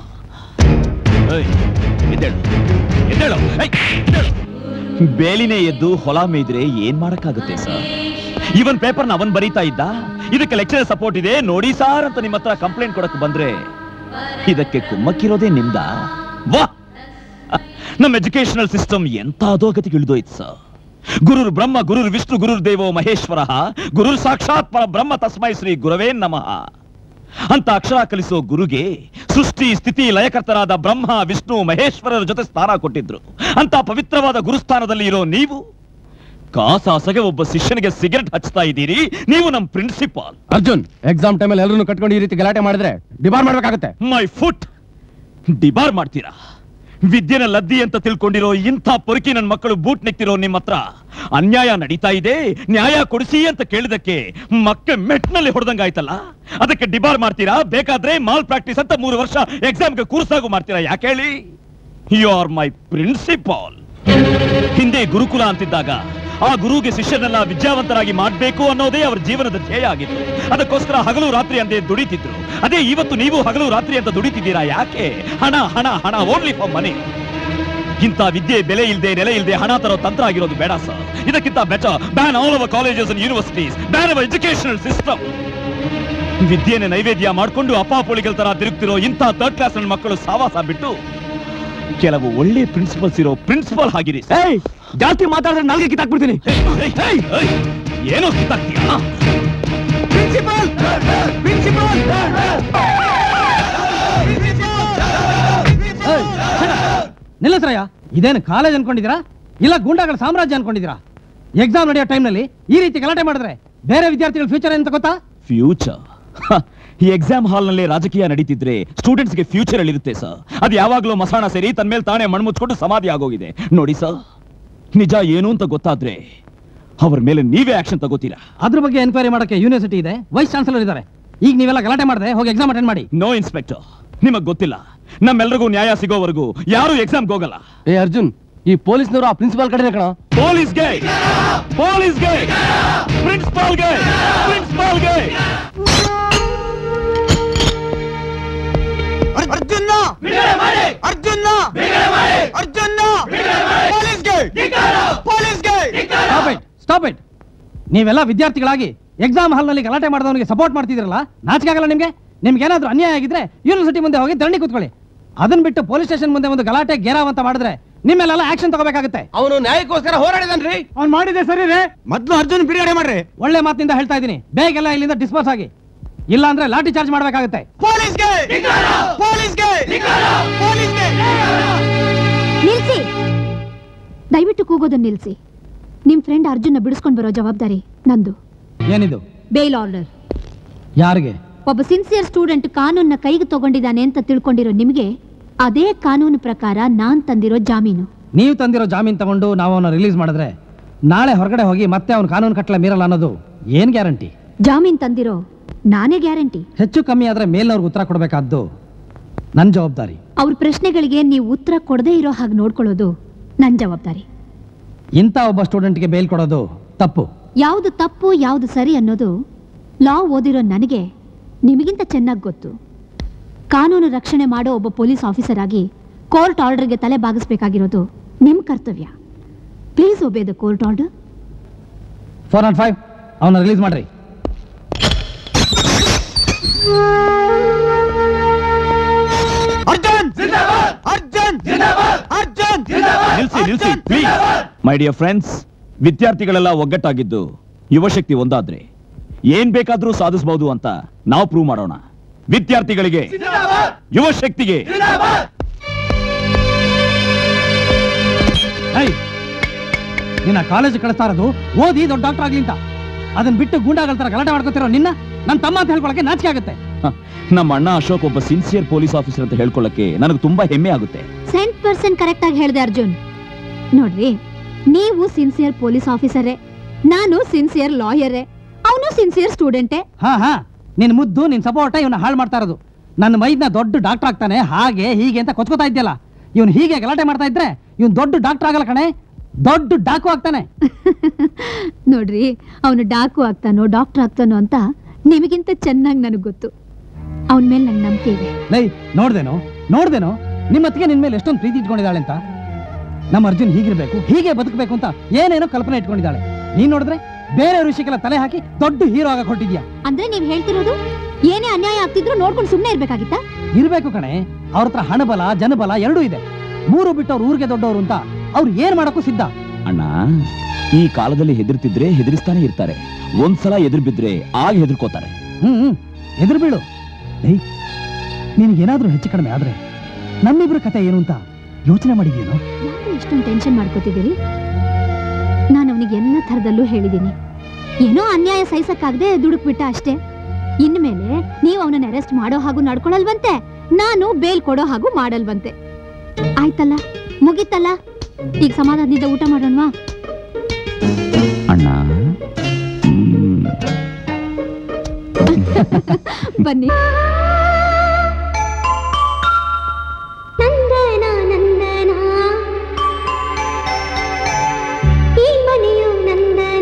ಬೇಲಿನೇ ಎದ್ದು ಹೊಲ ಮೇಯ್ದ್ರೆ ಏನ್ ಮಾಡಕ್ಕಾಗುತ್ತೆ ಸರ್? ಇವನ್ ಪೇಪರ್ನ ಅವನ್ ಬರೀತಾ ಇದ್ದ, ಇದಕ್ಕೆ ಲೆಕ್ಚರ್ ಸಪೋರ್ಟ್ ಇದೆ ನೋಡಿ ಸಾರ್ ಅಂತ ನಿಮ್ಮ ಹತ್ರ ಕಂಪ್ಲೇಂಟ್ ಕೊಡಕ್ ಬಂದ್ರೆ ಇದಕ್ಕೆ ಕುಮ್ಮಕ್ಕಿರೋದೇ ನಿಮ್ದ? ವಾ, ನಮ್ಮ ಎಜುಕೇಶನಲ್ ಸಿಸ್ಟಮ್ ಎಂತ ಅಧೋಗತಿಗೆ ಇಳಿದೋಯ್ತು ಸರ್. ಗುರುರ್ ಬ್ರಹ್ಮ ಗುರುರ್ ವಿಷ್ಣು ಗುರುರ್ ದೇವೋ ಮಹೇಶ್ವರ ಗುರುರ್ ಸಾಕ್ಷಾತ್ ಪರ ಬ್ರಹ್ಮ ತಸ್ಮೈ ಶ್ರೀ ಗುರವೇ ನಮಃ ಅಂತ ಅಕ್ಷರ ಕಲಿಸೋ ಗುರುಗೆ ಸೃಷ್ಟಿ ಸ್ಥಿತಿ ಲಯಕರ್ತರಾದ ಬ್ರಹ್ಮ ವಿಷ್ಣು ಮಹೇಶ್ವರರ ಜೊತೆ ಸ್ಥಾನ ಕೊಟ್ಟಿದ್ರು. ಅಂತ ಪವಿತ್ರವಾದ ಗುರುಸ್ಥಾನದಲ್ಲಿ ಇರೋ ನೀವು ಕಾಸಾಸಗೆ ಒಬ್ಬ ಶಿಷ್ಯನಿಗೆ ಸಿಗರೆಟ್ ಹಚ್ತಾ ಇದ್ದೀರಿ. ನೀವು ನಮ್ ಪ್ರಿನ್ಸಿಪಾಲ್.
ಅರ್ಜುನ್, ಎಕ್ಸಾಮ್ ಟೈಮಲ್ಲಿ ಎಲ್ಲರೂ ಕಟ್ಕೊಂಡು ಈ ರೀತಿ ಗಲಾಟೆ ಮಾಡಿದ್ರೆ ಡಿಬಾರ್ ಮಾಡ್ಬೇಕಾಗತ್ತೆ.
ಮೈ ಫುಟ್ ಡಿಬಾರ್ ಮಾಡ್ತೀರಾ? ವಿದ್ಯೆನ ಲದ್ದಿ ಅಂತ ತಿಳ್ಕೊಂಡಿರೋ ಇಂಥ ಪೊರುಕಿ ನನ್ನ ಮಕ್ಕಳು ಬೂಟ್ ನೆಕ್ತಿರೋ ನಿಮ್ಮ ಹತ್ರ ಅನ್ಯಾಯ ನಡೀತಾ ಇದೆ, ನ್ಯಾಯ ಕೊಡಿಸಿ ಅಂತ ಕೇಳಿದಕ್ಕೆ ಮಕ್ಕೆ ಮೆಟ್ನಲ್ಲಿ ಹೊಡೆದಂಗಾಯ್ತಲ್ಲ, ಅದಕ್ಕೆ ಡಿಬಾರ್ ಮಾಡ್ತೀರಾ? ಬೇಕಾದ್ರೆ ಮಾಲ್ ಪ್ರಾಕ್ಟೀಸ್ ಅಂತ ಮೂರು ವರ್ಷ ಎಕ್ಸಾಮ್ಗೆ ಕೂರ್ಸಾಗು ಮಾಡ್ತೀರಾ? ಯಾಕೆ ಹೇಳಿ? You are my principal. ಹಿಂದೆ ಗುರುಕುಲ ಅಂತಿದ್ದಾಗ ಆ ಗುರುಗೆ ಶಿಷ್ಯನೆಲ್ಲ ವಿದ್ಯಾವಂತರಾಗಿ ಮಾಡಬೇಕು ಅನ್ನೋದೇ ಅವರ ಜೀವನದ ಧ್ಯೇಯ ಆಗಿತ್ತು. ಅದಕ್ಕೋಸ್ಕರ ಹಗಲು ರಾತ್ರಿ ಅಂದೇ ದುಡಿತಿದ್ರು. ಅದೇ ಇವತ್ತು ನೀವು ಹಗಲು ರಾತ್ರಿ ಅಂತ ದುಡಿತಿದ್ದೀರಾ. ಯಾಕೆ? ಹಣ ಹಣ ಹಣ, ಓನ್ಲಿ ಫಾರ್ ಮನಿ. ಇಂಥ ವಿದ್ಯೆ ಬೆಲೆ ಇಲ್ಲದೆ ನೆಲೆ ಇಲ್ಲದೆ ಹಣ ತರೋ ತಂತ್ರ ಆಗಿರೋದು ಬೇಡ ಸರ್. ಇದಕ್ಕಿಂತ better ban all our colleges and universities, ban our educational system. ವಿದ್ಯೆನ ನೈವೇದ್ಯ ಮಾಡ್ಕೊಂಡು ಅಪ್ಪಾಪೋಳಿಗಳ ತರ ತಿರುಗ್ತಿರೋ ಇಂಥ ಥರ್ಡ್ ಕ್ಲಾಸ್ ನನ್ನ ಮಕ್ಕಳು ಸಾವಾಸ ಬಿಟ್ಟು ಕೆಲವು ಒಳ್ಳೆ ಪ್ರಿನ್ಸಿಪಲ್ಸ್ ಇರೋ ಪ್ರಿನ್ಸಿಪಲ್ ಆಗಿರಿ.
ಜಾಸ್ತಿ ಮಾತಾಡಿದ್ರೆ ನಾಲ್ಗೆ ಕಿತ್ತಾಕ್ಬಿಡ್ತೀನಿ.
ಏನೋ ಕಿತ್ತಾಕ್ತೀಯಾ?
ಪ್ರಿನ್ಸಿಪಲ್ ಪ್ರಿನ್ಸಿಪಲ್ ನಿಲ್ಲಿಸ್ರಯ್ಯ, ಇದೇನು ಕಾಲೇಜ್ ಅನ್ಕೊಂಡಿದ್ದೀರಾ ಇಲ್ಲ ಗೂಂಡಾಗಳ ಸಾಮ್ರಾಜ್ಯ ಅನ್ಕೊಂಡಿದ್ದೀರಾ? ಎಕ್ಸಾಮ್ ನಡೆಯೋ ಟೈಮ್ನಲ್ಲಿ ಈ ರೀತಿ ಗಲಾಟೆ ಮಾಡಿದ್ರೆ ಬೇರೆ ವಿದ್ಯಾರ್ಥಿಗಳ ಫ್ಯೂಚರ್ ಅಂತ ಗೊತ್ತಾ?
ಫ್ಯೂಚರ್? ಈ ಎಕ್ಸಾಮ್ ಹಾಲ್ ನಲ್ಲಿ ರಾಜಕೀಯ ನಡೀತಿದ್ರೆ ಸ್ಟೂಡೆಂಟ್ಸ್ ಗೆ ಫ್ಯೂಚರ್ ಎಲ್ಲಿರುತ್ತೆ ಸರ್? ಅದು ಯಾವಾಗ್ಲೂ ಮಸಾಣ ಸೇರಿ ತನ್ನ ಮೇಲೆ ತಾನೇ ಮಣ್ಮುಚ್ಕೊಂಡು ಸಮಾಧಿ ಆಗೋಗಿದೆ ನೋಡಿ ಸರ್. ನಿಜ ಏನು ಅಂತ ಗೊತ್ತಾದ್ರೆ ಅವ್ರ ಮೇಲೆ ನೀವೇ ಆಕ್ಷನ್ ತಗೋತೀರಾ?
ಅದ್ರ ಬಗ್ಗೆ ಎನ್ಕ್ವೈರಿ ಮಾಡಕ್ಕೆ ಯೂನಿವರ್ಸಿಟಿ ಇದೆ, ವೈಸ್ ಚಾನ್ಸಲರ್ ಇದ್ದಾರೆ. ಈಗ ನೀವೆಲ್ಲ ಗಲಾಟೆ ಮಾಡಿದ್ರೆ ಹೋಗಿ ಎಕ್ಸಾಮ್ ಅಟೆಂಡ್ ಮಾಡಿ.
ನೋ ಇನ್ಸ್ಪೆಕ್ಟರ್, ನಿಮಗ್ ಗೊತ್ತಿಲ್ಲ, ನಮ್ಮೆಲ್ಲರಿಗೂ ನ್ಯಾಯ ಸಿಗೋವರೆಗೂ ಯಾರು ಎಕ್ಸಾಮ್ಗೆ ಹೋಗಲ್ಲ.
ಏ ಅರ್ಜುನ್, ಈ ಪೊಲೀಸ್ನವರು ಆ ಪ್ರಿನ್ಸಿಪಾಲ್ ಕಡೆ ಕಣ.
ಪೊಲೀಸ್ಗೆ ಪೊಲೀಸ್ಗೆ ಪ್ರಿನ್ಸಿಪಾಲ್ಗೆ ಪ್ರಿನ್ಸಿಪಾಲ್ಗೆ
ಅರ್ಜುನ್ನ ಅರ್ಜುನ್ನ ಅರ್ಜುನ್ನ ಪೊಲೀಸ್ಗೆ ಪೊಲೀಸ್ಗೆ
ಸ್ಟಾಪ್ ಇಟ್. ನೀವೆಲ್ಲ ವಿದ್ಯಾರ್ಥಿಗಳಾಗಿ ಎಕ್ಸಾಮ್ ಹಾಲ್ ನಲ್ಲಿ ಗಲಾಟೆ ಮಾಡಿದವನಿಗೆ ಸಪೋರ್ಟ್ ಮಾಡ್ತಿದ್ರಲ್ಲ, ನಾಚಿಕೆ ಆಗಲ್ಲ ನಿಮ್ಗೆ? ನಿಮ್ಗೆ ಏನಾದ್ರೂ ಅನ್ಯಾಯ ಆಗಿದ್ರೆ ಯೂನಿವರ್ಸಿಟಿ ಮುಂದೆ ಹೋಗಿ ಧರಣಿ ಕೂತ್ಕೊಳ್ಳಿ. ಅದನ್ನ ಬಿಟ್ಟು ಪೊಲೀಸ್ ಸ್ಟೇಷನ್ ಮುಂದೆ ಒಂದು ಗಲಾಟೆ ಗೇರಾವ್ ಅಂತ ಮಾಡಿದ್ರೆ ನಿಮ್ಮೆಲ್ಲ ಆಕ್ಷನ್ ತಗೋಬೇಕಾಗುತ್ತೆ.
ಅವನು ನ್ಯಾಯಕ್ಕೋಸ್ಕರ ಹೋರಾಡಿದನ್ರಿ.
ಅವ್ನು ಮಾಡಿದೆ ಸರಿ ರೇ.
ಮೊದ್ಲು ಅರ್ಜುನ್ ಬಿಡುಗಡೆ ಮಾಡ್ರಿ.
ಒಳ್ಳೆ ಮಾತಿನಿಂದ ಹೇಳ್ತಾ ಇದ್ದೀನಿ, ಬೇಗೆಲ್ಲ ಇಲ್ಲಿಂದ ಡಿಸ್ಪೋಸ್ ಆಗಿ, ಇಲ್ಲ ಅಂದ್ರೆ ಲಾಠಿ ಚಾರ್ಜ್ ಮಾಡ್ಬೇಕಾಗುತ್ತೆ.
ಪೊಲೀಸ್ಗೆ ಪೊಲೀಸ್ಗೆ ಪೊಲೀಸ್ಗೆ
ನಿಲ್ಸಿ, ದಯವಿಟ್ಟು ಕೂಗೋದನ್ನ ನಿಲ್ಸಿ. ನಿಮ್ ಫ್ರೆಂಡ್ ಅರ್ಜುನ್ ಬಿಡಿಸ್ಕೊಂಡ್ ಬರೋ ಜವಾಬ್ದಾರಿ ನಂದು.
ಏನಿದು?
Bail order.
ಯಾರಿಗೆ?
ಒಬ್ಬ ಸಿನ್ಸಿಯರ್ ಸ್ಟೂಡೆಂಟ್ ಕಾನೂನ್ನ ಕೈಗೆ ತಗೊಂಡಿದ್ದಾನೆ ಅಂತ ತಿಳ್ಕೊಂಡಿರೋ ನಿಮ್ಗೆ ಅದೇ ಕಾನೂನು ಪ್ರಕಾರ ನಾನ್ ತಂದಿರೋ ಜಾಮೀನು.
ನೀವು ತಂದಿರೋ ಜಾಮೀನು ತಗೊಂಡು ನಾವು ಅವನ್ನ ರಿಲೀಸ್ ಮಾಡಿದ್ರೆ ನಾಳೆ ಹೊರಗಡೆ ಹೋಗಿ ಮತ್ತೆ ಅವನ ಕಾನೂನು ಕಟ್ಟಲೆ ಮೀರಲ್ಲ ಅನ್ನೋದು ಏನ್ ಗ್ಯಾರಂಟಿ?
ಜಾಮೀನ್ ತಂದಿರೋ ನಾನೇ ಗ್ಯಾರಂಟಿ.
ಹೆಚ್ಚು ಕಮ್ಮಿ ಆದ್ರೆ ಮೇಲ್ನವ್ರಿಗೆ ಉತ್ತರ ಕೊಡಬೇಕಾದ್ದು ನನ್ ಜವಾಬ್ದಾರಿ.
ಅವ್ರ ಪ್ರಶ್ನೆಗಳಿಗೆ ನೀವು ಉತ್ತರ ಕೊಡದೇ ಇರೋ ಹಾಗೆ ನೋಡ್ಕೊಳ್ಳೋದು ನನ್ ಜವಾಬ್ದಾರಿ.
ಇಂಥ ಒಬ್ಬ ಸ್ಟೂಡೆಂಟ್ಗೆ ಬೇಲ್ ಕೊಡೋದು ತಪ್ಪು.
ಯಾವುದು ತಪ್ಪು ಯಾವುದು ಸರಿ ಅನ್ನೋದು ಲಾ ಓದಿರೋ ನನಗೆ ನಿಮಗಿಂತ ಚೆನ್ನಾಗಿ ಗೊತ್ತು. ಕಾನೂನು ರಕ್ಷಣೆ ಮಾಡೋ ಒಬ್ಬ ಪೊಲೀಸ್ ಆಫೀಸರ್ ಆಗಿ ಕೋರ್ಟ್ ಆರ್ಡರ್ಗೆ ತಲೆ ಬಾಗಿಸ್ಬೇಕಾಗಿರೋದು ನಿಮ್ಮ ಕರ್ತವ್ಯ. Please obey the court order.
Four not five ಅವನ್ನ ರಿಲೀಸ್ ಮಾಡ್ರಿ.
ಅರ್ಜುನ್ ಅರ್ಜುನ್ ಅರ್ಜುನ್
ನಿಲ್ಸಿ ನಿಲ್ಸಿ ಪ್ಲೀಸ್. ಮೈ ಡಿಯರ್ ಫ್ರೆಂಡ್ಸ್, ವಿದ್ಯಾರ್ಥಿಗಳೆಲ್ಲ ಒಗ್ಗಟ್ಟಾಗಿದ್ದು ಯುವಶಕ್ತಿ ಒಂದಾದ್ರೆ ಏನ್ ಬೇಕಾದ್ರೂ ಸಾಧಿಸಬಹುದು ಅಂತ ನಾವು ಪ್ರೂವ್ ಮಾಡೋಣ. ವಿದ್ಯಾರ್ಥಿಗಳಿಗೆ, ಯುವಶಕ್ತಿಗೆ
ನಿನ್ನ ಕಾಲೇಜ್ ಕಳಿಸ್ತಾ ಇರೋದು ಓದಿ ದೊಡ್ಡ ಡಾಕ್ಟರ್ ಆಗ್ಲಿ ಅಂತ. ಅದನ್ನ ಬಿಟ್ಟು ಗೂಂಡಾಗಳ ತರ ಗಲಾಟೆ ಮಾಡ್ಕೊತಿರೋ ನಿನ್ನ ನನ್ನ ತಮ್ಮ ಅಂತ ಹೇಳ್ಕೊಳಕ್ಕೆ ನಾಚಿಕೆ ಆಗುತ್ತೆ.
ನಮ್ಮ ಅಣ್ಣ ಅಶೋಕ್ ಒಬ್ಬ ಸಿನ್ಸಿಯರ್ ಪೊಲೀಸ್ ಆಫೀಸರ್ ಅಂತ ಹೇಳ್ಕೊಳ್ಳಕ್ಕೆ ನನಗೆ ತುಂಬಾ ಹೆಮ್ಮೆ ಆಗುತ್ತೆ.
ಸೆಂಟ್ ಪರ್ಸೆಂಟ್ ಕರೆಕ್ಟ್ ಆಗಿ ಹೇಳಿದೆ ಅರ್ಜುನ್. ನೋಡ್ರಿ, ನೀವು ಸಿನ್ಸಿಯರ್ ಪೊಲೀಸ್ ಆಫೀಸರೇ, ನಾನು ಸಿನ್ಸಿಯರ್ ಲಾಯರೇ, ಅವನು ಸಿನ್ಸಿಯರ್ ಸ್ಟೂಡೆಂಟೇ.
ಹಾ ಹಾ ನಿನ್ ಮುದ್ದು ನಿನ್ ಸಪೋರ್ಟ ಇವನ್ನ ಹಾಳು ಮಾಡ್ತಾ ಇರೋದು. ನನ್ನ ಮೈದ್ನ ದೊಡ್ಡ ಡಾಕ್ಟರ್ ಆಗ್ತಾನೆ ಹಾಗೆ ಹೀಗೆ ಅಂತ ಕೊಚ್ಕೋತಾ ಇದ್ಯಲ್ಲ. ಇವನು ಹೀಗೆ ಗಲಾಟೆ ಮಾಡ್ತಾ ಇದ್ರೆ ಇವನ್ ದೊಡ್ಡ ಡಾಕ್ಟರ್ ಆಗಲ್ಲ ಕಣೆ, ದೊಡ್ಡ ಡಾಕು ಆಗ್ತಾನೆ.
ನೋಡ್ರಿ, ಅವನು ಡಾಕು ಆಗ್ತಾನೋ ಡಾಕ್ಟರ್ ಆಗ್ತಾನೋ ಅಂತ ನಿಮಗಿಂತ ಚೆನ್ನಾಗಿ ನನಗೆ ಗೊತ್ತು. ಅವನ ಮೇಲೆ ನಂಗೆ ನಂಬಿಕೆ ಇದೆ.
ಲೈ ನೋಡ್ದೇನೋ ನೋಡ್ದೇನೋ ನಿಮ್ಮತ್ತಿಗೆ ನಿನ್ ಮೇಲೆ ಎಷ್ಟೊಂದು ಪ್ರೀತಿ ಇಟ್ಕೊಂಡಿದ್ದಾಳೆ ಅಂತ. ನಮ್ಮ ಅರ್ಜುನ್ ಹೀಗಿರ್ಬೇಕು ಹೀಗೆ ಬದುಕಬೇಕು ಅಂತ ಏನೇನೋ ಕಲ್ಪನೆ ಇಟ್ಕೊಂಡಿದ್ದಾಳೆ. ನೀನ್ ನೋಡಿದ್ರೆ ಬೇರೆ ವಿಷಯಕ್ಕೆಲ್ಲ ತಲೆ ಹಾಕಿ ದೊಡ್ಡ ಹೀರೋ ಆಗಕ್ಕೆ ಹೊಟ್ಟಿದ್ಯಾ.
ಅಂದ್ರೆ ನೀವ್ ಹೇಳ್ತಿರೋದು ಏನೇ ಅನ್ಯಾಯ ಆಗ್ತಿದ್ರು ನೋಡ್ಕೊಂಡು ಸುಮ್ಮನೆ ಇರ್ಬೇಕಾಗಿತ್ತ?
ಇರ್ಬೇಕು ಕಣೆ. ಅವ್ರ ಹತ್ರ ಹಣಬಲ ಜನಬಲ ಎರಡೂ ಇದೆ. ಮೂರು ಬಿಟ್ಟವ್ರು ಊರಿಗೆ ದೊಡ್ಡವರು ಅಂತ ಅವ್ರು ಏನ್ ಮಾಡಕ್ಕೂ ಸಿದ್ಧ.
ಅಣ್ಣ, ಈ ಕಾಲದಲ್ಲಿ ಹೆದರ್ತಿದ್ರೆ ಹೆದರಿಸ್ತಾನೆ ಇರ್ತಾರೆ. ಒಂದ್ಸಲ ಎದುರು ಬಿದ್ರೆ ಆಗ ಹೆದರ್ಕೋತಾರೆ.
ಹ್ಮ್ ಹ್ಮ್ ಎದುರು ಬೀಳು. ನಿನಗೇನಾದ್ರೂ ಹೆಚ್ಚು ಕಡಿಮೆ ಆದ್ರೆ ನಮ್ಮಿಬ್ರ ಕತೆ ಏನು ಅಂತ ಯೋಚನೆ ಮಾಡಿದ್ಯೇನೋ?
ಯಾಕೆ ಇಷ್ಟೊಂದು ಟೆನ್ಷನ್ ಮಾಡ್ಕೋತಿದ್ದೀರಿ? ನಾನು ಅವನಿಗೆ ಎಲ್ಲ ಥರದಲ್ಲೂ ಹೇಳಿದ್ದೀನಿ. ಏನೋ ಅನ್ಯಾಯ ಸಹಿಸಕ್ಕಾಗದೆ ದುಡುಕ್ಬಿಟ್ಟ ಅಷ್ಟೇ. ಇನ್ಮೇಲೆ ನೀವು ಅವನನ್ನ ಅರೆಸ್ಟ್ ಮಾಡೋ ಹಾಗೂ ನಡ್ಕೊಳಲ್ವಂತೆ, ನಾನು ಬೇಲ್ ಕೊಡೋ ಹಾಗೂ ಮಾಡಲ್ವಂತೆ. ಆಯ್ತಲ್ಲ, ಮುಗೀತಲ್ಲ. ಈಗ ಸಮಾಧಾನದಿಂದ ಊಟ ಮಾಡೋಣವಾ?
ಅಣ್ಣ
ಬನ್ನಿ.
ನಂದನ ನಂದನ ಈ ಮನೆಯು ನಂದನ.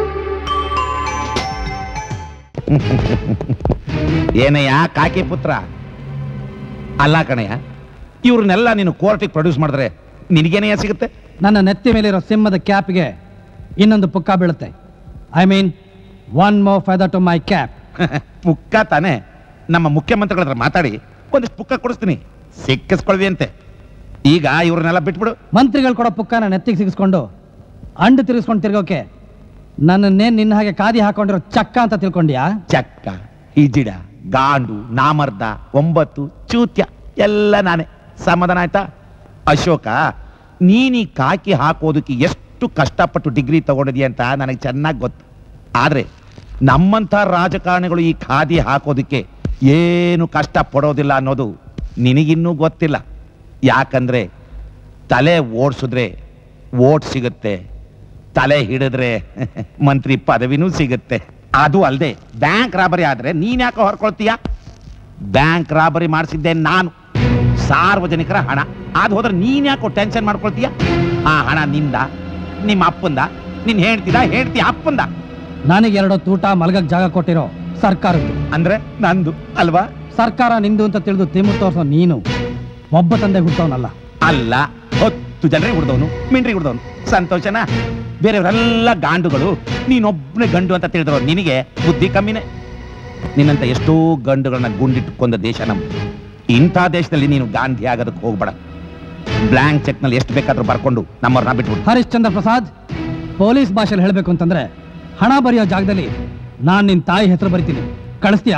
ಏನಯ್ಯ ಕಾಕಿ ಪುತ್ರ? ಅಲ್ಲ ಕಣಯ್ಯ, ಇವ್ರನ್ನೆಲ್ಲ ನೀನು ಕೋರ್ಟಿಗೆ ಪ್ರೊಡ್ಯೂಸ್ ಮಾಡಿದ್ರೆ ನಿನಗೇನಯ್ಯ ಸಿಗುತ್ತೆ?
ನನ್ನ ನೆತ್ತಿ ಮೇಲಿರೋ ಸಿಂಹದ ಕ್ಯಾಪ್ಗೆ ಇನ್ನೊಂದು ಪುಕ್ಕ ಬೀಳುತ್ತೆ. I mean one more feather to my cap.
ಪುಕ್ಕ ತಾನೆ? ನಮ್ಮ ಮುಖ್ಯಮಂತ್ರಿಗಳ ಹತ್ರ ಮಾತಾಡಿ ಒಂದಿಷ್ಟು ಪುಕ್ಕ ಕೊಡಿಸ್ತೀನಿ, ಸಿಕ್ಕಿಸ್ಕೊಳ್ವಿ ಅಂತೆ. ಈಗ ಇವ್ರನ್ನೆಲ್ಲ ಬಿಟ್ಬಿಡು.
ಮಂತ್ರಿಗಳು ಕೊಡೋ ಪುಕ್ಕನ ನೆತ್ತಿಗೆ ಸಿಗಿಸ್ಕೊಂಡು ಅಂಡು ತಿರುಗಿಸ್ಕೊಂಡು ತಿರ್ಗೋಕೆ ನನ್ನನ್ನೇನ್ ನಿನ್ನ ಹಾಗೆ ಕಾದಿ ಹಾಕೊಂಡಿರೋ ಚಕ್ಕ ಅಂತ ತಿಳ್ಕೊಂಡ್ಯಾ?
ಚಕ್ಕ, ಹಿಜಿಡ, ಗಾಂಡು, ನಾಮರ್ದ, ಒಂಬತ್ತು, ಚೂತ್ಯ ಎಲ್ಲ ನಾನೇ. ಸಮಾಧಾನ ಆಯ್ತಾ? ಅಶೋಕ, ನೀನೀ ಕಾಕಿ ಹಾಕೋದಕ್ಕೆ ಎಷ್ಟು ಕಷ್ಟಪಟ್ಟು ಡಿಗ್ರಿ ತಗೊಂಡಿದ್ಯಾ ಅಂತ ನನಗೆ ಚೆನ್ನಾಗಿ ಗೊತ್ತು. ಆದ್ರೆ ನಮ್ಮಂಥ ರಾಜಕಾರಣಿಗಳು ಈ ಖಾದಿ ಹಾಕೋದಕ್ಕೆ ಏನು ಕಷ್ಟ ಪಡೋದಿಲ್ಲ ಅನ್ನೋದು ನಿನಗಿನ್ನೂ ಗೊತ್ತಿಲ್ಲ. ಯಾಕಂದ್ರೆ ತಲೆ ಓಡಿಸಿದ್ರೆ ಓಟ್ ಸಿಗುತ್ತೆ, ತಲೆ ಹಿಡಿದ್ರೆ ಮಂತ್ರಿ ಪದವಿನೂ ಸಿಗುತ್ತೆ. ಅದು ಅಲ್ಲದೆ ಬ್ಯಾಂಕ್ ರಾಬರಿ ಆದ್ರೆ ನೀನ್ ಯಾಕೆ ಹೊರ್ಕೊಳ್ತೀಯ? ಬ್ಯಾಂಕ್ ರಾಬರಿ ಮಾಡಿಸಿದ್ದೆ ನಾನು, ಸಾರ್ವಜನಿಕರ ಹಣ. ಅದು ಹೋದ್ರೆ ನೀನ್ ಯಾಕೋ ಟೆನ್ಷನ್ ಮಾಡ್ಕೊಳ್ತೀಯ? ಆ ಹಣ ನಿಂದ, ನಿಮ್ಮ ಅಪ್ಪಂದ, ನಿನ್ ಹೇಳ್ತಿದ ಹೇಳ್ತಿ ಅಪ್ಪಂದ?
ನನಗೆ ಎರಡೊತ್ತು ಊಟ ಮಲಗಕ್ ಜಾಗ ಕೊಟ್ಟಿರೋ ಸರ್ಕಾರದ್ದು.
ಅಂದ್ರೆ ನಂದು ಅಲ್ವಾ?
ಸರ್ಕಾರ ನಿಂದು ಅಂತ ತಿಳಿದು ತಿಮ್ಮು ತೋರ್ಸೋ ನೀನು ಒಬ್ಬ ತಂದೆ ಹುಟ್ಟವನಲ್ಲ.
ಅಲ್ಲ, ಹತ್ತು ಜನರಿಗೆ ಹುಡ್ದವನು, ಮಿಂಡ್ರಿಗೆ ಹುಡ್ದವನು. ಸಂತೋಷನಾ? ಬೇರೆಯವರೆಲ್ಲ ಗಾಂಡುಗಳು, ನೀನೊಬ್ಬನೇ ಗಂಡು ಅಂತ ತಿಳಿದ್ರು ನಿನಗೆ ಬುದ್ಧಿ ಕಮ್ಮಿನೇ. ನಿನ್ನಂತ ಎಷ್ಟೋ ಗಂಡುಗಳನ್ನ ಗುಂಡಿಟ್ಟುಕೊಂಡ ದೇಶ ನಮ್ದು. ಇಂಥ ದೇಶದಲ್ಲಿ ನೀನು ಗಾಂಧಿ ಆಗೋದಕ್ಕೆ ಹೋಗ್ಬೇಡ. ಬ್ಲಾಂಕ್ ಚೆಕ್ ನಲ್ಲಿ ಎಷ್ಟು ಬೇಕಾದ್ರೂ ಬರ್ಕೊಂಡು ನಮ್ಮವ್ರನ್ನ ಬಿಟ್ಬಿಡು.
ಹರಿಶ್ಚಂದ್ರ ಪ್ರಸಾದ್, ಪೊಲೀಸ್ ಭಾಷೆಯಲ್ಲಿ ಹೇಳ್ಬೇಕು ಅಂತಂದ್ರೆ ಹಣ ಬರೆಯೋ ಜಾಗದಲ್ಲಿ ನಾನ್ ನಿನ್ ತಾಯಿ ಹೆಸರು ಬರಿತೀನಿ. ಕಳಿಸ್ತೀಯಾ?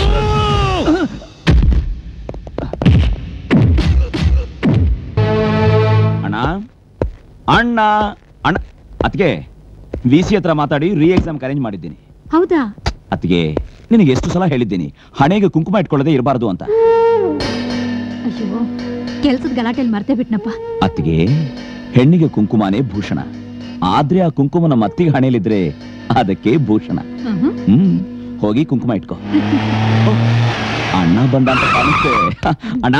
ಅಣ್ಣ ಅಣ್ಣ ಅಣ್ಣ ಅದಕ್ಕೆ ವಿ ಸಿ ಹತ್ರ ಮಾತಾಡಿ ರೀ ಎಕ್ಸಾಮ್ ಅರೇಂಜ್ ಮಾಡಿದ್ದೀನಿ.
ಹೌದಾ?
ಅದಕ್ಕೆ ನಿನಗೆ ಎಷ್ಟು ಸಲ ಹೇಳಿದ್ದೀನಿ ಹಣೆಗೆ ಕುಂಕುಮ ಇಟ್ಕೊಳ್ಳದೆ ಇರಬಾರ್ದು ಅಂತ.
ಅಯ್ಯೋ, ಕೆಲ್ಸದ ಗಲಾಟೆಯಲ್ಲಿ ಮರ್ತೇ ಬಿಟ್ನಪ್ಪ.
ಅತ್ತಿಗೆ, ಹೆಣ್ಣಿಗೆ ಕುಂಕುಮನೇ ಭೂಷಣ. ಆದ್ರೆ ಆ ಕುಂಕುಮ ನಮ್ಮ ಅತ್ತಿಗೆ ಹಣೆಯಲ್ಲಿದ್ರೆ ಅದಕ್ಕೆ ಭೂಷಣ. ಹ್ಮ್, ಹೋಗಿ ಕುಂಕುಮ ಇಟ್ಕೋ. ಅಣ್ಣ ಬಂದ ಅಂತ ಕಾಣುತ್ತೆ. ಅಣ್ಣ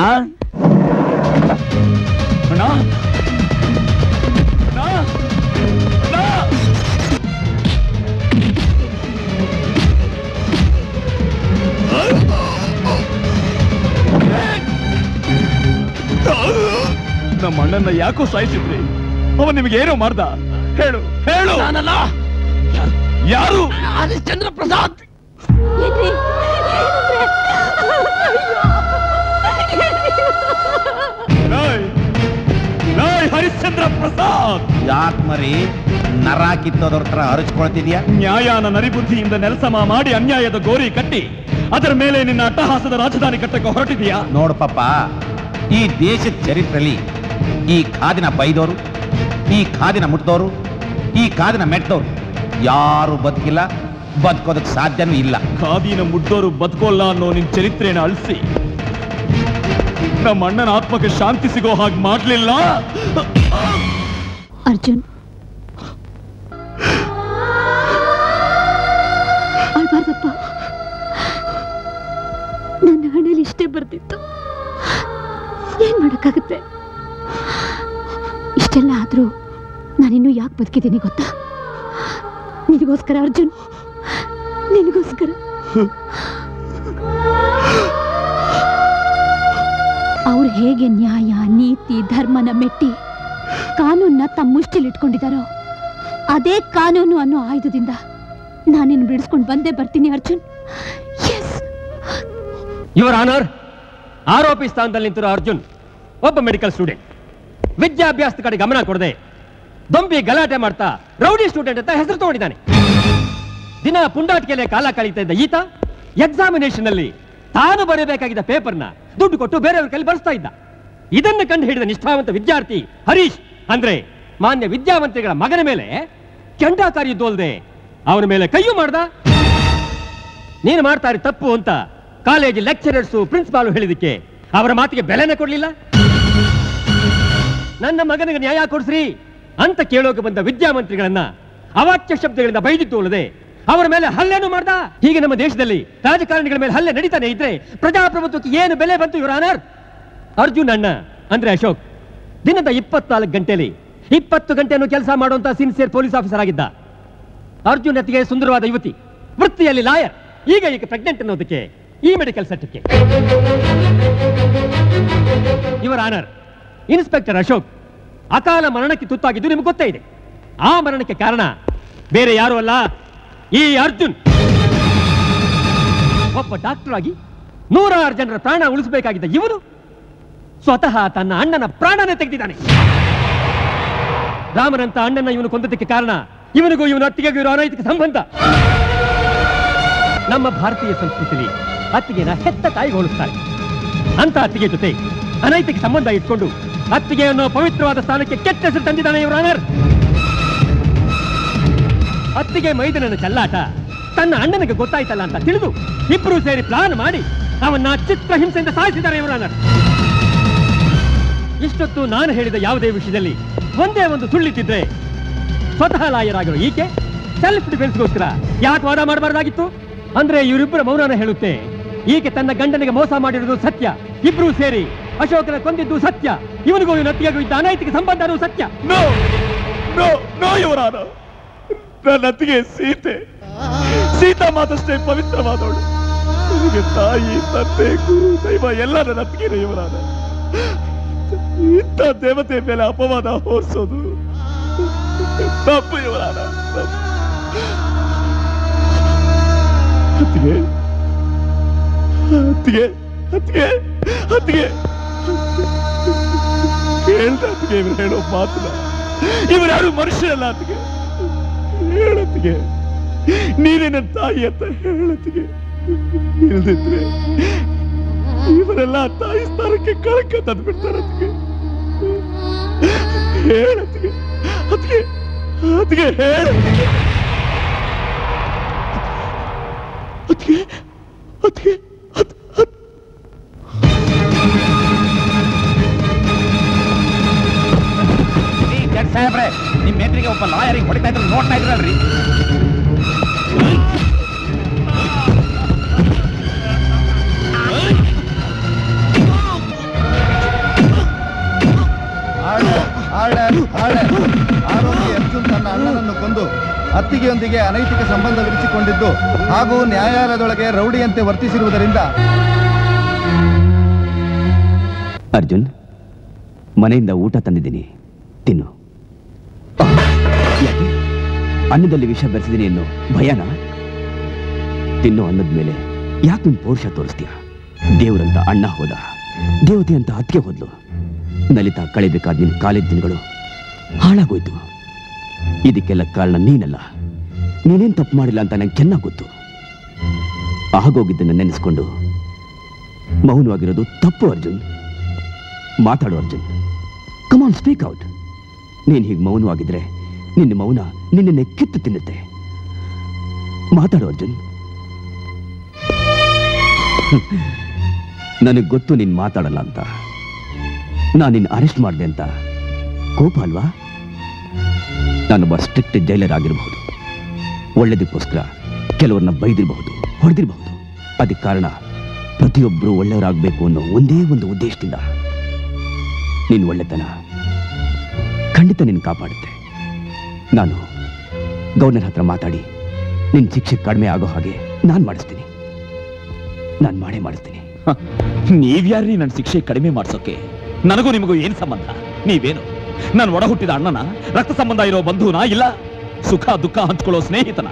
ಅಣ್ಣ ನಮ್ಮ ಅಣ್ಣನ ಯಾಕೋ ಸಾಯಿಸಿದ್ರಿ? ಅವ ನಿಮಗೆ ಏನೋ ಮಾಡ್ದ? ಹೇಳು ಹೇಳು.
ನಾನಲ್ಲ.
ಯಾರು?
ಹರಿಶ್ಚಂದ್ರ ಪ್ರಸಾದ್.
ಹರಿಶ್ಚಂದ್ರ ಪ್ರಸಾದ್,
ಯಾಕ್ ಮರಿ ನರ ಕಿತ್ತೋದವ್ರ ತರ ಹರಿಸ್ಕೊಳ್ತಿದ್ಯಾ?
ನ್ಯಾಯನ ನರಿಬುದ್ಧಿಯಿಂದ ನೆಲಸಮ ಮಾಡಿ ಅನ್ಯಾಯದ ಗೋರಿ ಕಟ್ಟಿ ಅದರ ಮೇಲೆ ನಿನ್ನ ಅಟ್ಟಹಾಸದ ರಾಜಧಾನಿ ಕಟ್ಟಕ್ಕೆ ಹೊರಟಿದೀಯಾ?
ನೋಡು ಪಾಪ, ಈ ದೇಶದ ಚರಿತ್ರೆಯಲ್ಲಿ ಈ ಖಾದಿನ ಬೈದವರು ಈ ಕಾದಿನ ಮುಟ್ಟಿದವರು ಈ ಕಾದಿನ ಮೆಟ್ಟದವ್ರು ಯಾರು ಬದುಕಿಲ್ಲ, ಬದುಕೋದಕ್ಕೆ ಸಾಧ್ಯನೂ ಇಲ್ಲ.
ಖಾದಿನ ಮುಟ್ಟೋರು ಬದುಕೋಲ್ಲ ಅನ್ನೋ ನಿನ್ ಚರಿತ್ರೆನ ಅಳಿಸಿ ನಮ್ಮ ಅಣ್ಣನ ಆತ್ಮಕ್ಕೆ ಶಾಂತಿ ಸಿಗೋ ಹಾಗೆ ಮಾಡ್ಲಿಲ್ಲ.
ಅರ್ಜುನ್, ಅಳ್ಬಾರ್ದಪ್ಪ. ನನ್ನ ಹಣೆಯಲ್ಲಿ ಇಷ್ಟೇ ಬರ್ತಿತ್ತು, ಏನ್ ಮಾಡಕ್ಕಾಗುತ್ತೆ? ಇಷ್ಟೆಲ್ಲ ಆದ್ರೂ ನಾನಿನ್ನೂ ಯಾಕೆ ಬದುಕಿದ್ದೀನಿ ಗೊತ್ತಾ? ನಿನಗೋಸ್ಕರ ಅರ್ಜುನ್, ನಿನಗೋಸ್ಕರ. ಅವ್ರು ಹೇಗೆ ನ್ಯಾಯ, ನೀತಿ, ಧರ್ಮನ ಮೆಟ್ಟಿ ಕಾನೂನ್ನ ತಮ್ಮ ಮುಷ್ಟಿಲಿ ಇಟ್ಕೊಂಡಿದ್ದಾರೋ ಅದೇ ಕಾನೂನು ಅನ್ನೋ ಆಯುಧದಿಂದ ನಾನಿನ್ನು ಬಿಡಿಸ್ಕೊಂಡು ಬಂದೇ ಬರ್ತೀನಿ ಅರ್ಜುನ್.
ಯುವರ್ ಆನರ್, ಆರೋಪಿ ಸ್ಥಾನದಲ್ಲಿ ನಿಂತಿರೋ ಅರ್ಜುನ್ ಒಬ್ಬ ಮೆಡಿಕಲ್ ಸ್ಟೂಡೆಂಟ್. ವಿದ್ಯಾಭ್ಯಾಸದ ಕಡೆ ಗಮನ ಕೊಡದೆ ದೊಂಬಿ ಗಲಾಟೆ ಮಾಡ್ತಾ ರೌಡಿ ಸ್ಟೂಡೆಂಟ್ ಅಂತ ಹೆಸರು ತಗೊಂಡಿದ್ದಾನೆ. ದಿನ ಪುಂಡಾಟಿಕೆಲೆ ಕಾಲ ಕಳೀತಾ ಇದ್ದ ಈತ ಎಕ್ಸಾಮಿನೇಷನ್ ಅಲ್ಲಿ ತಾನು ಬರೆಯಬೇಕಾಗಿದ್ದ ಪೇಪರ್ನ ದುಡ್ಡು ಕೊಟ್ಟು ಬೇರೆಯವ್ರ ಕೈಲಿ ಬರೆಸ್ತಾ ಇದ್ದ. ಇದನ್ನು ಕಂಡು ಹಿಡಿದ ನಿಷ್ಠಾವಂತ ವಿದ್ಯಾರ್ಥಿ ಹರೀಶ್ ಅಂದ್ರೆ ಮಾನ್ಯ ವಿದ್ಯಾವಂತರಿಗಳ ಮಗನ ಮೇಲೆ ಕೆಂಡಾಕಾರಿ ಯುದ್ಧ ಅಲ್ಲದೆ ಅವನ ಮೇಲೆ ಕೈಯೂ ಮಾಡ್ದ. ನೀನು ಮಾಡ್ತಾರೆ ತಪ್ಪು ಅಂತ ಕಾಲೇಜ್ ಲೆಕ್ಚರರ್ಸು ಪ್ರಿನ್ಸಿಪಾಲು ಹೇಳಿದಕ್ಕೆ ಅವರ ಮಾತಿಗೆ ಬೆಲೆನೇ ಕೊಡ್ಲಿಲ್ಲ. ನನ್ನ ಮಗನಿಗೆ ನ್ಯಾಯ ಕೊಡಿಸ್ರಿ ಅಂತ ಕೇಳೋಕೆ ಬಂದ ವಿದ್ಯಾಮಂತ್ರಿಗಳನ್ನ ಅವಾಚ್ಯ ಶಬ್ದಗಳಿಂದ ಬೈದಿತ್ತು ಅಲ್ಲದೆ ಅವರ ಮೇಲೆ ಹಲ್ಲೆನೂ ಮಾಡ್ದ. ಹೀಗೆ ನಮ್ಮ ದೇಶದಲ್ಲಿ ರಾಜಕಾರಣಿಗಳ ಮೇಲೆ ಹಲ್ಲೆ ನಡೀತಾನೆ ಇದ್ರೆ ಪ್ರಜಾಪ್ರಭುತ್ವಕ್ಕೆ ಏನು ಬೆಲೆ ಬಂತು ಯುವರ್ ಆನರ್? ಅರ್ಜುನ್ ಅಣ್ಣ ಅಂದ್ರೆ ಅಶೋಕ್ ದಿನದ ಇಪ್ಪತ್ನಾಲ್ಕು ಗಂಟೆಯಲ್ಲಿ ಇಪ್ಪತ್ತು ಗಂಟೆಯನ್ನು ಕೆಲಸ ಮಾಡುವಂತ ಸಿನ್ಸಿಯರ್ ಪೊಲೀಸ್ ಆಫೀಸರ್ ಆಗಿದ್ದ. ಅರ್ಜುನ್ ಅತ್ತಿಗೆ ಸುಂದರವಾದ ಯುವತಿ, ವೃತ್ತಿಯಲ್ಲಿ ಲಾಯರ್. ಈಗ ಈಗ ಪ್ರೆಗ್ನೆಂಟ್ ಅನ್ನೋದಕ್ಕೆ ಈ medical certificate. Your honour, inspector Ashok ಅಕಾಲ ಮರಣಕ್ಕೆ ತುತ್ತಾಗಿದ್ದು ನಿಮ್ಗೆ ಗೊತ್ತೇ ಇದೆ. ಆ ಮರಣಕ್ಕೆ ಕಾರಣ ಬೇರೆ ಯಾರು ಅಲ್ಲ, ಈ ಅರ್ಜುನ್. ಒಬ್ಬ ಡಾಕ್ಟರ್ ಆಗಿ ನೂರಾರು ಜನರ ಪ್ರಾಣ ಉಳಿಸಬೇಕಾಗಿದ್ದ ಇವನು ಸ್ವತಃ ತನ್ನ ಅಣ್ಣನ ಪ್ರಾಣನೇ ತೆಗೆದಿದ್ದಾನೆ. ರಾಮನಂತ ಅಣ್ಣನ ಇವನು ಕೊಂದದಕ್ಕೆ ಕಾರಣ ಇವನಿಗೂ ಇವನ ಅತ್ತಿಗೆಗೂ ಇರೋ ಅನೈತಿಕ ಸಂಬಂಧ. ನಮ್ಮ ಭಾರತೀಯ ಸಂಸ್ಕೃತಿಯಲ್ಲಿ ಅತ್ತಿಗೆನ ಹೆತ್ತ ತಾಯಿಗೆ ಹೋಲಿಸ್ತಾರೆ. ಅಂತ ಅತ್ತಿಗೆ ಜೊತೆ ಅನೈತಿಕ ಸಂಬಂಧ ಇಟ್ಕೊಂಡು ಅತ್ತಿಗೆ ಅನ್ನೋ ಪವಿತ್ರವಾದ ಸ್ಥಾನಕ್ಕೆ ಕೆಟ್ಟ ಹೆಸರು ತಂದಿದ್ದಾನೆ ಯುವರ್ ಆನರ್. ಅತ್ತಿಗೆ ಮೈದನನ ಚೆಲ್ಲಾಟ ತನ್ನ ಅಣ್ಣನಿಗೆ ಗೊತ್ತಾಯ್ತಲ್ಲ ಅಂತ ತಿಳಿದು ಇಬ್ರು ಸೇರಿ ಪ್ಲಾನ್ ಮಾಡಿ ಅವನ್ನ ಚಿತ್ರ ಹಿಂಸೆಯಿಂದ ಸಾಯಿಸಿದ್ದಾರೆ ಯುವರ್ ಆನರ್. ಇಷ್ಟೊತ್ತು ನಾನು ಹೇಳಿದ ಯಾವುದೇ ವಿಷಯದಲ್ಲಿ ಒಂದೇ ಒಂದು ಸುಳ್ಳಿಟ್ಟಿದ್ರೆ ಸ್ವತಃ ಲಾಯರ್ ಆಗಿರೋ ಈಕೆ ಸೆಲ್ಫ್ ಡಿಫೆನ್ಸ್ಗೋಸ್ಕರ ಯಾಕೆ ವಾದ ಮಾಡಬಾರ್ದಾಗಿತ್ತು? ಅಂದ್ರೆ ಇವರಿಬ್ಬರ ಮೌನನ ಹೇಳುತ್ತೆ ಈಕೆ ತನ್ನ ಗಂಡನಿಗೆ ಮೋಸ ಮಾಡಿರೋದು ಸತ್ಯ, ಇಬ್ರು ಸೇರಿ ಅಶೋಕನ ಕೊಂದಿದ್ದು ಸತ್ಯ, ಇವನಿಗೂ ಇವನ ಅತ್ತಿಗೆಗೂ ಇದ್ದ ಅನೈತಿಕ ಸಂಬಂಧನೂ ಸತ್ಯ.
No no no your honour, ನನ್ನ ಅತ್ತಿಗೆ ಸೀತೆ ಸೀತಾ ಮಾತಷ್ಟೇ ಪವಿತ್ರವಾದವಳು. ನನಗೆ ತಾಯಿ, ತಂದೆ, ಗುರು, ದೈವ ಎಲ್ಲ ನನ್ನ ಅತ್ತಿಗೆನೇ ಯುವರ್ ಆನರ್. ಇಂಥ ದೇವತೆ ಮೇಲೆ ಅಪವಾದ ಹೊರಿಸೋದು ತಪ್ಪು ಯುವರ್ ಆನರ್, ತಪ್ಪು. ಅತ್ತಿಗೆ ಅತ್ತಿಗೆ ಅತ್ತಿಗೆ ಅತ್ತಿಗೆ ಕೇಳ್ದ ಅತ್ತಿಗೆ ಇವ್ರು ಹೇಳೋ ಮಾತನ್ನ. ಇವ್ರು ಯಾರು ಮನುಷ್ಯರಲ್ಲ ಅತ್ತಿಗೆ. ಹೇಳತ್ತಿಗೆ ನೀನೇ ನನ್ನ ತಾಯಿ ಅಂತ ಹೇಳತ್ತಿಗೆ. ಇಲ್ದಿದ್ರೆ ಇವರೆಲ್ಲ ತಾಯಿ ಸ್ಥಾನಕ್ಕೆ ಕಳಕ ತಂದು ಬಿಡ್ತಾರೆ ಅತ್ತಿಗೆ. ಹೇಳತ್ತಿಗೆ ಅತ್ತಿಗೆ ಅತ್ತಿಗೆ ಹೇಳ ಅತ್ತಿಗೆ ಅತ್ತಿಗೆ
ಸಾಹೇಬ್ರೆ, ನಿಮ್ ಮೇತ್ರಿಗೆ ಒಬ್ಬ ಲಾಯರಿಗೆ ಹೊಡಿತಾ ಇದ್ರು ನೋಡ್ತಾ ಇದ್ರಲ್ರಿ.
ಆರೋಪಿ ಅರ್ಜುನ್ ತನ್ನ ಅಣ್ಣನನ್ನು ಕೊಂದು ಅತ್ತಿಗೆಯೊಂದಿಗೆ ಅನೈತಿಕ ಸಂಬಂಧ ವಿರಿಸಿಕೊಂಡಿದ್ದು ಹಾಗೂ ನ್ಯಾಯಾಲಯದೊಳಗೆ ರೌಡಿಯಂತೆ ವರ್ತಿಸಿರುವುದರಿಂದ.
ಅರ್ಜುನ್, ಮನೆಯಿಂದ ಊಟ ತಂದಿದ್ದೀನಿ, ತಿನ್ನು. ಯಾಕೆ ಅನ್ನದಲ್ಲಿ ವಿಷ ಬೆರೆಸಿದ್ದೀನಿ ಅನ್ನೋ ಭಯನಾ? ತಿನ್ನು ಅನ್ನದ ಮೇಲೆ ಯಾಕೆ ನಿನ್ ಪೌರುಷ ತೋರಿಸ್ತೀಯ? ದೇವರಂತ ಅಣ್ಣ ಹೋದ, ದೇವತೆ ಅಂತ ಅತ್ತಿಗೆ ಹೋದ್ಲು. ನಲಿತಾ ಕಳಿಬೇಕಾದ ನಿನ್ನ ಕಾಲೇಜ್ ದಿನಗಳು ಹಾಳಾಗೋಯ್ತು. ಇದಕ್ಕೆಲ್ಲ ಕಾರಣ ನೀನಲ್ಲ. ನೀನೇನ್ ತಪ್ಪು ಮಾಡಿಲ್ಲ ಅಂತ ನಂಗೆ ಚೆನ್ನಾಗಿ ಗೊತ್ತು. ಆಗೋಗಿದ್ದನ್ನು ನೆನೆಸ್ಕೊಂಡು ಮೌನವಾಗಿರೋದು ತಪ್ಪು ಅರ್ಜುನ್. ಮಾತಾಡು Arjun, come on, speak out. ನೀನು ಹೀಗೆ ಮೌನವಾಗಿದ್ರೆ ನಿನ್ನ ಮೌನ ನಿನ್ನನ್ನೇ ಕಿತ್ತು ತಿನ್ನುತ್ತೆ. ಮಾತಾಡು ಅರ್ಜುನ್. ನನಗೆ ಗೊತ್ತು ನೀನು ಮಾತಾಡಲ್ಲ ಅಂತ. ನಾನು ನಿನ್ನ ಅರೆಸ್ಟ್ ಮಾಡಿದೆ ಅಂತ ಕೋಪ ಅಲ್ವಾ? ನಾನೊಬ್ಬ ಸ್ಟ್ರಿಕ್ಟ್ ಜೈಲರ್ ಆಗಿರಬಹುದು, ಒಳ್ಳೆದಕ್ಕೋಸ್ಕರ ಕೆಲವ್ರನ್ನ ಬೈದಿರಬಹುದು, ಹೊಡೆದಿರಬಹುದು. ಅದಕ್ಕೆ ಕಾರಣ ಪ್ರತಿಯೊಬ್ಬರು ಒಳ್ಳೆಯವರಾಗಬೇಕು ಅನ್ನೋ ಒಂದೇ ಒಂದು ಉದ್ದೇಶದಿಂದ. ನಿನ್ನ ಒಳ್ಳೆತನ ಖಂಡಿತ ನಿನ್ನ ಕಾಪಾಡುತ್ತೆ. ನಾನು ಗವರ್ನರ್ ಹತ್ರ ಮಾತಾಡಿ ನಿನ್ನ ಶಿಕ್ಷೆ ಕಡಿಮೆ ಆಗೋ ಹಾಗೆ ನಾನು ಮಾಡಿಸ್ತೀನಿ. ನಾನು ಮಾಡೇ ಮಾಡಿಸ್ತೀನಿ.
ನೀವ್ಯಾರ್ರಿ ನನ್ನ ಶಿಕ್ಷೆ ಕಡಿಮೆ ಮಾಡ್ಸೋಕೆ? ನನಗೂ ನಿಮಗೂ ಏನ್ ಸಂಬಂಧ? ನೀವೇನು ನಾನು ಒಡ ಹುಟ್ಟಿದ ಅಣ್ಣನ, ರಕ್ತ ಸಂಬಂಧ ಇರೋ ಬಂಧುನ, ಇಲ್ಲ ಸುಖ ದುಃಖ ಹಂಚ್ಕೊಳ್ಳೋ ಸ್ನೇಹಿತನ?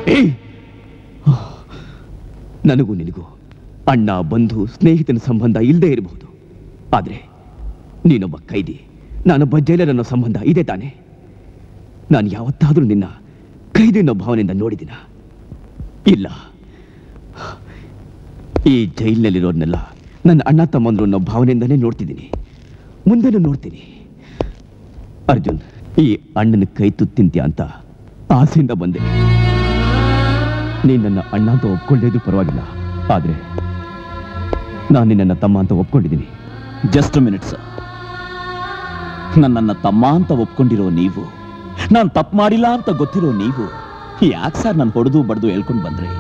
ನನಗೂ ನಿನಗೂ ಅಣ್ಣ, ಬಂಧು, ಸ್ನೇಹಿತನ ಸಂಬಂಧ ಇಲ್ಲದೆ ಇರಬಹುದು. ಆದ್ರೆ ನೀನೊಬ್ಬ ಕೈದಿ, ನಾನೊಬ್ಬ ಜೈಲರ್ ಅನ್ನೋ ಸಂಬಂಧ ಇದೆ ತಾನೆ? ನಾನು ಯಾವತ್ತಾದ್ರೂ ನಿನ್ನ ಕೈದಿ ಅನ್ನೋ ಭಾವನೆಯಿಂದ ನೋಡಿದಿನ? ಇಲ್ಲ. ಈ ಜೈಲಿನಲ್ಲಿರೋರ್ನೆಲ್ಲ ನನ್ನ ಅಣ್ಣ ತಮ್ಮಂದ್ರು ಅನ್ನೋ ಭಾವನೆಯಿಂದನೇ ನೋಡ್ತಿದ್ದೀನಿ, ಮುಂದೆನೂ ನೋಡ್ತೀನಿ. ಅರ್ಜುನ್, ಈ ಅಣ್ಣನ ಕೈ ತುತ್ತಿಂತ್ಯ ಅಂತ ಆಸೆಯಿಂದ ಬಂದೆ. ನೀನ್ ನನ್ನ ಅಣ್ಣ ಅಂತ ಒಪ್ಕೊಳ್ಳೇದು ಪರವಾಗಿಲ್ಲ, ಆದ್ರೆ ನಾನು ನಿನ್ನ ತಮ್ಮ ಅಂತ ಒಪ್ಕೊಂಡಿದ್ದೀನಿ.
Just minutes. ನನ್ನನ್ನ ತಮ್ಮ ಅಂತ ಒಪ್ಕೊಂಡಿರೋ ನೀವು, ನಾನು ತಪ್ಪು ಮಾಡಿಲ್ಲ ಅಂತ ಗೊತ್ತಿರೋ ನೀವು ಯಾಕೆ ಸರ್ ನಾನು ಹೊಡೆದು ಬಡ್ದು ಹೇಳ್ಕೊಂಡು ಬಂದ್ರಿ?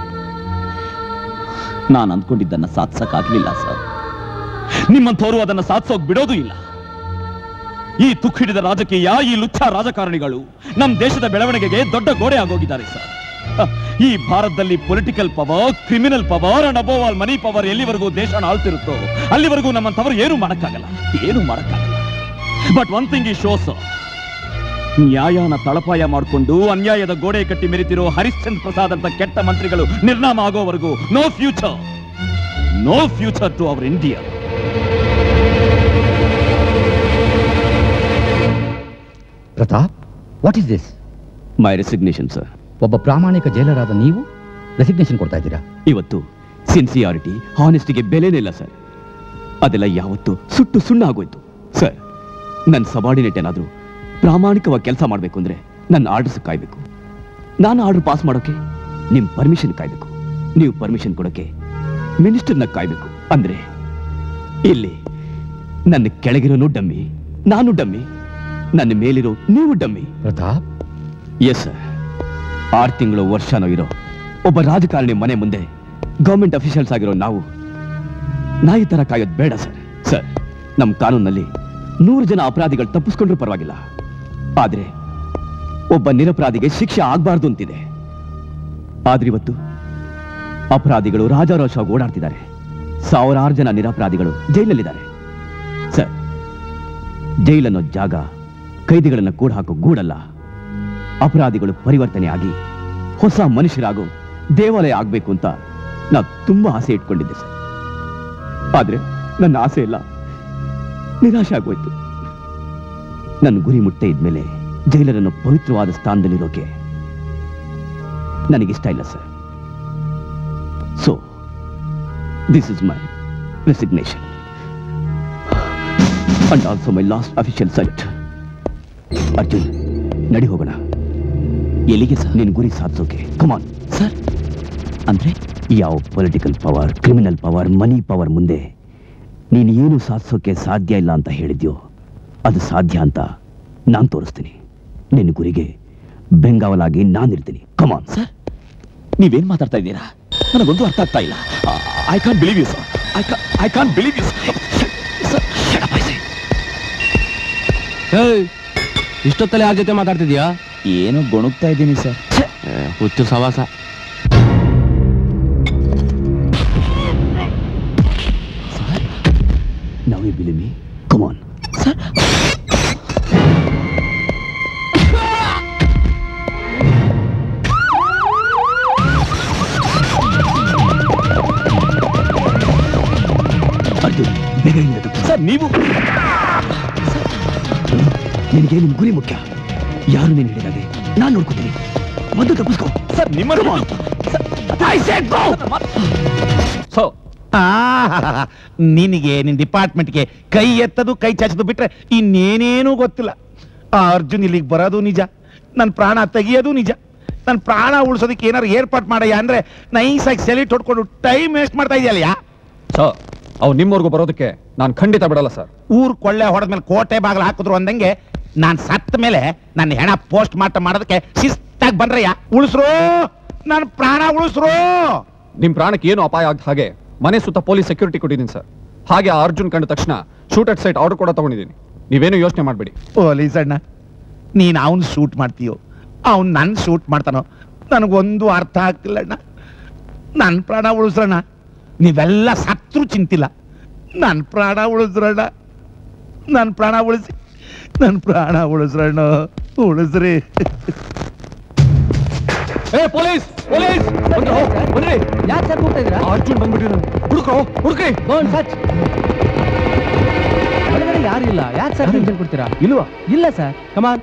ನಾನು ಅಂದ್ಕೊಂಡಿದ್ದನ್ನ ಸಾಧಿಸಕ್ಕಾಗ್ಲಿಲ್ಲ ಸರ್. ನಿಮ್ಮಂಥವ್ರು ಅದನ್ನ ಸಾಧಿಸೋಕ್ ಬಿಡೋದು ಇಲ್ಲ. ಈ ತುಕ್ಕಿಡಿದ ರಾಜಕೀಯ, ಈ ಲುಚ್ಚ ರಾಜಕಾರಣಿಗಳು ನಮ್ಮ ದೇಶದ ಬೆಳವಣಿಗೆಗೆ ದೊಡ್ಡ ಗೋಡೆ ಆಗೋಗಿದ್ದಾರೆ ಸರ್. ಈ ಭಾರತದಲ್ಲಿ political power, criminal power and above all money power ಎಲ್ಲಿವರೆಗೂ ದೇಶ ಆಳ್ತಿರುತ್ತೋ ಅಲ್ಲಿವರೆಗೂ ನಮ್ಮಂಥವ್ರು ಏನು ಮಾಡಕ್ಕಾಗಲ್ಲ, ಏನು ಮಾಡಕ್ಕಾಗಲ್ಲ. ಬಟ್ ಒನ್ ಥಿಂಗ್ ಈ ಶೋಸ್, ನ್ಯಾಯನ ತಳಪಾಯ ಮಾಡಿಕೊಂಡು ಅನ್ಯಾಯದ ಗೋಡೆ ಕಟ್ಟಿ ಮೆರಿತಿರೋ ಹರಿಶ್ಚಂದ್ರ ಪ್ರಸಾದ್ ಅಂತ ಕೆಟ್ಟ ಮಂತ್ರಿಗಳು ನಿರ್ನಾಮ ಆಗೋವರೆಗೂ no future, no future to our India.
Pratap, what is this?
My resignation sir.
ಒಬ್ಬ ಪ್ರಾಮಾಣಿಕ ಜೈಲರಾದ ನೀವು ರೆಸಿಗ್ನೇಷನ್ ಕೊಡ್ತಾ ಇದ್ದೀರಾ?
ಇವತ್ತು ಸಿನ್ಸಿಯಾರಿಟಿ, ಹಾನೆಸ್ಟಿಗೆ ಬೆಲೆನೇ ಇಲ್ಲ ಸರ್. ಅದೆಲ್ಲ ಯಾವತ್ತು ಸುಟ್ಟು ಸುಣ್ಣ ಆಗೋಯ್ತು ಸರ್. ನನ್ನ ಸಬಾರ್ಡಿನೇಟ್ ಏನಾದರೂ ಪ್ರಾಮಾಣಿಕವಾಗಿ ಕೆಲಸ ಮಾಡಬೇಕು ಅಂದ್ರೆ ನನ್ನ ಆರ್ಡರ್ಸ್ ಕಾಯ್ಬೇಕು. ನಾನು ಆರ್ಡರ್ ಪಾಸ್ ಮಾಡೋಕೆ ನಿಮ್ಮ ಪರ್ಮಿಷನ್ ಕಾಯ್ಬೇಕು. ನೀವು ಪರ್ಮಿಷನ್ ಕೊಡೋಕೆ ಮಿನಿಸ್ಟರ್ನ ಕಾಯ್ಬೇಕು. ಅಂದ್ರೆ ಇಲ್ಲಿ ನನ್ನ ಕೆಳಗಿರೋನು ಡಮ್ಮಿ, ನಾನು ಡಮ್ಮಿ, ನನ್ನ ಮೇಲಿರೋ ನೀವು ಡಮ್ಮಿ.
Pratap,
yes sir. ಆರು ತಿಂಗಳು ವರ್ಷನೋ ಇರೋ ಒಬ್ಬ ರಾಜಕಾರಣಿ ಮನೆ ಮುಂದೆ ಗವರ್ಮೆಂಟ್ ಅಫಿಷಿಯಲ್ಸ್ ಆಗಿರೋ ನಾವು ನಾಯಿ ತರ ಕಾಯೋದು ಬೇಡ ಸರ್. ಸರ್, ನಮ್ಮ ಕಾನೂನಲ್ಲಿ ನೂರು ಜನ ಅಪರಾಧಿಗಳು ತಪ್ಪಿಸ್ಕೊಂಡ್ರೂ ಪರವಾಗಿಲ್ಲ, ಆದ್ರೆ ಒಬ್ಬ ನಿರಪರಾಧಿಗೆ ಶಿಕ್ಷೆ ಆಗ್ಬಾರ್ದು ಅಂತಿದೆ. ಆದ್ರೆ ಇವತ್ತು ಅಪರಾಧಿಗಳು ರಾಜಾರೋಷವಾಗಿ ಓಡಾಡ್ತಿದ್ದಾರೆ, ಸಾವಿರಾರು ಜನ ನಿರಪರಾಧಿಗಳು ಜೈಲಲ್ಲಿದ್ದಾರೆ. ಸರ್, ಜೈಲನ್ನೋ ಜಾಗ ಕೈದಿಗಳನ್ನ ಕೂಡ ಹಾಕೋ ಗೂಡಲ್ಲ. ಅಪರಾಧಿಗಳು ಪರಿವರ್ತನೆ ಆಗಿ ಹೊಸ ಮನುಷ್ಯರಾಗೋ ದೇವಾಲಯ ಆಗ್ಬೇಕು ಅಂತ ನಾ ತುಂಬಾ ಆಸೆ ಇಟ್ಕೊಂಡಿದ್ದೆ ಸರ್. ಆದ್ರೆ ನನ್ನ ಆಸೆ ಎಲ್ಲ ನಿರಾಶೆ ಆಗೋಯ್ತು. ನನ್ನ ಗುರಿ ಮುಟ್ಟೆ ಇದ್ಮೇಲೆ ಜೈಲರನ್ನು ಪವಿತ್ರವಾದ ಸ್ಥಾನದಲ್ಲಿರೋಕೆ ನನಗಿಷ್ಟ ಇಲ್ಲ sir. So this is my resignation and also my last official site. Arjun, ನಡಿ ಹೋಗೋಣ. ಎಲ್ಲಿಗೆ ಸರ್? ನಿನ್ನ ಗುರಿ ಸಾಧಿಸೋಕೆ. ಕಮಾನ್ ಸರ್. ಅಂದ್ರೆ ಯಾವ political power, criminal power, money power ಮುಂದೆ ನೀನು ಏನು ಸಾಧಿಸೋಕೆ ಸಾಧ್ಯ ಇಲ್ಲ ಅಂತ ಹೇಳಿದ್ಯೋ ಅದು ಸಾಧ್ಯ ಅಂತ ನಾನು ತೋರಿಸ್ತೀನಿ. ನಿನ್ನ ಗುರಿಗೆ ಬೆಂಗಾವಲಾಗಿ ನಾನಿರ್ತೀನಿ. Come on
sir. ನೀವೇನ್ ಮಾತಾಡ್ತಾ ಇದ್ದೀರಾ? ನನಗೊಂದು ಅರ್ಥ ಆಗ್ತಾ ಇಲ್ಲ. I can't believe you sir. I can't believe you sir.
ಇಷ್ಟೊತ್ತಲ್ಲಿ ಯಾರ ಜೊತೆ ಮಾತಾಡ್ತಿದ್ಯಾ?
ಏನು ಗೊಣಗ್ತಾ ಇದ್ದೀನಿ ಸರ್.
ಹುಚ್ಚು ಸವಾಸ.
Now you believe me? Come on.
Sir.
Arjun, ಬೇಗ ಹಿಂದೆ ತಪ್ಪು.
ಸರ್, ನೀವು
ನಿನಗೆ ನಿಮ್ ಗುರಿ ಮುಖ್ಯ. ಯಾರು ನೀನು ಹೇಳಿದಾಗೆ ನಾನು ನೋಡ್ಕೊತೀನಿ. ಮೊದಲು ತಪ್ಪಿಸ್ಕೋ.
ಸರ್, ನಿಮ್ಮ
ಸೊ ನಿನಗೆ ನಿನ್ ಡಿಪಾರ್ಟ್ಮೆಂಟ್ಗೆ ಕೈ ಎತ್ತದು ಕೈ ಚಾಚದು ಬಿಟ್ರೆ ಇನ್ನೇನೇನೂ ಗೊತ್ತಿಲ್ಲ. ಆ ಅರ್ಜುನ್ ಇಲ್ಲಿಗೆ ಬರೋದು ನಿಜ, ನನ್ನ ಪ್ರಾಣ ತೆಗಿಯೋದು ನಿಜ. ನನ್ನ ಪ್ರಾಣ ಉಳಿಸೋದಕ್ಕೆ ಏನಾರು ಏರ್ಪಾಟ್ ಮಾಡಯ್ಯ ಅಂದ್ರೆ ನೈಸಾಗಿ ಸೆಲಿಟ್ ಹೊಡ್ಕೊಂಡು ಟೈಮ್ ವೇಸ್ಟ್ ಮಾಡ್ತಾ ಇದೆಯಲ್ಲ.
ಸರ್ ಅವ್ ನಿಮ್ಮವರೆಗೂ ಬರೋದಕ್ಕೆ ನಾನು ಖಂಡಿತ ಬಿಡಲ್ಲ ಸರ್.
ಊರ್ ಕೊಳ್ಳೆ ಹೊಡೆದ್ಮೇಲೆ ಕೋಟೆ ಬಾಗಿಲು ಹಾಕಿದ್ರು ಅಂದಂಗೆ ನಾನ್ ಸತ್ತ ಮೇಲೆ ನನ್ನ ಹೆಣ ಪೋಸ್ಟ್ ಮಾರ್ಟಮ್ ಮಾಡೋದಕ್ಕೆ ಶಿಸ್ತಾಗಿ ಬಂದ್ರಯ್ಯ. ಉಳಿಸ್ರು, ನನ್ನ ಪ್ರಾಣ ಉಳಿಸ್ರು.
ನಿಮ್ ಪ್ರಾಣಕ್ಕೆ ಏನು ಅಪಾಯ ಆಗದ ಹಾಗೆ ಮನೆ ಸುತ್ತ ಪೊಲೀಸ್ ಸೆಕ್ಯೂರಿಟಿ ಕೊಟ್ಟಿದ್ದೀನಿ ಸರ್. ಹಾಗೆ ಆ ಅರ್ಜುನ್ ಕಂಡ ತಕ್ಷಣ ಶೂಟ್ ಅಟ್ ಸೈಟ್ ಆರ್ಡರ್ ಕೂಡ ತಗೊಂಡಿದ್ದೀನಿ. ನೀವೇನು ಯೋಚನೆ ಮಾಡಬೇಡಿ.
ಪೊಲೀಸ್ ಅಣ್ಣ, ನೀನ್ ಅವನ್ ಶೂಟ್ ಮಾಡ್ತೀಯೋ ಅವ್ನ್ ನನ್ ಶೂಟ್ ಮಾಡ್ತಾನೋ ನನಗೊಂದು ಅರ್ಥ ಆಗ್ತಿಲ್ಲ ಅಣ್ಣ. ನನ್ನ ಪ್ರಾಣ ಉಳಿಸ್ರಣ್ಣ. ನೀವೆಲ್ಲ ಸತ್ರು ಚಿಂತಿಲ್ಲ, ನನ್ನ ಪ್ರಾಣ ಉಳಿಸ್ರಣ್ಣ. ನನ್ನ ಪ್ರಾಣ ಉಳಿಸಿ, ನನ್ನ ಪ್ರಾಣ ಉಳಿಸ್ರಣ್ಣ, ಉಳಿಸ್ರಿ.
ಏ ಪೊಲೀಸ್ ಪೊಲೀಸ್ ಬನ್ರಿ.
ಯಾಕೆ ಸರ್ ಕೂಗ್ತಾ ಇದ್ದೀರಾ?
ಅರ್ಜುನ್ ಬಂದ್ಬಿಟ್ಟಿದ್ದಾನೆ. ಹುಡುಕ್ರೋ ಹುಡುಕ್ರಿ.
ಸಚ್ ಒಳಗಡೆ ಯಾರು ಇಲ್ಲ. ಯಾಕೆ ಸರ್ ಟೆನ್ಷನ್ ಕೊಡ್ತೀರಾ? ಇಲ್ವಾ? ಇಲ್ಲ sir, come on.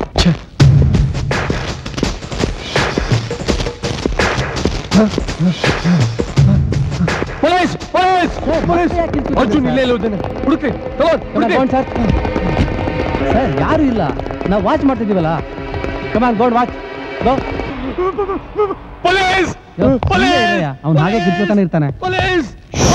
Police police police Arjun ಇಲ್ಲೇ ಇದ್ದಾನೆ. ಹುಡುಕ್ರಿ
ಸರ್. ಸರ್ ಯಾರು ಇಲ್ಲ, ನಾವು ವಾಚ್ ಮಾಡ್ತಿದ್ದೀವಲ್ಲ. ಕಮಾನ್ ಗೋಡ್ ವಾಚ್ ಗೋ.
ಪೊಲೀಸ್
ಅವ್ನು ಹಾಗೆ ಕಿತ್ಕೊತಾನೆ ಇರ್ತಾನೆ.
Police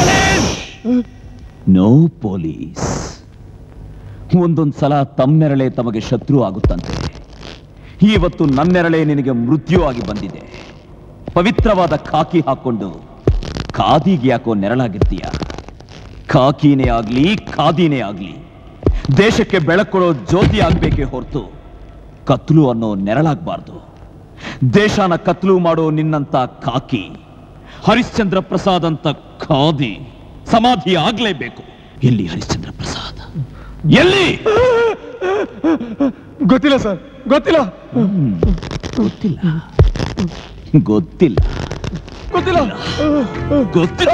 no police. ಒಂದೊಂದ್ ಸಲ ತಮ್ಮೆರಳೆ ತಮಗೆ ಶತ್ರು ಆಗುತ್ತಂತೆ. ಇವತ್ತು ನನ್ನೆರಳೆ ನಿನಗೆ ಮೃತ್ಯು ಆಗಿ ಬಂದಿದೆ. ಪವಿತ್ರವಾದ ಖಾಕಿ ಹಾಕೊಂಡು ಖಾದಿಗೆ ಯಾಕೋ ನೆರಳಾಗಿರ್ತೀಯ? ಖಾಕಿನೇ ಆಗ್ಲಿ ಖಾದಿನೇ ಆಗ್ಲಿ ದೇಶಕ್ಕೆ ಬೆಳಕೊಡೋ ಜ್ಯೋತಿ ಆಗ್ಬೇಕೇ ಹೊರತು ಕತ್ಲು ಅನ್ನೋ ನೆರಳಾಗಬಾರ್ದು. ದೇಶನ ಕತ್ಲು ಮಾಡೋ ನಿನ್ನಂತ ಖಾಕಿ, ಹರಿಶ್ಚಂದ್ರ ಪ್ರಸಾದ್ ಅಂತ ಖಾದಿ ಸಮಾಧಿ ಆಗ್ಲೇಬೇಕು. ಎಲ್ಲಿ ಹರಿಶ್ಚಂದ್ರ ಪ್ರಸಾದ್? ಎಲ್ಲಿ?
ಗೊತ್ತಿಲ್ಲ ಸರ್, ಗೊತ್ತಿಲ್ಲ
ಗೊತ್ತಿಲ್ಲ ಗೊತ್ತಿಲ್ಲ
ಗೊತ್ತಿಲ್ಲ
ಗೊತ್ತಿಲ್ಲ.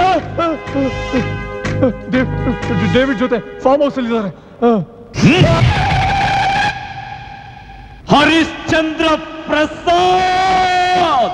ಡೇವಿಡ್ ಜೊತೆ ಫಾರ್ಮ್ ಹೌಸ್ ಅಲ್ಲಿ ಇದ್ದಾರೆ.
ಹರಿಶ್ಚಂದ್ರ ಪ್ರಸಾದ್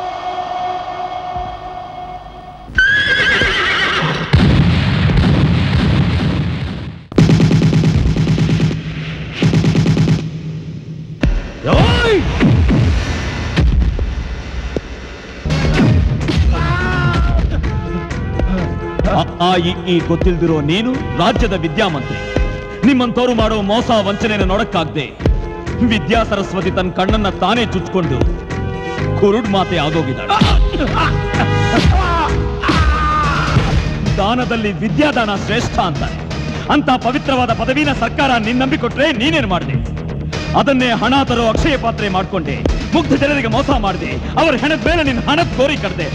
ಆ ಈ ಗೊತ್ತಿಲ್ದಿರೋ ನೀನು ರಾಜ್ಯದ ವಿದ್ಯಾಮಂತ್ರಿ. ನಿಮ್ಮಂತವ್ರು ಮಾಡೋ ಮೋಸ ವಂಚನೆನ ನೋಡಕ್ಕಾಗ್ದೆ ವಿದ್ಯಾ ಸರಸ್ವತಿ ತನ್ನ ಕಣ್ಣನ್ನ ತಾನೇ ಚುಚ್ಕೊಂಡು ಕುರುಡ್ ಮಾತೆ ಆಗೋಗಿದ್ದಾಳೆ. ದಾನದಲ್ಲಿ ವಿದ್ಯಾದಾನ ಶ್ರೇಷ್ಠ ಅಂತಾರೆ. ಅಂತ ಪವಿತ್ರವಾದ ಪದವಿನ ಸರ್ಕಾರ ನಿನ್ ನಂಬಿಕೊಟ್ರೆ ನೀನೇನ್ ಮಾಡಿದೆ? ಅದನ್ನೇ ಹಣ ತರೋ ಅಕ್ಷಯ ಪಾತ್ರೆ ಮಾಡ್ಕೊಂಡೆ. ಮುಗ್ಧ ಜನರಿಗೆ ಮೋಸ ಮಾಡಿದೆ. ಅವರ ಹೆಣದ ಮೇಲೆ ನಿನ್ನ ಹಣದ ಕೋರಿ ಕಡ್ದೆ.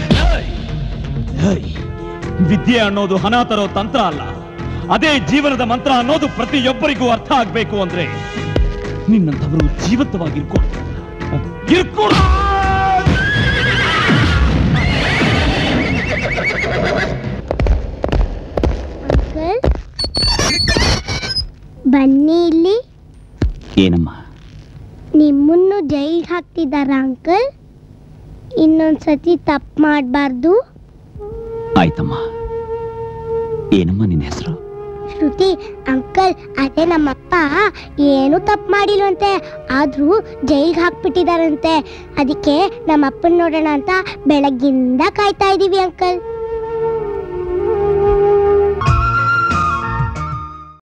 ವಿದ್ಯೆ ಅನ್ನೋದು ಹಣ ತರೋ ತಂತ್ರ ಅಲ್ಲ, ಅದೇ ಜೀವನದ ಮಂತ್ರ ಅನ್ನೋದು ಪ್ರತಿಯೊಬ್ಬರಿಗೂ ಅರ್ಥ ಆಗ್ಬೇಕು ಅಂದ್ರೆ ನಿನ್ನಂಥವರು ಜೀವಂತವಾಗಿರ್ಕೊಂಡು ಇರ್ಕೊಂಡು
ಬನ್ನಿ ಇಲ್ಲಿ.
ಏನಮ್ಮ?
ನಿಮ್ಮನ್ನು ಜೈಲ್ ಹಾಕ್ತಿದಾರ ಅಂಕಲ್? ಇನ್ನೊಂದ್ಸತಿ ತಪ್ಪು ಮಾಡಬಾರ್ದು.
ಆಯ್ತಮ್ಮ. ಏನಮ್ಮ ನಿನ್ನ ಹೆಸರು?
ಶ್ರುತಿ. ಅಂಕಲ್, ಅದೇ ನಮ್ಮಪ್ಪ ಏನು ತಪ್ಪು ಮಾಡಿಲ್ವಂತೆ, ಆದ್ರೂ ಜೈಲ್ಗೆ ಹಾಕ್ಬಿಟ್ಟಿದಾರಂತೆ. ಅದಕ್ಕೆ ನಮ್ಮಪ್ಪನ ನೋಡೋಣ ಅಂತ ಬೆಳಗ್ಗಿಂದ ಕಾಯ್ತಾ ಇದೀವಿ ಅಂಕಲ್.